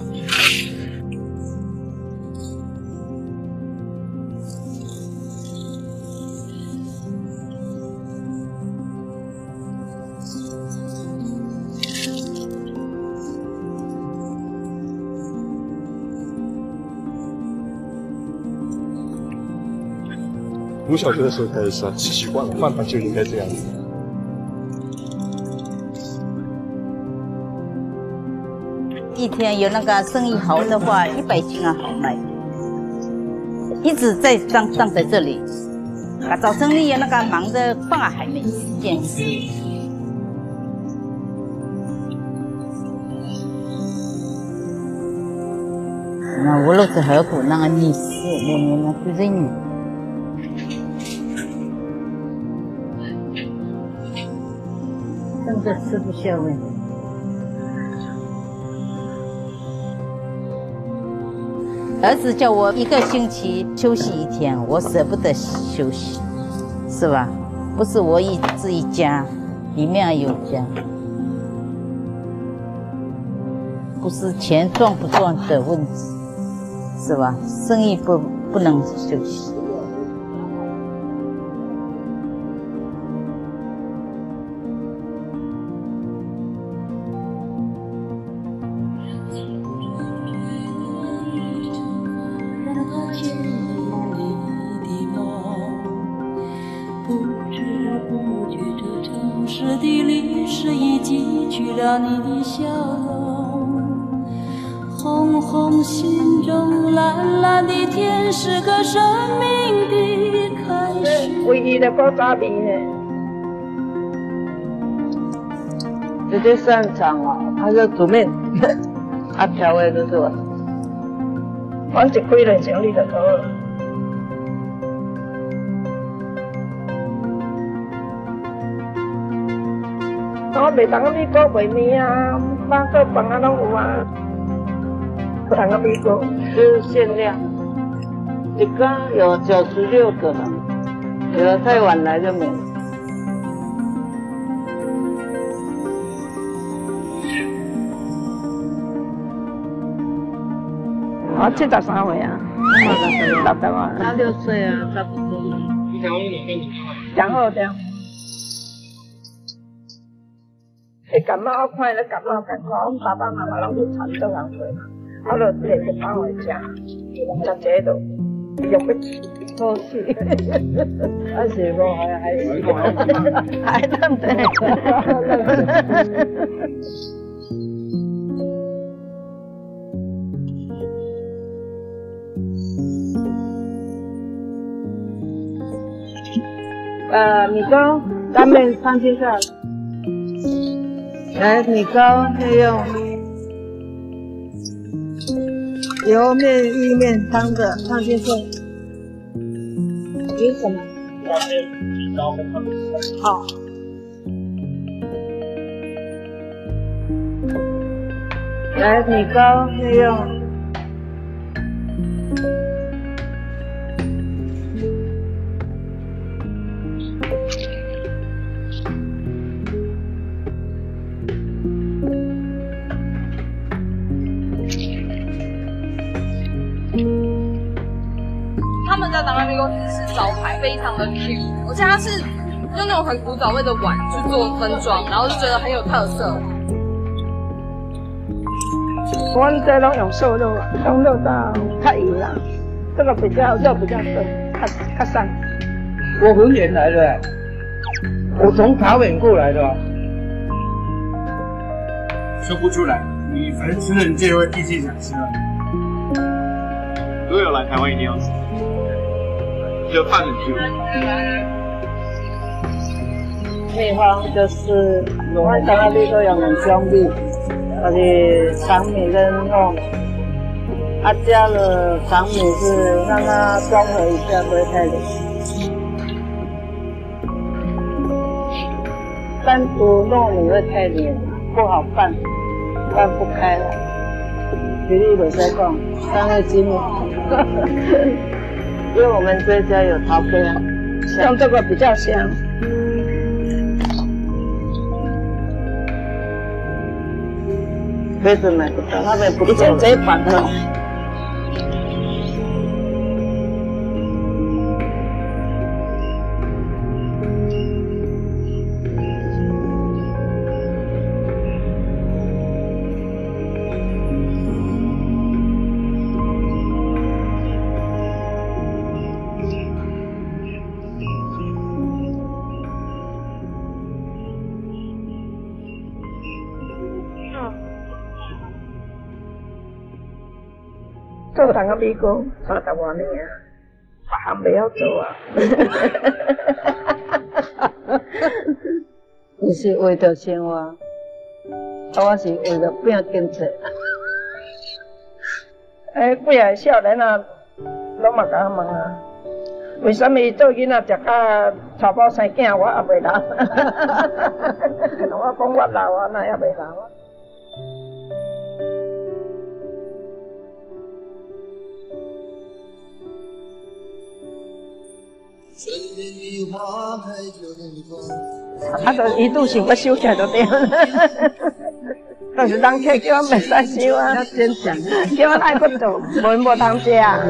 读小学的时候开始吃，吃习惯了，慢慢就应该这样子。 一天有那个生意好的话，一百斤啊好卖，一直在站站在这里。啊，早生意那个忙着饭还没时间吃。那我老是还苦，那个你是那那那不认你。真的吃不下味。儿子叫我一个星期休息一天，我舍不得休息，是吧？不是我一自一家，里面还有家，不是钱赚不赚的问题，是吧？生意不不能休息。 你的笑容，红红心中蓝蓝的天，是个生命的开始。 唯一的爆炸品这就擅长啊，他是煮面，他调味都是我。我一几人想你就好了。我袂当美国卖面啊，哪个饭啊拢有啊。当个美国就是限量，一个有九十六个，有的太晚来就没了。我七十三岁啊，六十啊，差六岁啊，差不多。然后这样。会感冒，我看伊咧感冒，感冒，阮爸爸妈妈拢去传做人做嘛，我就直接放回家，食这度，用不起，好死，还是无还还是还当得。呃，米糕干面三千块。来，米糕可以用油面、意面、汤的烫青菜。你什么？好。 来米糕内用。 他们家当然米糕是招牌，非常的 Q， 而且它是用那种很古早味的碗去做分装，然后就觉得很有特色。 我们这拢用瘦肉，用肉到太油了，这个比较肉比较瘦，较较散。 我很远来的，我从桃园过来的。 说不出来，你反正吃了你就会一直想吃了。 如果有来台湾一定要吃，就饭很 Q。 配方就是我们当然米都用两种米，就是长米跟糯米。啊，加了长米是让它中和一下，不会太冷。单独糯米会太黏，不好拌，拌不开了。比例我在讲，三个斤米。因为我们这家有桃贝啊，用这个比较香。杯子买不到，那边不够。以前这一款的。做糖个米糕三十多年，别行袂晓做啊。你是为着生活，啊，我是为了拼经济。哎，几个少年啊，拢嘛甲我问啊，为什么做囡仔食到娶某生囝，我也袂老？我讲我老啊，那也袂老啊。啊，就伊拄想要收起来就对了，但是人客叫我袂使收啊，真强，叫我爱佫做，无无通食啊。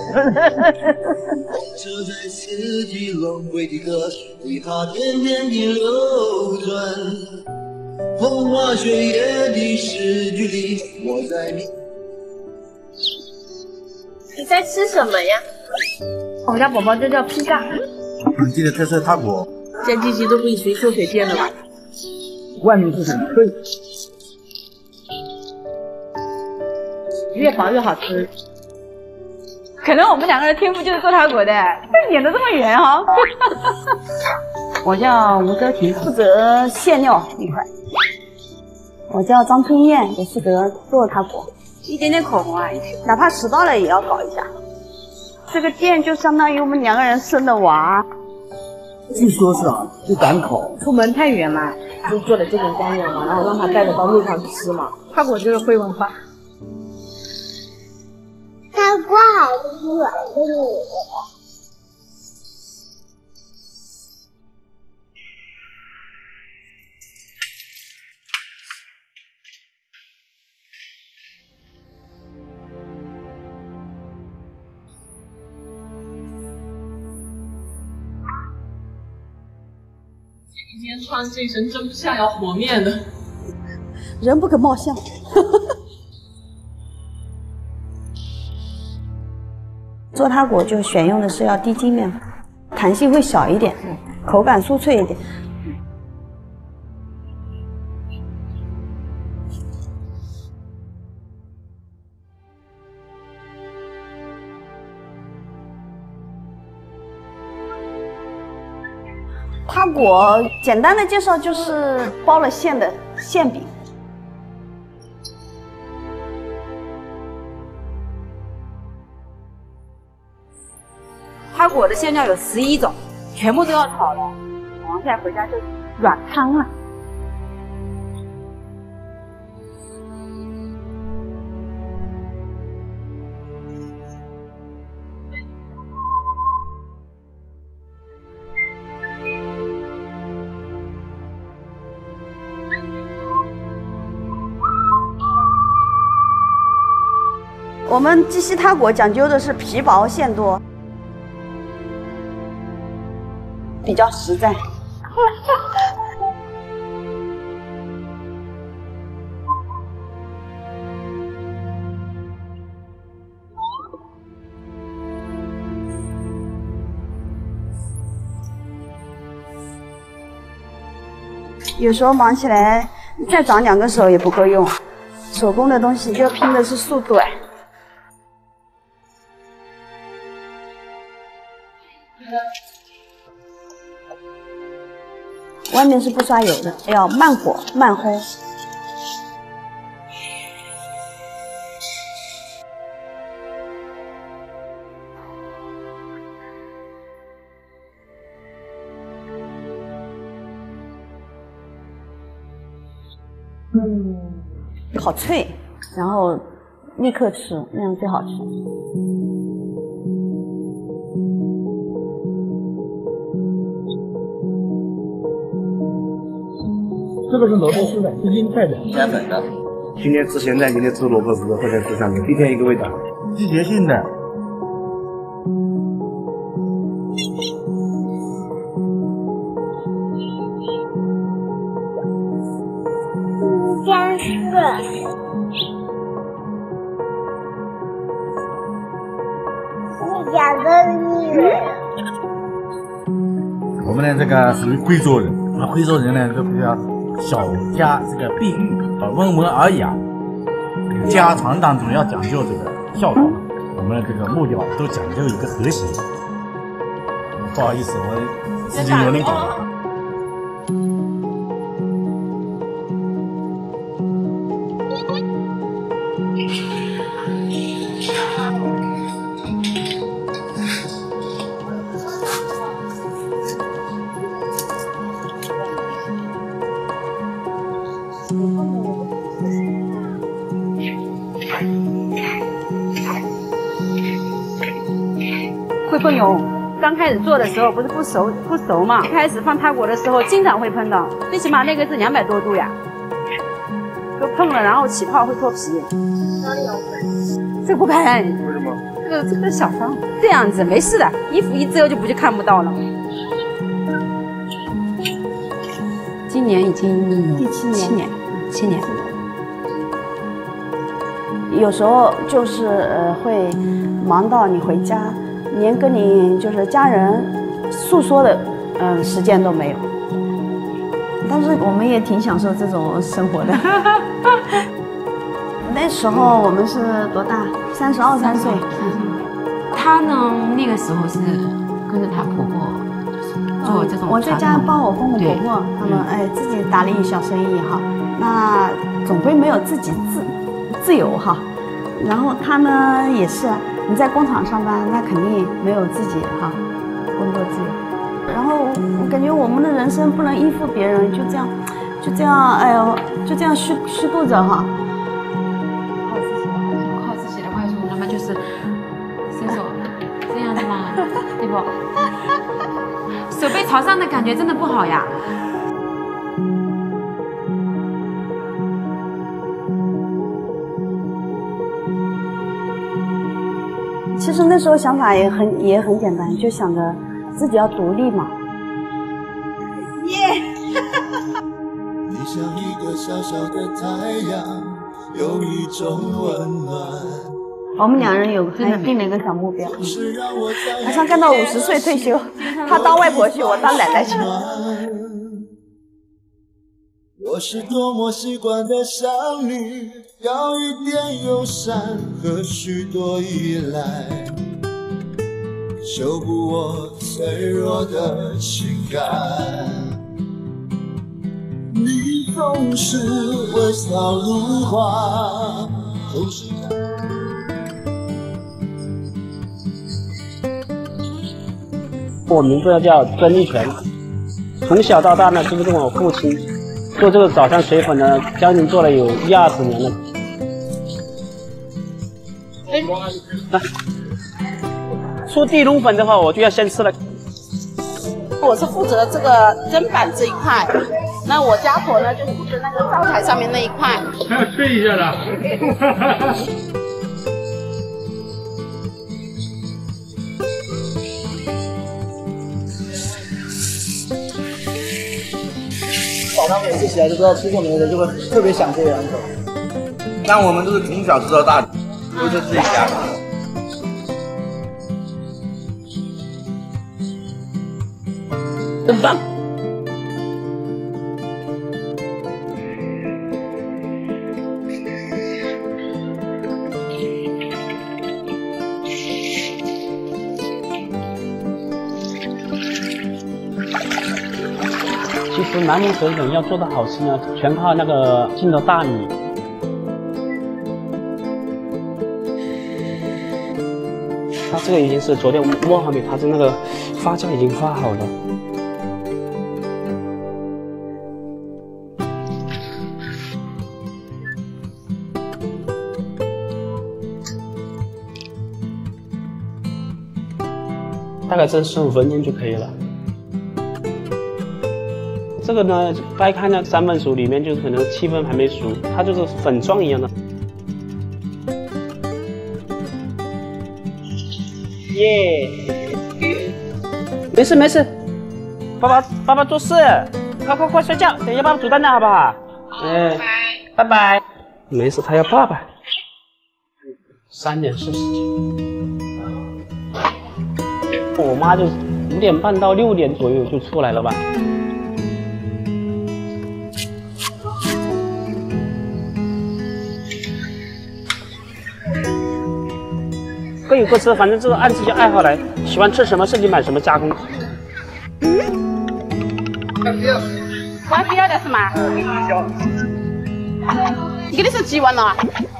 你在吃什么呀？我们家宝宝就叫披萨。 本地的特色塔果， 煎鸡鸡都必须秀水煎了吧？ 外面是很脆， 越薄越好吃。可能我们两个人天赋就是做塔果的，但演得这么圆哈、哦。 我叫吴歌婷，负责馅料一块。我叫张春燕，我负责做塔果，一点点口红啊，哪怕迟到了也要搞一下。这个店就相当于我们两个人生的娃。 据说是啊，不赶口， 出门太远嘛，就做了这种概念嘛，然后让他带着到路上去吃嘛。塔果就是会文化。 塔果好吃，这是我的。 今天穿这身真不像要和面的， 人不可貌相。做塔果就选用的是要低筋面，弹性会小一点，口感酥脆一点。塔果简单的介绍就是包了馅的馅饼。塔果的馅料有十一种，全部都要炒的，炒完下来回家就软汤了。 我们鸡西塔果讲究的是皮薄馅多，比较实在。有时候忙起来，再长两个手也不够用。手工的东西就拼的是速度哎。外面是不刷油的，要慢火慢烘。嗯，好脆，然后立刻吃，那样最好吃。 这个是萝卜丝的，是腌菜的， 干粉的。 今天吃咸菜，明天吃萝卜丝，或者吃上面，一天一个味道。季节性的。 僵尸。你讲的你。 我们呢，这个属于贵州人，那贵州人呢都比较小家这个碧玉，呃，温文尔雅。家常当中要讲究这个孝道，我们这个木雕都讲究一个和谐。不好意思，我自己有点搞。 会碰油，刚开始做的时候不是不熟不熟嘛，开始放塔果的时候经常会碰到，最起码那个是两百多度呀，就碰了，然后起泡会脱皮。哪里有喷？这不喷。为什么？这个这个小方这样子没事的，衣服一遮就不就看不到了。今年已经第七年，七年，七年。有时候就是呃会忙到你回家。连跟你就是家人诉说的，嗯，时间都没有。但是我们也挺享受这种生活的。那时候我们是多大？三十二三岁。 她呢，那个时候是跟着她婆婆做这种。 我在家帮我公公婆婆他们，哎，自己打理小生意哈。那总归没有自己自自由哈。然后她呢也是。你在工厂上班，那肯定没有自己哈工作自由。然后我感觉我们的人生不能依附别人，就这样，就这样，哎呦，就这样虚虚度着哈。 靠自己的快速，靠自己的快速，那么就是伸手这样的嘛，对不？手背朝上的感觉真的不好呀。 其实那时候想法也很也很简单，就想着自己要独立嘛。 耶！ 你像一个小小的太阳，有一种温暖。 我们两人有还定了一个小目标，马上干到五十岁退休，他当外婆去，我当奶奶去。 我是多么习惯的想你，要一点友善和许多依赖，修补我脆弱的情感。你总是微笑如花，总是我名字叫曾立全，从小到大呢，就是跟我父亲做这个早餐水粉呢，将近做了有一二十年了。啊，出地龙粉的话，我就要先吃了。 我是负责这个砧板这一块，那我家婆呢就负责那个灶台上面那一块。 还要吹一下的。 他们每次起来就知道吃过没的，就会特别想这两口。 但我们都是从小吃到大的，都是自己家的。 真棒！其实南宁水粉要做的好吃呢，全靠那个进的大米。它这个已经是昨天磨好米，它是那个发酵已经发好了。大概蒸十五分钟就可以了。这个呢，掰开呢三分熟，里面就是可能七分还没熟，它就是粉状一样的。耶！没事没事，爸爸爸爸做事，快快快睡觉，等一下爸爸煮蛋蛋好不好？哎，拜拜。没事，他要爸爸。三点四十几，我妈就五点半到六点左右就出来了吧。各有各吃，反正这个按自己爱好来，喜欢吃什么自己买什么加工。 关不要的是吗？你给你是几万了啊？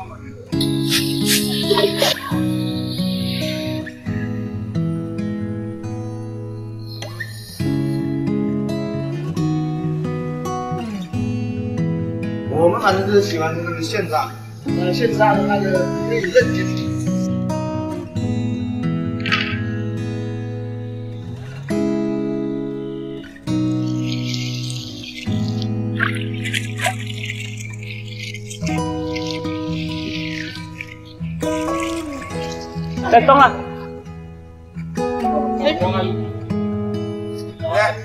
我们反正就是喜欢那个现炸，呃，现炸的那个可以韧劲。 再动了。 来。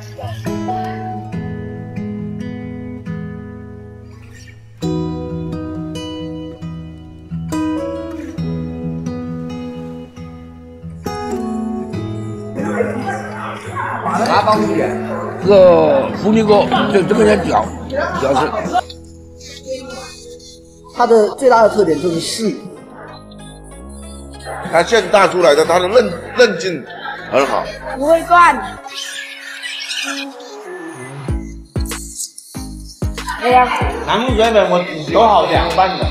哪帮鱼？这个福利哥就这么点屌，主要是它的最大的特点就是细。 它现炸出来的，它的韧韧劲很好， 不会断。哎呀， 南宁水粉我都好凉拌的。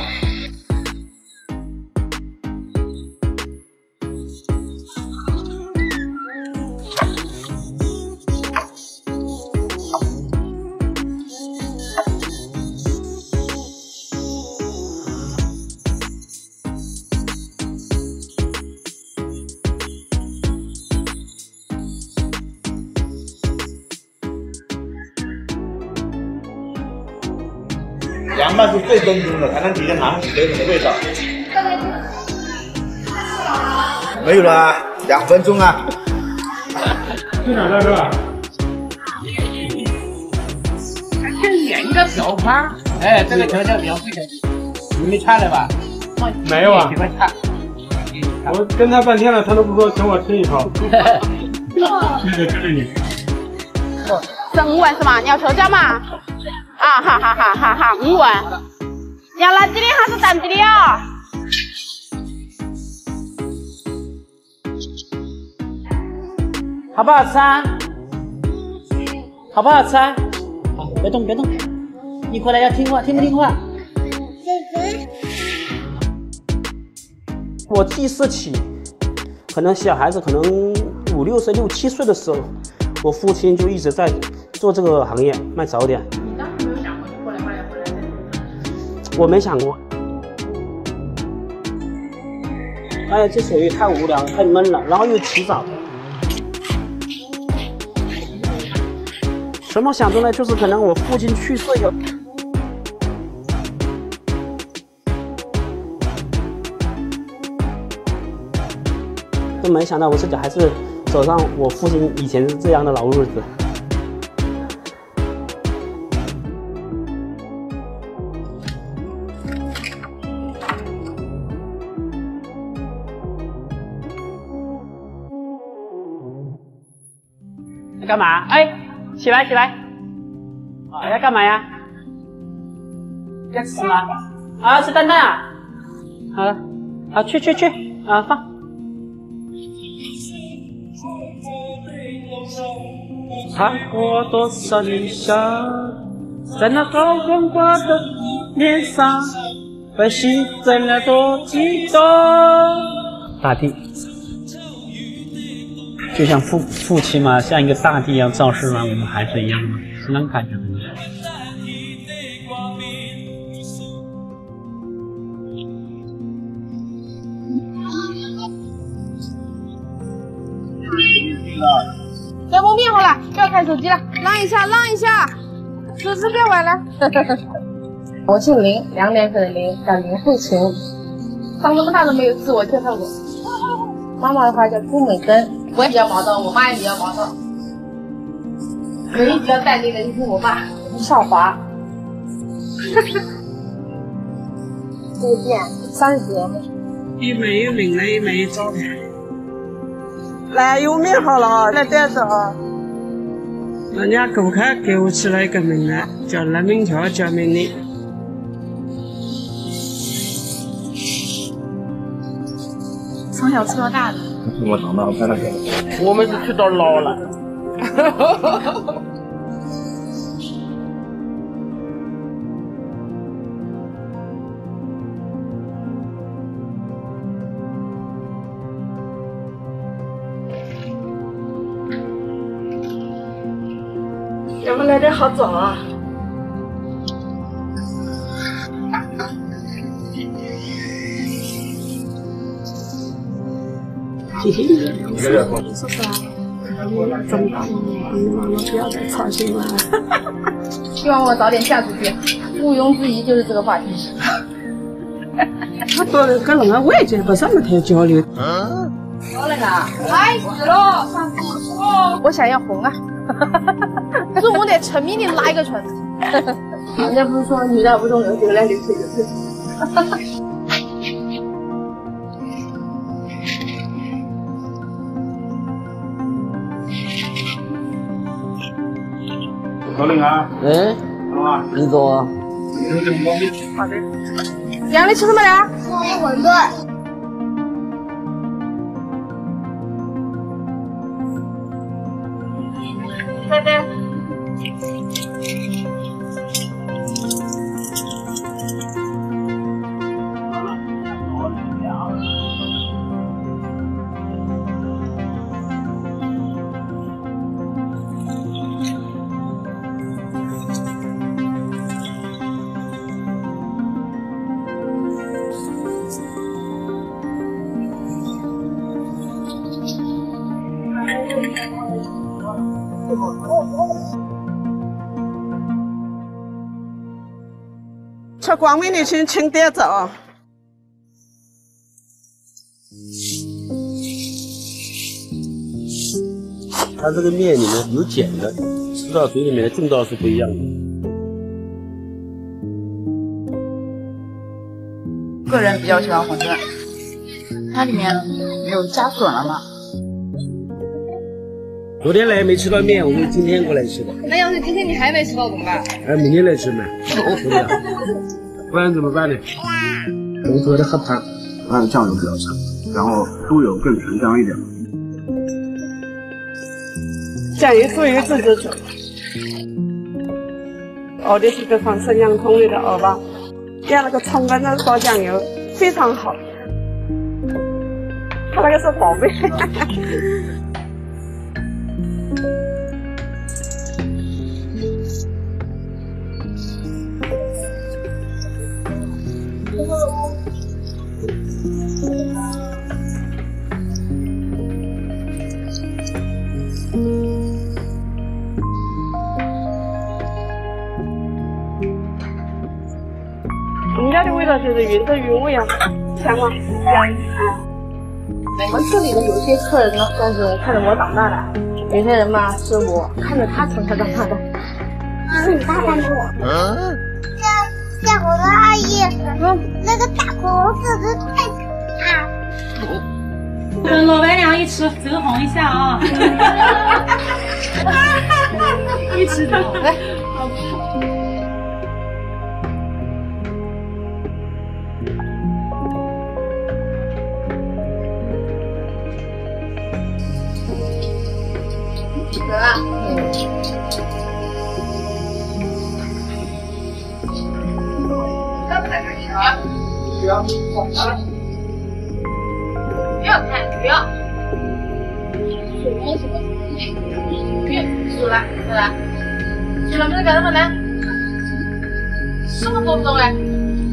凉拌是最正宗的，才能体现南宁水粉的味道。没有了，两分钟啊！ 去哪儿是吧？ 还真演一个小胖，哎，这个调教比较费点，你没馋了吧？ 没有啊，我跟他半天了，他都不说请我吃一口。那就跟着你。 这五万是吗？你要调价吗？啊哈哈哈哈哈！五万，你要辣鸡的还是淡鸡的啊？ 好不好吃啊？好不好吃啊？好，别动别动，你回来要听话，听不听话？我记事起，可能小孩子可能五六岁、六七岁的时候，我父亲就一直在做这个行业，卖早点。我没想过，哎，这属于太无聊、太闷了，然后又起早。什么想着呢？就是可能我父亲去世以后，都没想到我自己还是走上我父亲以前是这样的老日子。 干嘛？哎，起来起来！啊，要干嘛呀？要吃什么？啊，吃蛋蛋啊！好了，好，去去去，啊，放。看过多少理想，在那高光挂的脸上，欢喜在那多激动。大地，就像父父亲嘛，像一个大地一样造世嘛，我们还是一样嘛，是能感觉的。 要蒙面好了，不要看手机了，让一下，让一下，手指不要玩了。我姓林，两点水的林，叫林慧琴，长这么大都没有自我介绍过。妈妈的话叫朱美珍，我也比较矛盾，我妈也比较矛盾。唯一比较淡定的就是我爸少华。再见，三十节。 一枚有名的，一枚招牌。来，有名好了，来点着啊！人家顾客给我起了一个名来，叫人民桥叫美丽。 从小吃到大的。 我长大拍了个。 我们是吃到老了。 咱们来点好早啊！谢谢你。说实话，这么大了，你妈妈不要再操心了。 希望我早点嫁出去，毋庸置疑就是这个话题。 他说的跟那个外界不是那么太交流。 嗯。好了呀，开始喽！上厕所。我想要红啊。可是我得沉迷你拉一个唇。人家不是说女大不中留，留来留去留去。 老林啊， 哎，李总， 好的。杨丽吃什么呀？吃馄饨。拜拜。 吃光明的请请点着啊！ 它这个面里面有碱的，吃到嘴里面的劲道是不一样的。 个人比较喜欢馄饨，它里面有加笋了嘛。 昨天来没吃到面，我们今天过来吃的。 那要是今天你还没吃到怎么办？ 哎，明天来吃嘛，是不是？不然怎么办呢？ 红色的黑盘，它的酱油比较香，然后猪油更醇香一点。 酱油属于自己做，熬的是个放生洋葱里的熬吧，加那个葱跟那烧酱油，非常好。它那个是宝贝。我们家的味道就是云着云味啊，香吗？香。 我们这里的有些客人呢，算是看着我长大的；有些人嘛，是我看着他从小长大的。 是你爸看着我。嗯。像像我的阿姨，嗯，那个大口红色的太可爱。 跟老板娘一吃，这个红一下啊。 一起的，来。 哥，刚才这一个，不要，不要看，不要。输了，输了，输了，你在干什么呢？什么都不懂哎。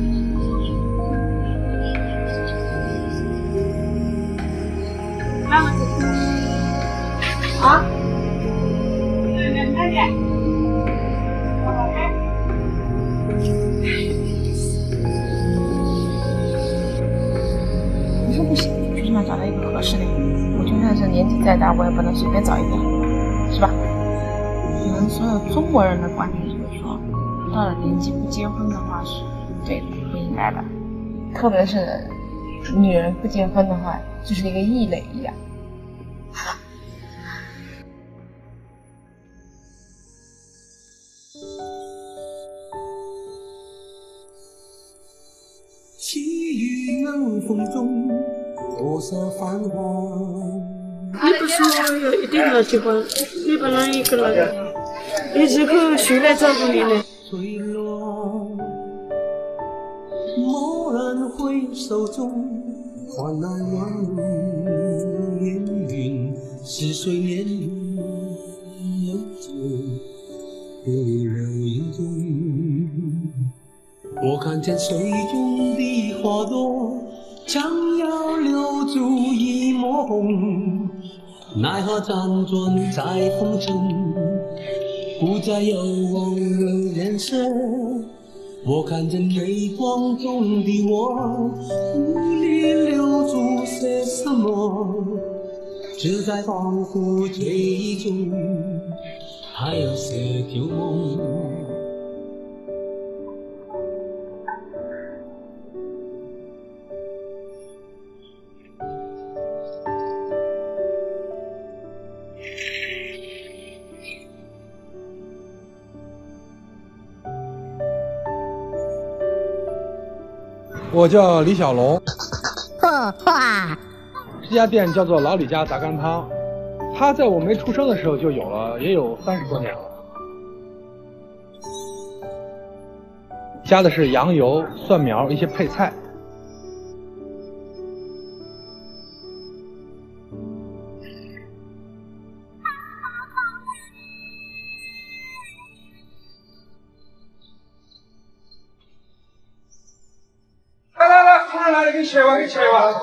妈妈，啊？你说不行，最起码找到一个合适的。我就算是年纪再大，我也不能随便找一个，是吧？我们所有中国人的观念就是说，到了年纪不结婚的话是对的，不应该的。特别是女人不结婚的话，就是一个异类一样。 细雨冷风中，多少繁华。 你不是有一定要结婚，你不能一个人一直去谁来照顾你呢？ 坠落，蓦然回首中，换来万里烟云，似水年轮，悠着悠悠中。我看见水中的花朵，将要留住一抹红，奈何辗转在风尘，不再有往日颜色。我看见泪光中的我，无力留住些什么，只在恍惚追忆中，还有些旧梦。 我叫李小龙，这家店叫做老李家杂干汤，它在我没出生的时候就有了，也有三十多年了。加的是羊油、蒜苗一些配菜。 来来来，夫人来了，给你切吧，给你切吧。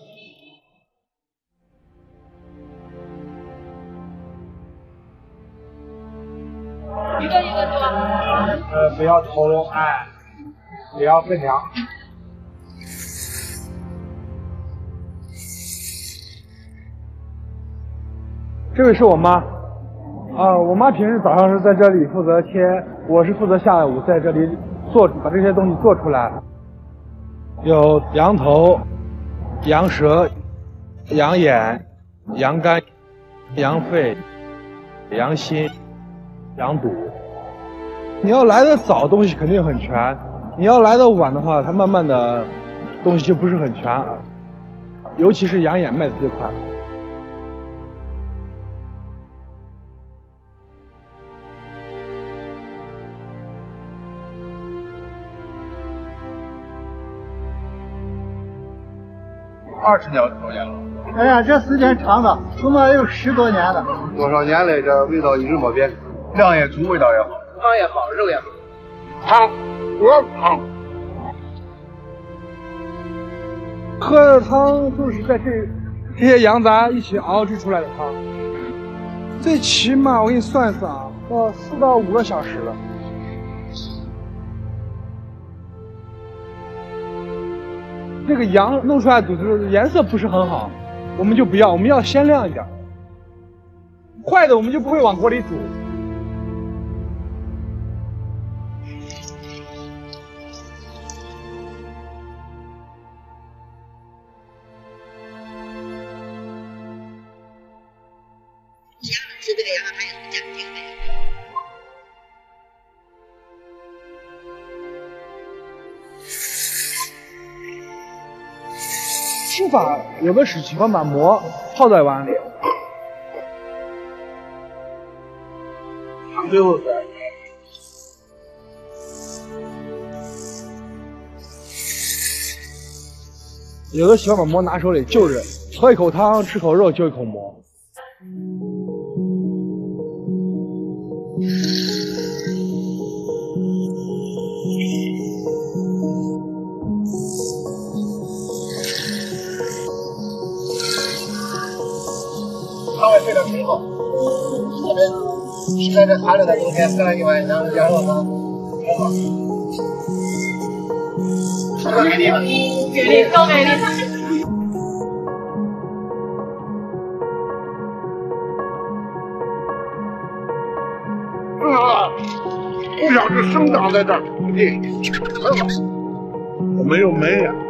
一个一个是吧？ 呃，不要透露，哎，不要分量。这位是我妈，啊，我妈平时早上是在这里负责切，我是负责下午在这里做，把这些东西做出来。有羊头、羊舌、羊眼、羊肝、羊肺、羊心、羊肚。你要来的早，东西肯定很全；你要来的晚的话，它慢慢的东西就不是很全。尤其是羊眼卖的最快。 二十年多年了。 哎呀，这时间长了，起码有十多年了。 多少年来，这味道一直没变，量也足，味道也好，汤也好，肉也好。汤，多汤。 喝的汤就是在这这些羊杂一起熬制出来的汤，最起码我给你算一算啊，要四到五个小时了。这个羊弄出来的肚子颜色不是很好，我们就不要，我们要鲜亮一点。坏的我们就不会往锅里煮。 是这个吃法有的是喜欢把馍泡在碗里， 最后再。 有的喜欢把馍拿手里就着，喝一口汤，吃口肉，就一口馍。 肠胃非常平衡，这边是在这寒冷的冬天喝了一碗羊羊肉汤，挺好。多给力吧！ 给力，够给力！ 啊！不想是生长在这儿，对，很好。我没有煤呀。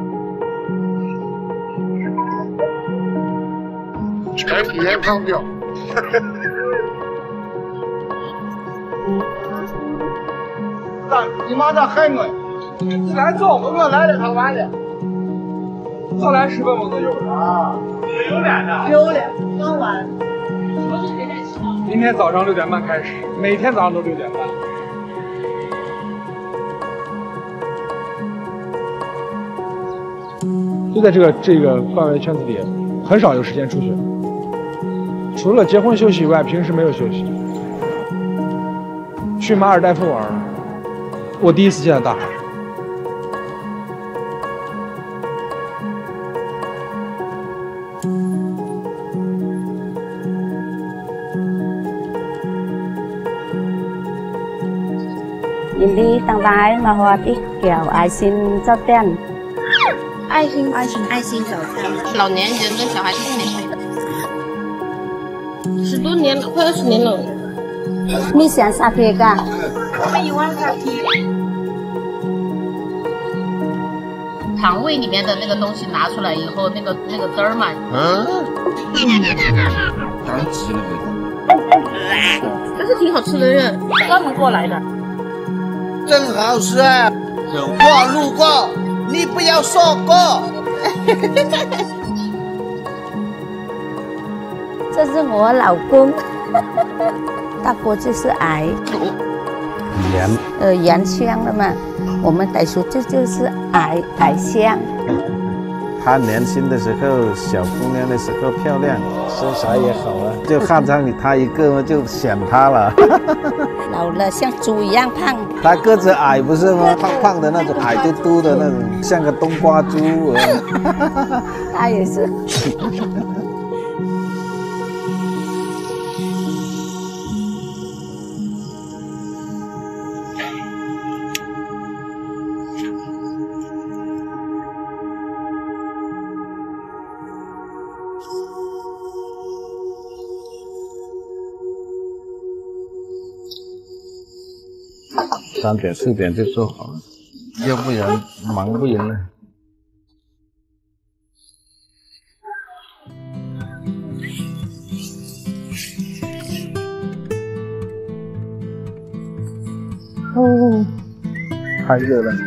全体验汤调。 咋？你妈咋害我呀？咱早不我来了，他晚了。 早来十分钟都有了啊。 有脸的。 有了，刚完。 明天早上六点半开始，每天早上都六点半。就在这个这个范围圈子里，很少有时间出去。除了结婚休息以外，平时没有休息。去马尔代夫玩，我第一次见到大海。 ยินดีตั้งร้ายมาฮอดอีกเกี่ยวไอซินเจ้าเต้น爱心爱心爱心早餐，老年人跟小孩是免费的，十多年了，快二十年了。 มีเสียงซาเพกะ我们一碗咖啡。 肠胃里面的那个东西拿出来以后，那个那个汁儿嘛， 嗯， 刚鸡的味道。 但是挺好吃的肉，专门过来的。 真好吃，我路过，你不要错过。 这是我老公。大锅就是癌， 盐， 呃，盐香的嘛。我们傣族这就是癌癌香。 她年轻的时候，小姑娘的时候漂亮，身材也好啊，就看上你她一个就选她了。 老了像猪一样胖。 她个子矮不是吗？胖胖的那种，矮嘟嘟的那种，像个冬瓜猪。 她也是。 三点四点就做好了，要不然忙不赢了。哦，太热了。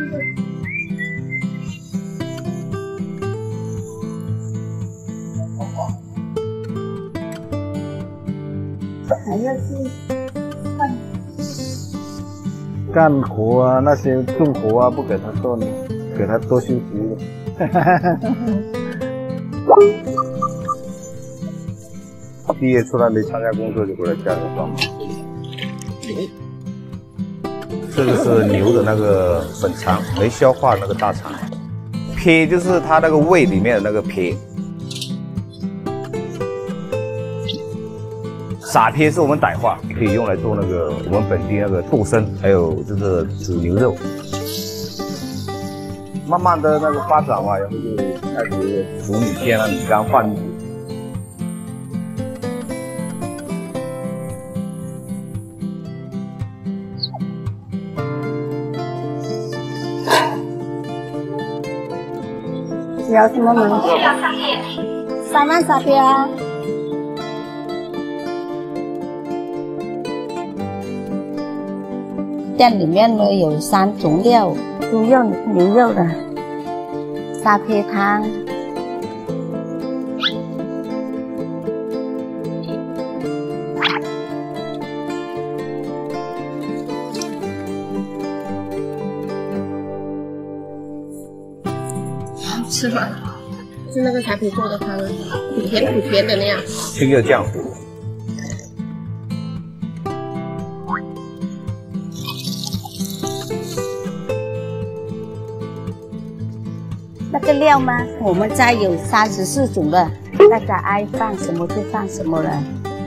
还要去换。 干活啊，那些重活啊，不给他做呢，给他多休息。 毕业出来没参加工作就过来家里帮忙。 这个是牛的那个粉肠，没消化那个大肠。撇就是它那个胃里面的那个撇。撒撇是我们傣话，可以用来做那个我们本地那个豆参，还有就是煮牛肉。慢慢的那个发展嘛，然后就开始煮米线啊、米干放进去。 要什么名字？三万沙撇啊！ 店里面呢有三种料，猪肉、牛肉的沙皮汤。 好吃吗？是那个茶皮做的汤，苦甜苦甜的那样。 这个浆糊。 那个料吗？我们家有三十四种的，大家爱放什么就放什么了。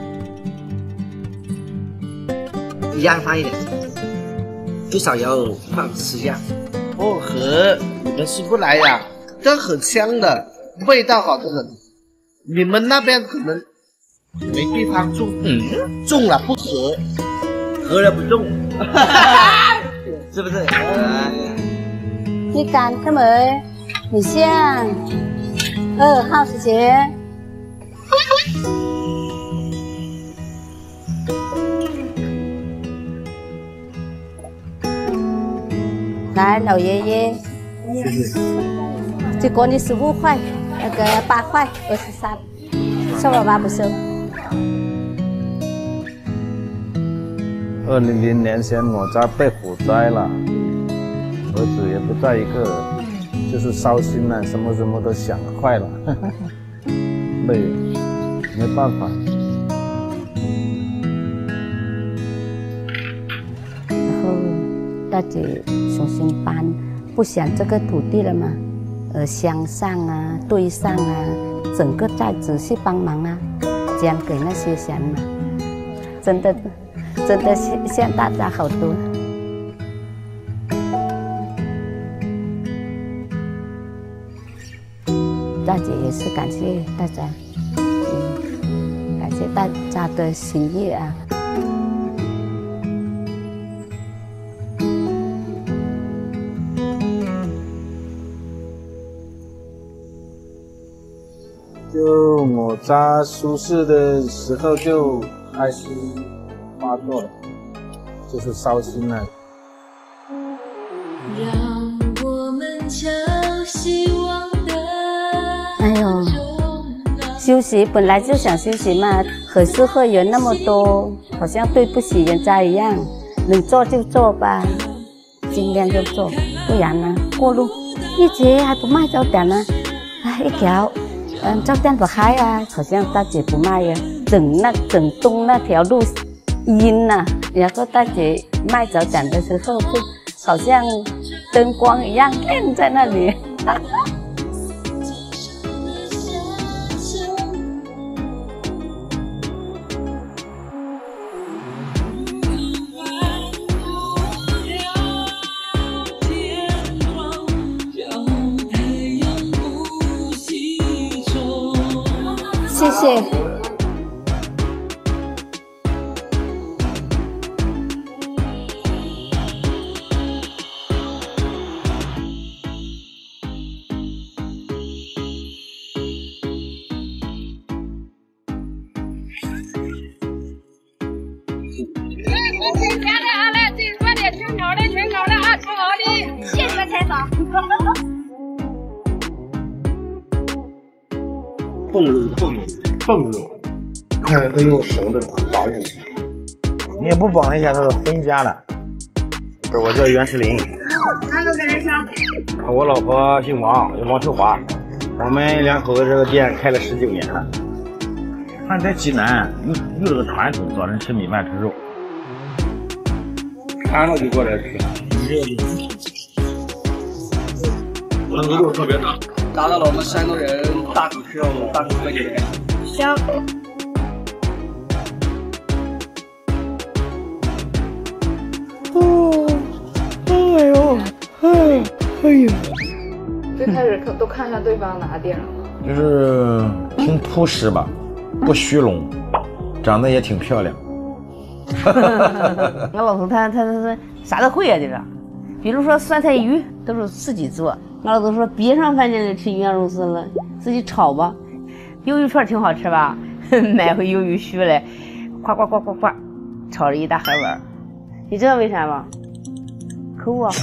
一样放一点，最少要放十样。哦呵，你们吃不来呀，这很香的，味道好的很。你们那边可能没地方种，嗯，种了不合，合了不种，是不是？哎呀， 你干他们，你像二号时间。来，老爷爷， 谢谢。 结果你十五块，那个八块，二十三，收了吧？不收。 二零零年前我家被火灾了，儿子也不在一个，就是烧心了，什么什么都想坏了，累，没办法。 大姐重新搬，不想这个土地了嘛，呃，乡上啊、队上啊，整个再仔细帮忙啊，捐给那些人嘛，真的，真的谢谢大家好多。大姐也是感谢大家，嗯，感谢大家的心意啊。 就我家出事的时候就开始发作了，就是烧心了。 让我们敲希望的哎呦，休息本来就想休息嘛，可是会有那么多，好像对不起人家一样，能做就做吧，尽量就做，不然呢，过路一直还不卖早点呢，哎，一条。嗯，早点不开啊，好像大姐不卖呀，整那整栋那条路阴呐、啊，然后大姐卖早点的时候，就好像灯光一样亮在那里。谢谢。 全家的啊，来，自己快点，全搞的，全搞的啊，超好的，谢谢采访。 凤乳，凤乳，凤乳，看都用熟的绑进去。 你也不绑一下，它是分家的。不是，我叫袁世林。 哪个跟人抢？ 我老婆姓王，叫王秋华。我们两口子这个店开了十九年了。俺在济南有有这个传统，早晨吃米饭吃肉。看了就过来吃。 它额度特别大， 达到了我们山东人大口吃肉、大口喝酒的感觉。 香。 哦，哎呦，哎，哎呦。 最开始都看上对方哪点了？ 就是挺朴实吧，不虚荣，长得也挺漂亮。 我老头他他他他啥都会啊，就是，比如说酸菜鱼都是自己做。我老头说别上饭店里吃鱼香肉丝了，自己炒吧。鱿鱼串挺好吃吧？买回鱿鱼须来，夸夸夸夸夸，炒了一大盒碗。你知道为啥吗？ 口啊。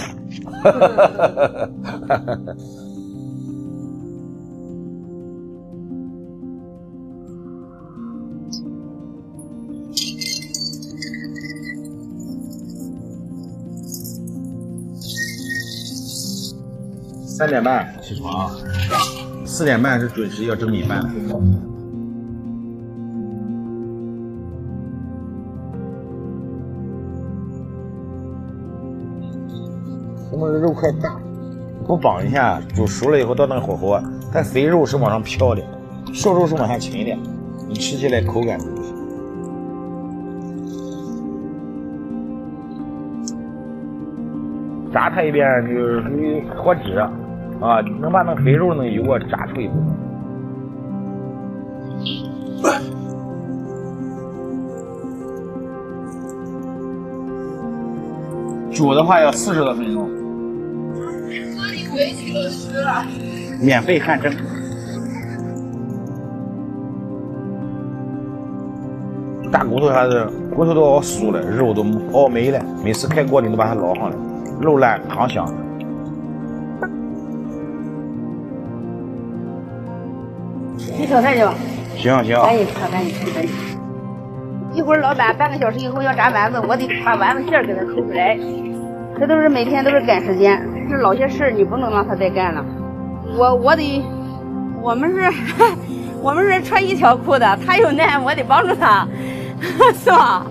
三点半起床，四点半是准时要蒸米饭的。我们肉块大，不绑一下煮熟了以后到那个火候，它肥肉是往上飘的，瘦肉是往下沉的，你吃起来口感就不行。炸它一遍就是属于脱脂啊，能把那肥肉那油啊炸出一部分。煮的话要四十多分钟。 回去了吃了。 免费汗蒸。大骨头还是骨头都熬酥了，肉都熬没了，每次开锅里都把它捞上来，肉烂汤香。 你炒菜去吧。 行行。 赶紧炒，赶紧吃，赶紧。一会儿老板半个小时以后要炸丸子，我得把丸子馅儿给他抠出来。这都是每天都是赶时间，这老些事儿你不能让他再干了。我我得，我们是，我们是穿一条裤的，他有难我得帮助他，是吧？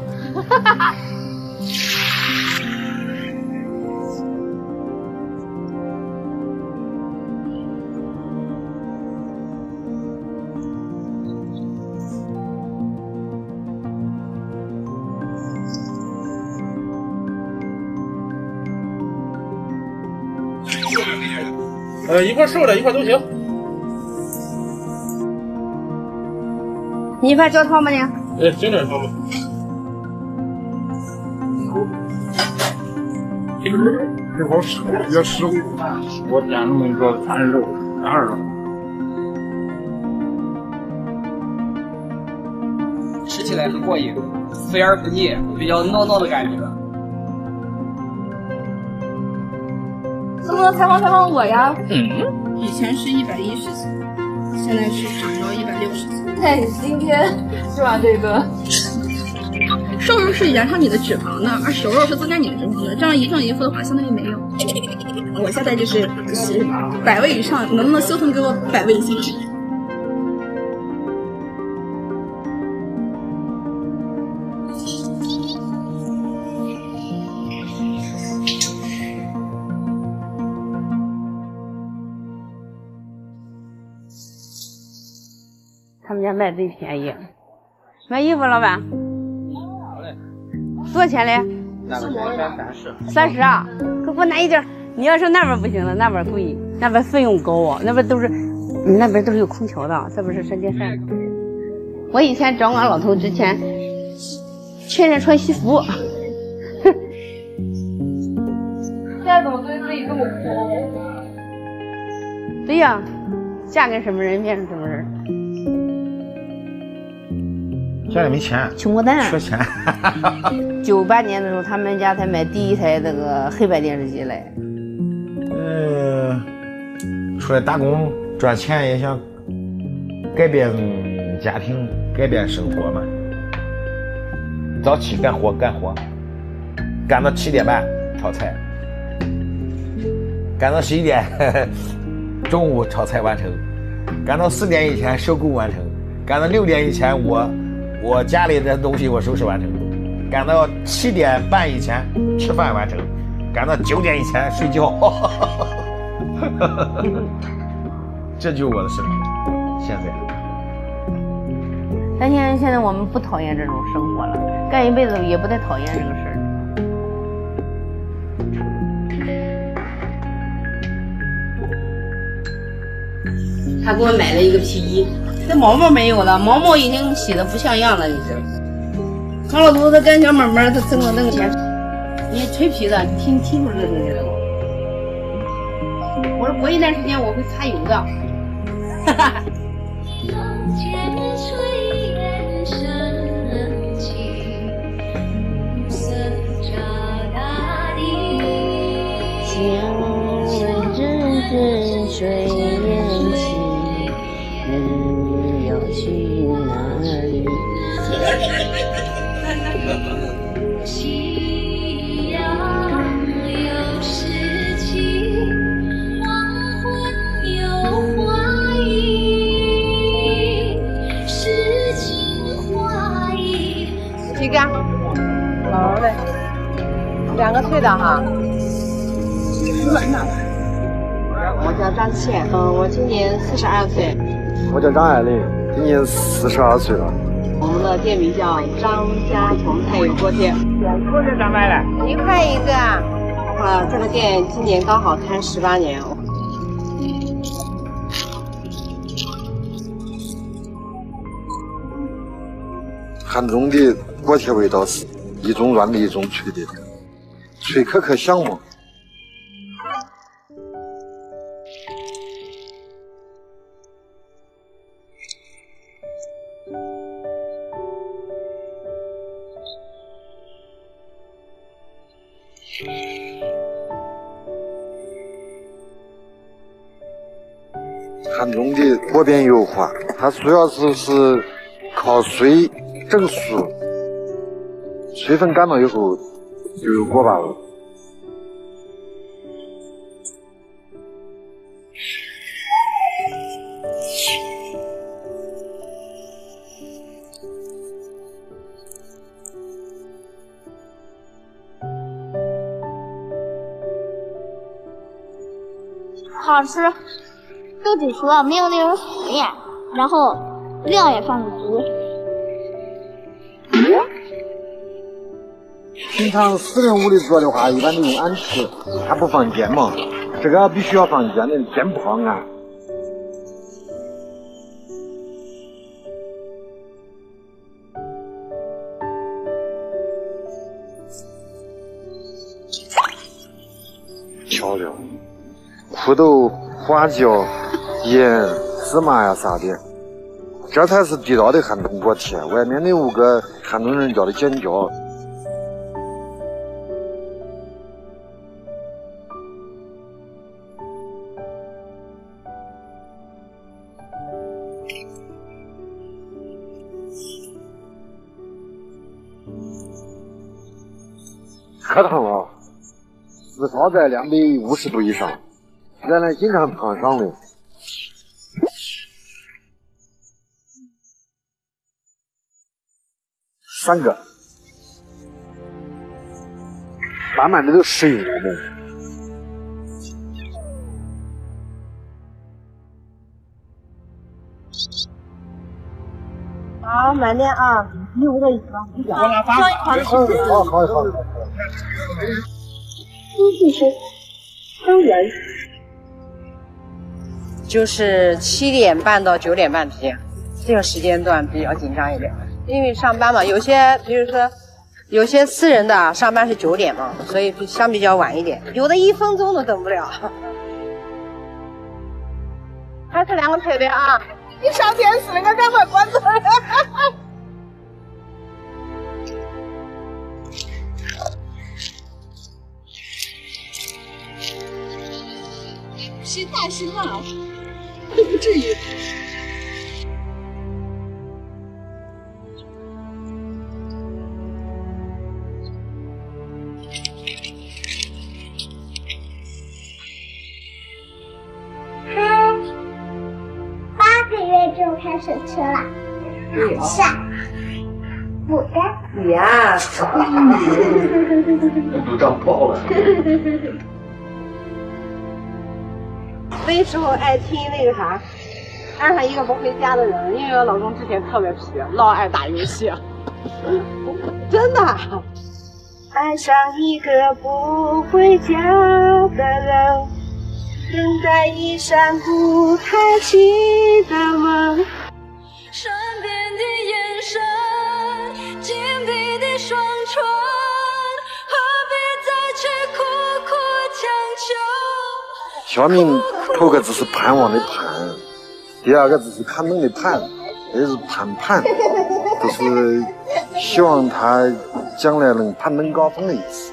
呃，一块瘦的，一块都行。 米饭浇汤吧你？ 哎，整点汤吧。 这会儿吃也吃回我点那么一个涮肉，哪儿了？ 吃起来很过瘾，肥而不腻，比较糯糯的感觉。 能不能采访采访我呀？ 嗯， 以前是一百一十斤，现在是长到一百六十斤。那你今天吃完这个，瘦肉是燃烧你的脂肪的，而熟肉是增加你的脂肪的，这样一正一负的话，相当于没有。我现在就是就是百位以上，能不能修成给我百位斤？ 他们家卖最便宜，买衣服老板，多少钱嘞？ 那个三十。 三十啊，可给我拿一件。你要说那边不行了，那边贵，那边费用高啊，那边都是，你那边都是有空调的，这边是山间山。我以前找俺老头之前，天天穿西服。 现在怎么对自己这么抠？ 对呀，嫁给什么人变成什么人。 家里没钱， 穷光蛋， 缺钱。 九八年的时候，他们家才买第一台这个黑白电视机来。 呃，出来打工赚钱也想改变家庭，改变生活嘛。早起干活干活，干到七点半炒菜，干到十一点呵呵中午炒菜完成，干到四点以前收工完成，干到六点以前我。我家里的东西我收拾完成，赶到七点半以前吃饭完成，赶到九点以前睡觉，这就是我的生活。现在， 但现在现在我们不讨厌这种生活了，干一辈子也不太讨厌这个事儿。他给我买了一个皮衣。这毛毛没有了，毛毛已经洗的不像样了，你知道。王老头他干小买卖，他挣了那个钱，你看吹皮的，你听听出这东西来了。我说过一段时间我会擦油的。哈哈。 的哈。我叫张倩，嗯，我今年四十二岁。 我叫张爱玲，今年四十二岁了。 我们的店名叫张家同菜油锅店。 锅子咋卖了？ 一块一个啊。啊，这个店今年刚好开十八年。 汉中的锅贴味道是一种软的，一种脆的，脆可可香嘛。汉中的锅边油花，它主要是是靠水蒸熟，水分干了以后就有锅巴味。 好吃，都煮熟了，没有那种死面，然后料也放的足。 平常私人屋里做的话，一般都用安吃，它不放碱嘛。这个必须要放碱的，碱不好安。调料。土豆、花椒、盐、芝麻呀啥的，这才是地道的汉中锅贴。外面的五个汉中人叫的尖椒。喝汤啊，至少在两百五十度以上。原来经常烫伤的，三个，慢慢的都适应了的。 好，慢点啊，你捂着一个， 我拿八个。好，好，好。 苏记是汤圆。就是七点半到九点半之间，这个时间段比较紧张一点，因为上班嘛，有些比如说有些私人的上班是九点嘛，所以相比较晚一点，有的一分钟都等不了。还是两个配备啊！你上电视，我赶快关注。心大心大。都不至于。 他八个月就开始吃了，是啊，牡丹。 你呀， 都长爆了。 那时候爱听那个啥，爱上一个不回家的人，因为我老公之前特别皮，老爱打游戏，真的。爱上一个不回家的人，等待一扇不开启的门。 善变的眼神，紧闭的双唇，何必再去苦苦强求？ 小明头个字是盼望的盼，第二个字是看门的盼，也是盼盼，就是希望他将来能攀登高峰的意思。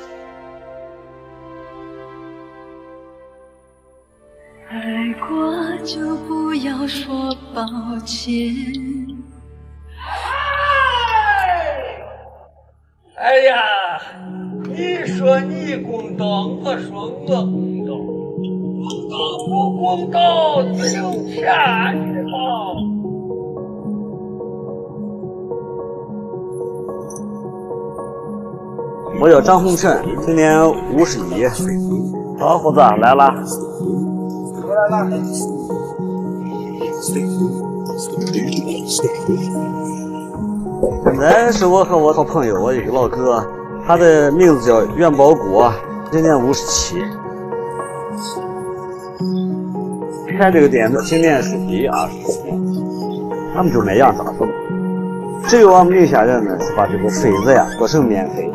爱过就不要说抱歉。 哎呀，你说你公道，我说我公道，公道不公道自有天知道。 我叫张洪胜，今年五十一。好，胡子来了。 回来了。 那是我和我好朋友，我一个老哥，他的名字叫袁宝国，今年五十七。开这个店子今年是第二十四年，他们就卖羊杂粉。只有我们宁夏人呢，是把这个痱子呀做成面痱。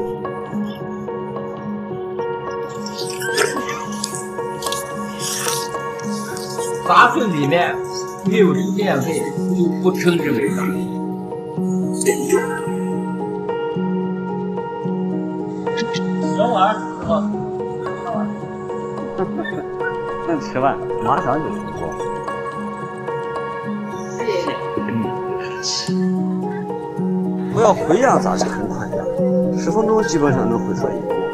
杂粉里面没有这个面痱，就不称之为杂。小碗是吧？ 能吃完，马上就吃过。我要会羊杂是很快的，十分钟基本上能会出来一锅。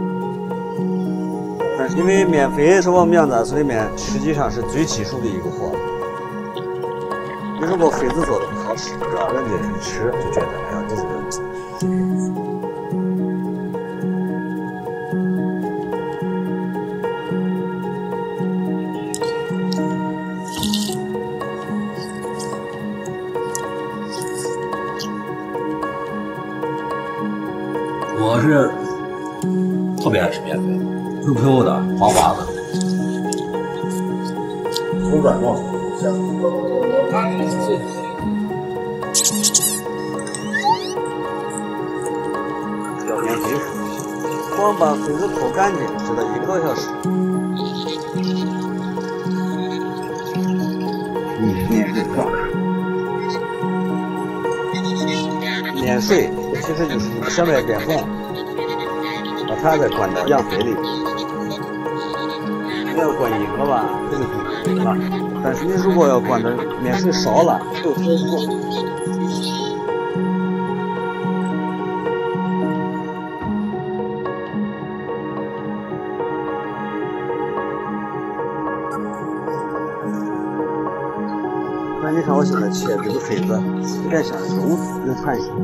但是因为面痱是我们羊杂碎里面实际上是最棘手的一个活。你如果痱子做的不好吃，让人家一吃就觉得哎呀这个。 我是特别爱吃面痱，Q Q 的、滑滑的，口感旺，香。 要面痱，光把痱子抠干净，只得一个多小时。 嗯，面是壮。 面水其实就是小麦变红，把它再灌到羊水里。你要灌硬了吧，这个就没了。但是你如果要灌的面水少了，就特别多。那你看我现在切这个痱子，有点像肉，有弹性。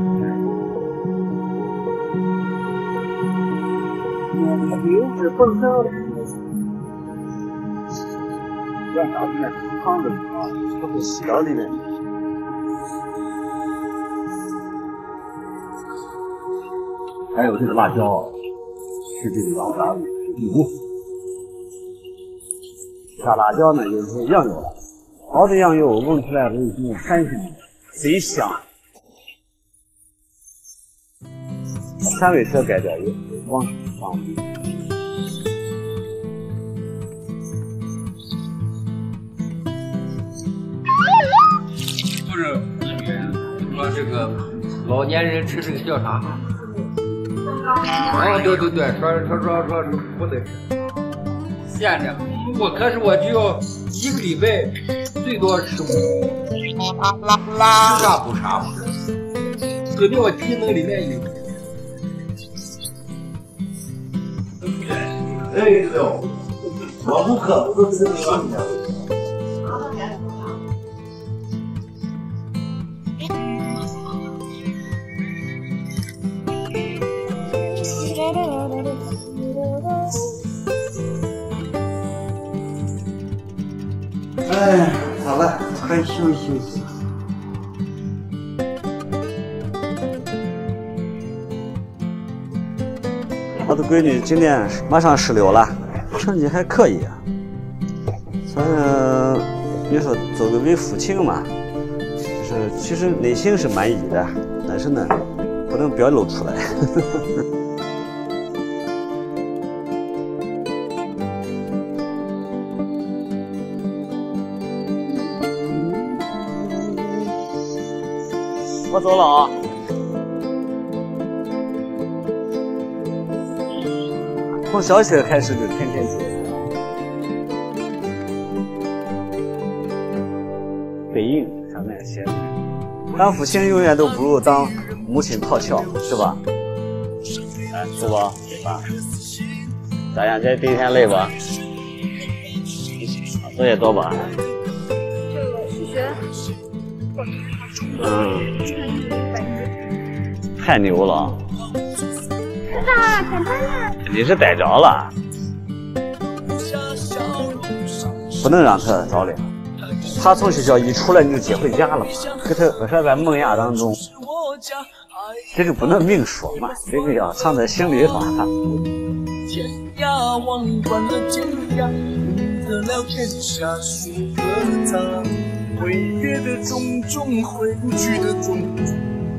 油脂丰盛的，让它里面烫着啊，它会吸到里面。 还有这个辣椒，是这个老杂油。 下辣椒呢，就是羊油，好的羊油闻起来有一种弹性，贼香。三味车盖掉油，往上放。 不是说这个老年人吃这个叫啥？啊，对对对，说说说说是不得吃，限着。我可是我就要一个礼拜最多吃五天，吃啥补啥嘛，指定我体能里面有。 哎呦，我不可不是这个样子。 哎，好了，快休息休息。我的闺女今年马上十六了，成绩还可以啊。反正你说作为父亲嘛，就是其实内心是满意的，但是呢，不能表露出来。我走了啊。从小学开始就天天接。背影上面写，当父亲永远都不如当母亲讨巧，是吧？哎，是吧？啊，咋样？这第一天累吧？作业多吧？ 就数学。 嗯，太牛了， 知道，看他了。 你是逮着了，不能让他着凉。他从学校一出来你就接回家了嘛，给他扼杀在萌芽当中，这个不能明说嘛，这个要藏在心里话。 天涯望断了天涯，赢得了天下数个他，挥别的种种，回不去的种种。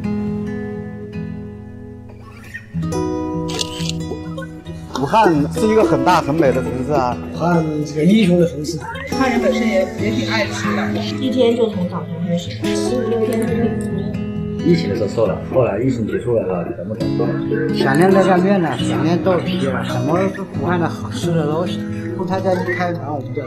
武汉是一个很大很美的城市啊， 武汉是个英雄的城市。武汉人本身也也挺爱吃的， 一天就从早上开始，十五六天都可以吃。 疫情的时候瘦了，后来疫情结束了，全部都瘦了。 想念那家面呢，想念豆皮了，什么武汉的好吃的东西，从他家一开门我们就来。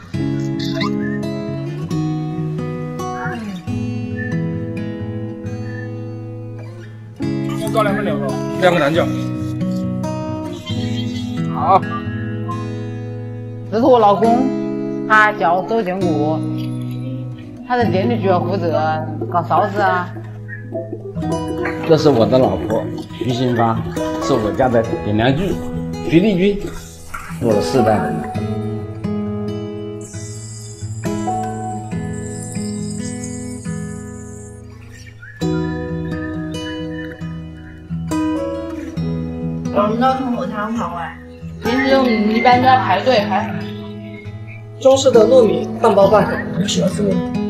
高粱焖牛肉，两个南饺。好， 这是我老公，他叫周建国，他在店里主要负责搞臊子啊。 这是我的老婆于新芳，是我家的点亮锯，徐丽君，我的四代人。 我们都从后汤跑完，平时我们一般都要排队排。 中式的糯米蛋包饭，我喜欢吃糯米。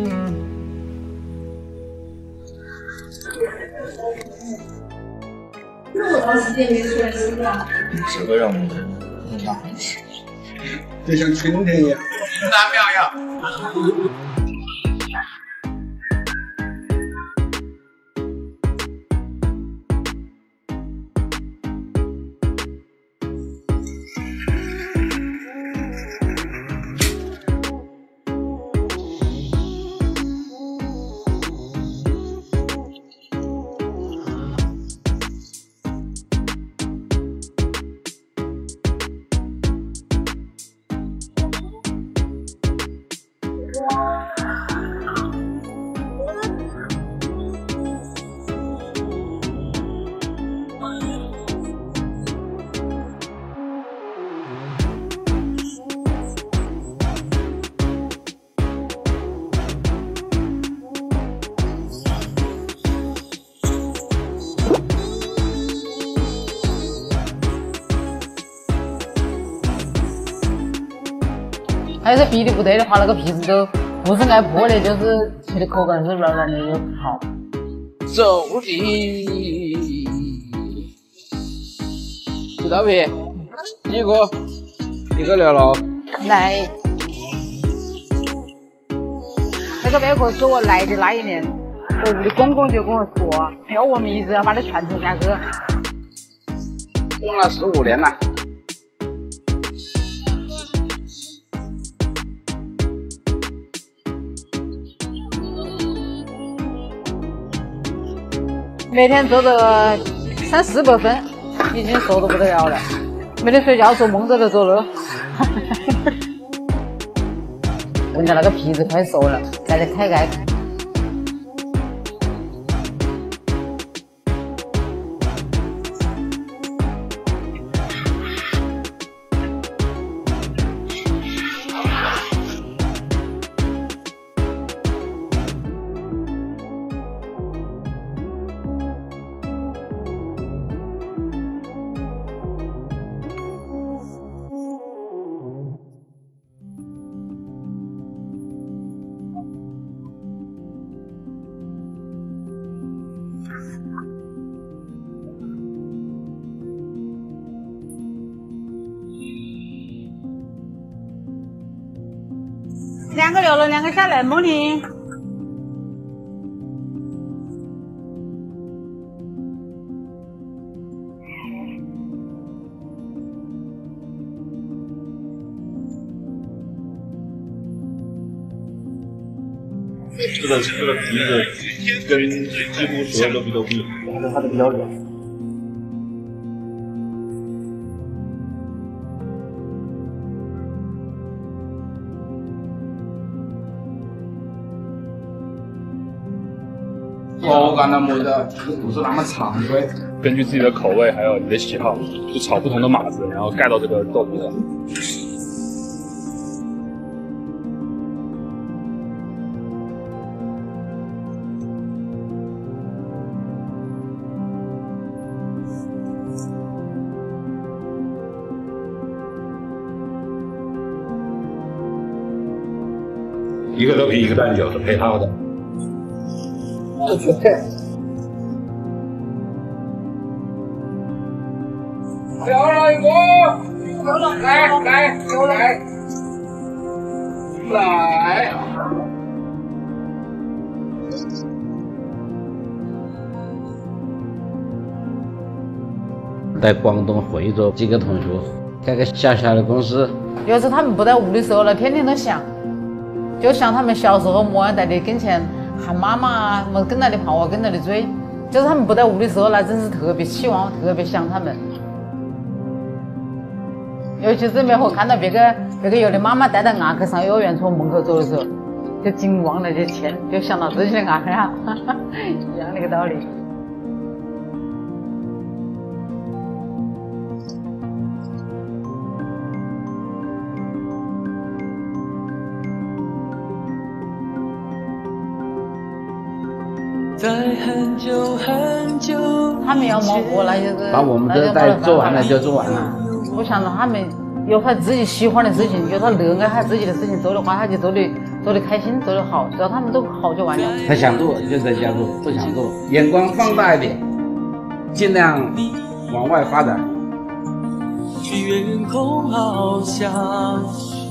这么长时间没出来吃饭， 这个让我们大就像春天一样。 难妙呀。 还有这逼的不对的话，那个皮子都不是爱破的，就是吃的口感是软软的又好。 走的知道没？一个一个聊了。 来，这个贝壳是我来的那一年，我屋里公公就跟我说，要我们一直要把它传承下去。 用了十五年了。 每天做个三四百分，已经瘦得不得了了。没得睡觉，做梦都在做了。人家那个皮子快熟了，再来开盖。两个六了，两个下来，梦玲。 这个这个皮子跟几乎所有的皮都不一样， 它的它的比较软。 口感的没得，不是那么常规。 根据自己的口味还有你的喜好，去炒不同的码子，然后盖到这个豆皮上。 一个豆皮一个蛋饺是配套的。 这是菜。漂亮一个，来来又来，来。 在广东惠州几个同学开个小小的公司， 有时候他们不在屋的时候呢，天天都想。就像他们小时候模样在你跟前喊妈妈啊，什么跟着你跑啊，跟着你追。就是他们不在屋的时候呢，真是特别希望，特别想他们。尤其是每回看到别个别个有的妈妈带着伢去上幼儿园从门口走的时候，就紧忘了这钱，就想到自己的伢呀，一样那个道理。 在很久很久， 他们要忙活了，就是把我们的带做完了就做完了。 我想着他们有他自己喜欢的事情，有他热爱他自己的事情做的话，他就做的做的开心，做的好，只要他们都好就完了。 他想做就在家做，不想做眼光放大一点，尽量往外发展。 去远空翱翔，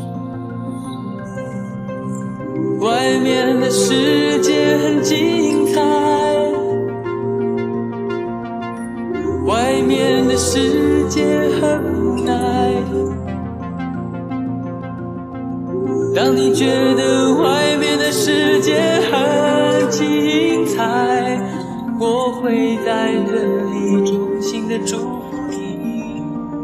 外面的世界很精彩，外面的世界很无奈。当你觉得外面的世界很精彩，我会在这里衷心的祝福你。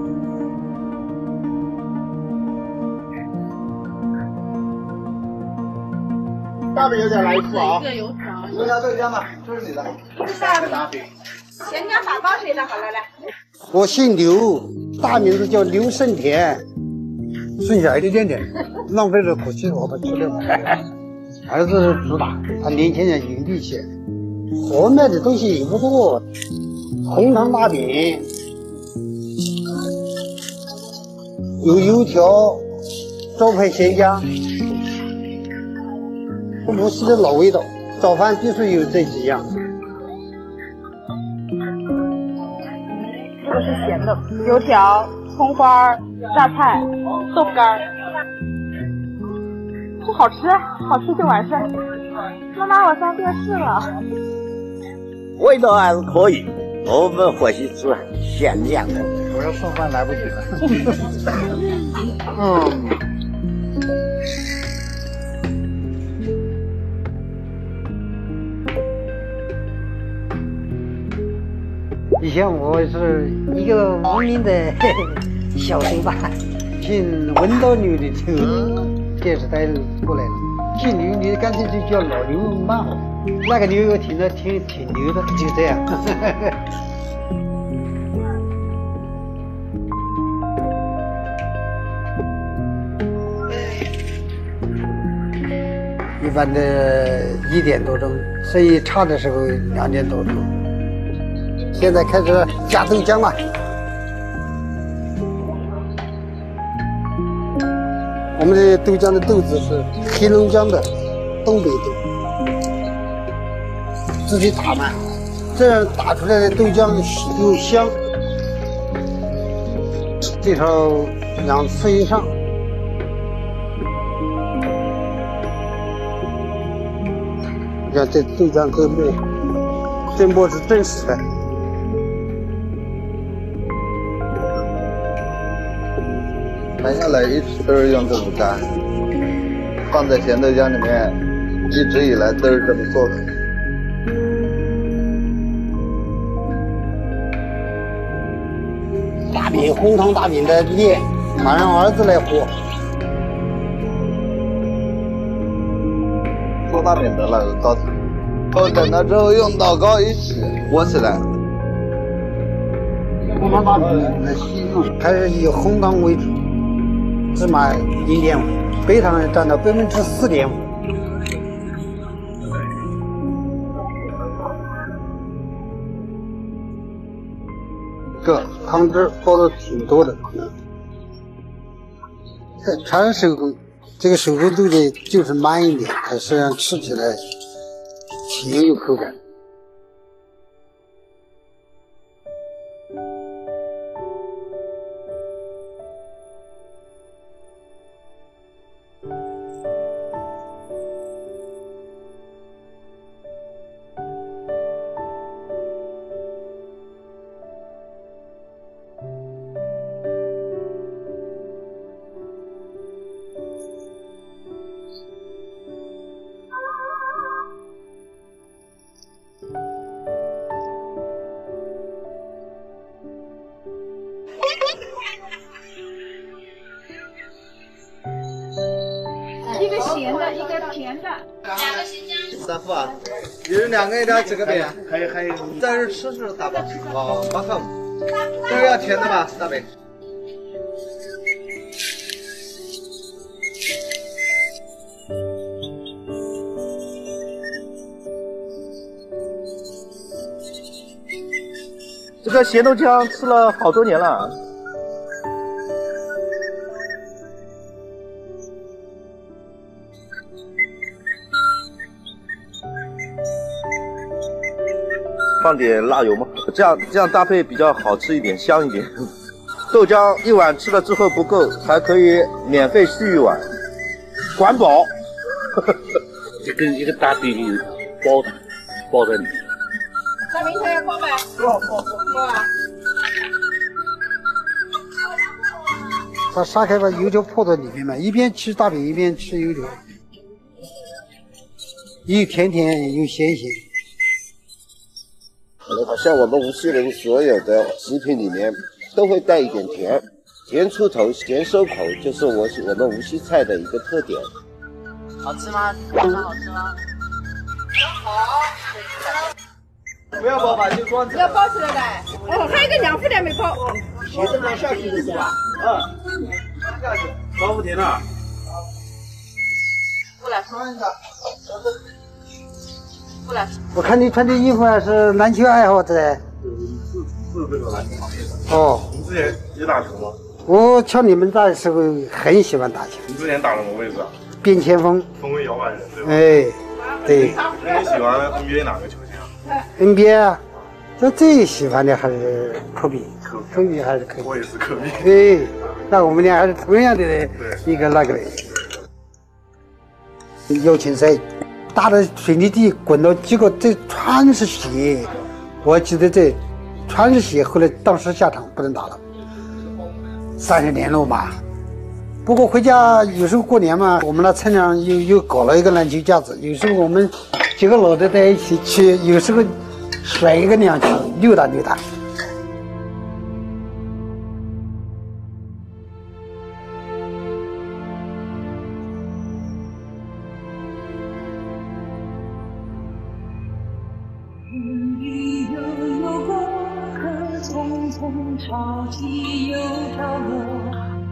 大饼有点来一副啊！ 一个油条， 油条豆浆嘛，这是你的。 这是大饼。咸姜打包谁的？好来来。 我姓刘，大名字叫刘胜田。剩下一点点，浪费了可惜，我把吃掉了。儿子是主打，他年轻人有力气。我卖的东西也不多，红糖大饼，有油条，招牌咸姜，无锡的老味道。早饭必须有这几样。 这个是咸的，油条、葱花、榨菜、豆腐干，这好吃，好吃就完事儿。妈妈，我上电视了。 味道还是可以，我们欢喜吃咸酱的。 我要送饭来不及了。嗯。以前我是一个无名的小手把，姓文道刘的从电视台过来了。姓刘，你干脆就叫老刘蛮好。那个刘我听着挺挺牛的，就这样。一般的一点多钟，生意差的时候两点多钟。现在开始加豆浆了。我们的豆浆的豆子是黑龙江的东北豆，自己打嘛，这样打出来的豆浆又香。这条两次以上。你看这豆浆这沫，这沫是真实的。 买下来一直都是用豆腐干，放在咸豆浆里面，一直以来都是这么做的。 大饼，红糖大饼的面，马上儿子来和。 做大饼得了，高兴。 后等到之后用刀膏一洗，握起来。 我们把来洗用，还是以红糖为主，芝麻零点五，白糖占到百分之四点五。这汤汁包的挺多的。全是手工，这个手工做的就是慢一点，它实际上吃起来挺有口感。 一个咸的，一个甜的，两个新疆。 大夫啊，一人两个一点几个饼？还有还有，在这吃是大饼哦，八克。这个要甜的吧，大饼。 这个咸豆浆吃了好多年了。放点辣油吗？这样这样搭配比较好吃一点，香一点。豆浆一碗吃了之后不够，还可以免费续一碗，管饱。 就跟一个大饼包包在里面。 那明天要包呗？不不不不啊！ 把杀开把油条泡在里面嘛，一边吃大饼一边吃油条，又甜甜又咸咸。 好像我们无锡人所有的食品里面都会带一点甜，甜出头，咸收口，就是我我们无锡菜的一个特点。 好吃吗？早餐好吃吗？ 不要包吧，就装要包起来的。哦，还有一个两副点没包。 斜着放下去的是吧？嗯，下去。 包不甜了。 过来， 装一下。 过来。 我看你穿的衣服还是篮球爱好者。 是是这个篮球行业的。 哦。 你之前也打球吗？ 我瞧你们打的时候很喜欢打球。 你之前打什么位置啊？ 边前锋。 锋位摇摆人，对吧？ 哎，对。 那你喜欢 N B A 哪个球星啊 ？N B A 啊，我最喜欢的还是科比，科比还是科比。 我也是科比。 对，那我们俩还是同样的一个那个邀请赛。打到水泥地滚到几个，这全是血，我记得这全是血。后来当时下场不能打了，三十年了嘛。不过回家有时候过年嘛，我们那村长又又搞了一个篮球架子，有时候我们几个老的在一起去，有时候甩一个两去溜达溜达。 潮起有条河。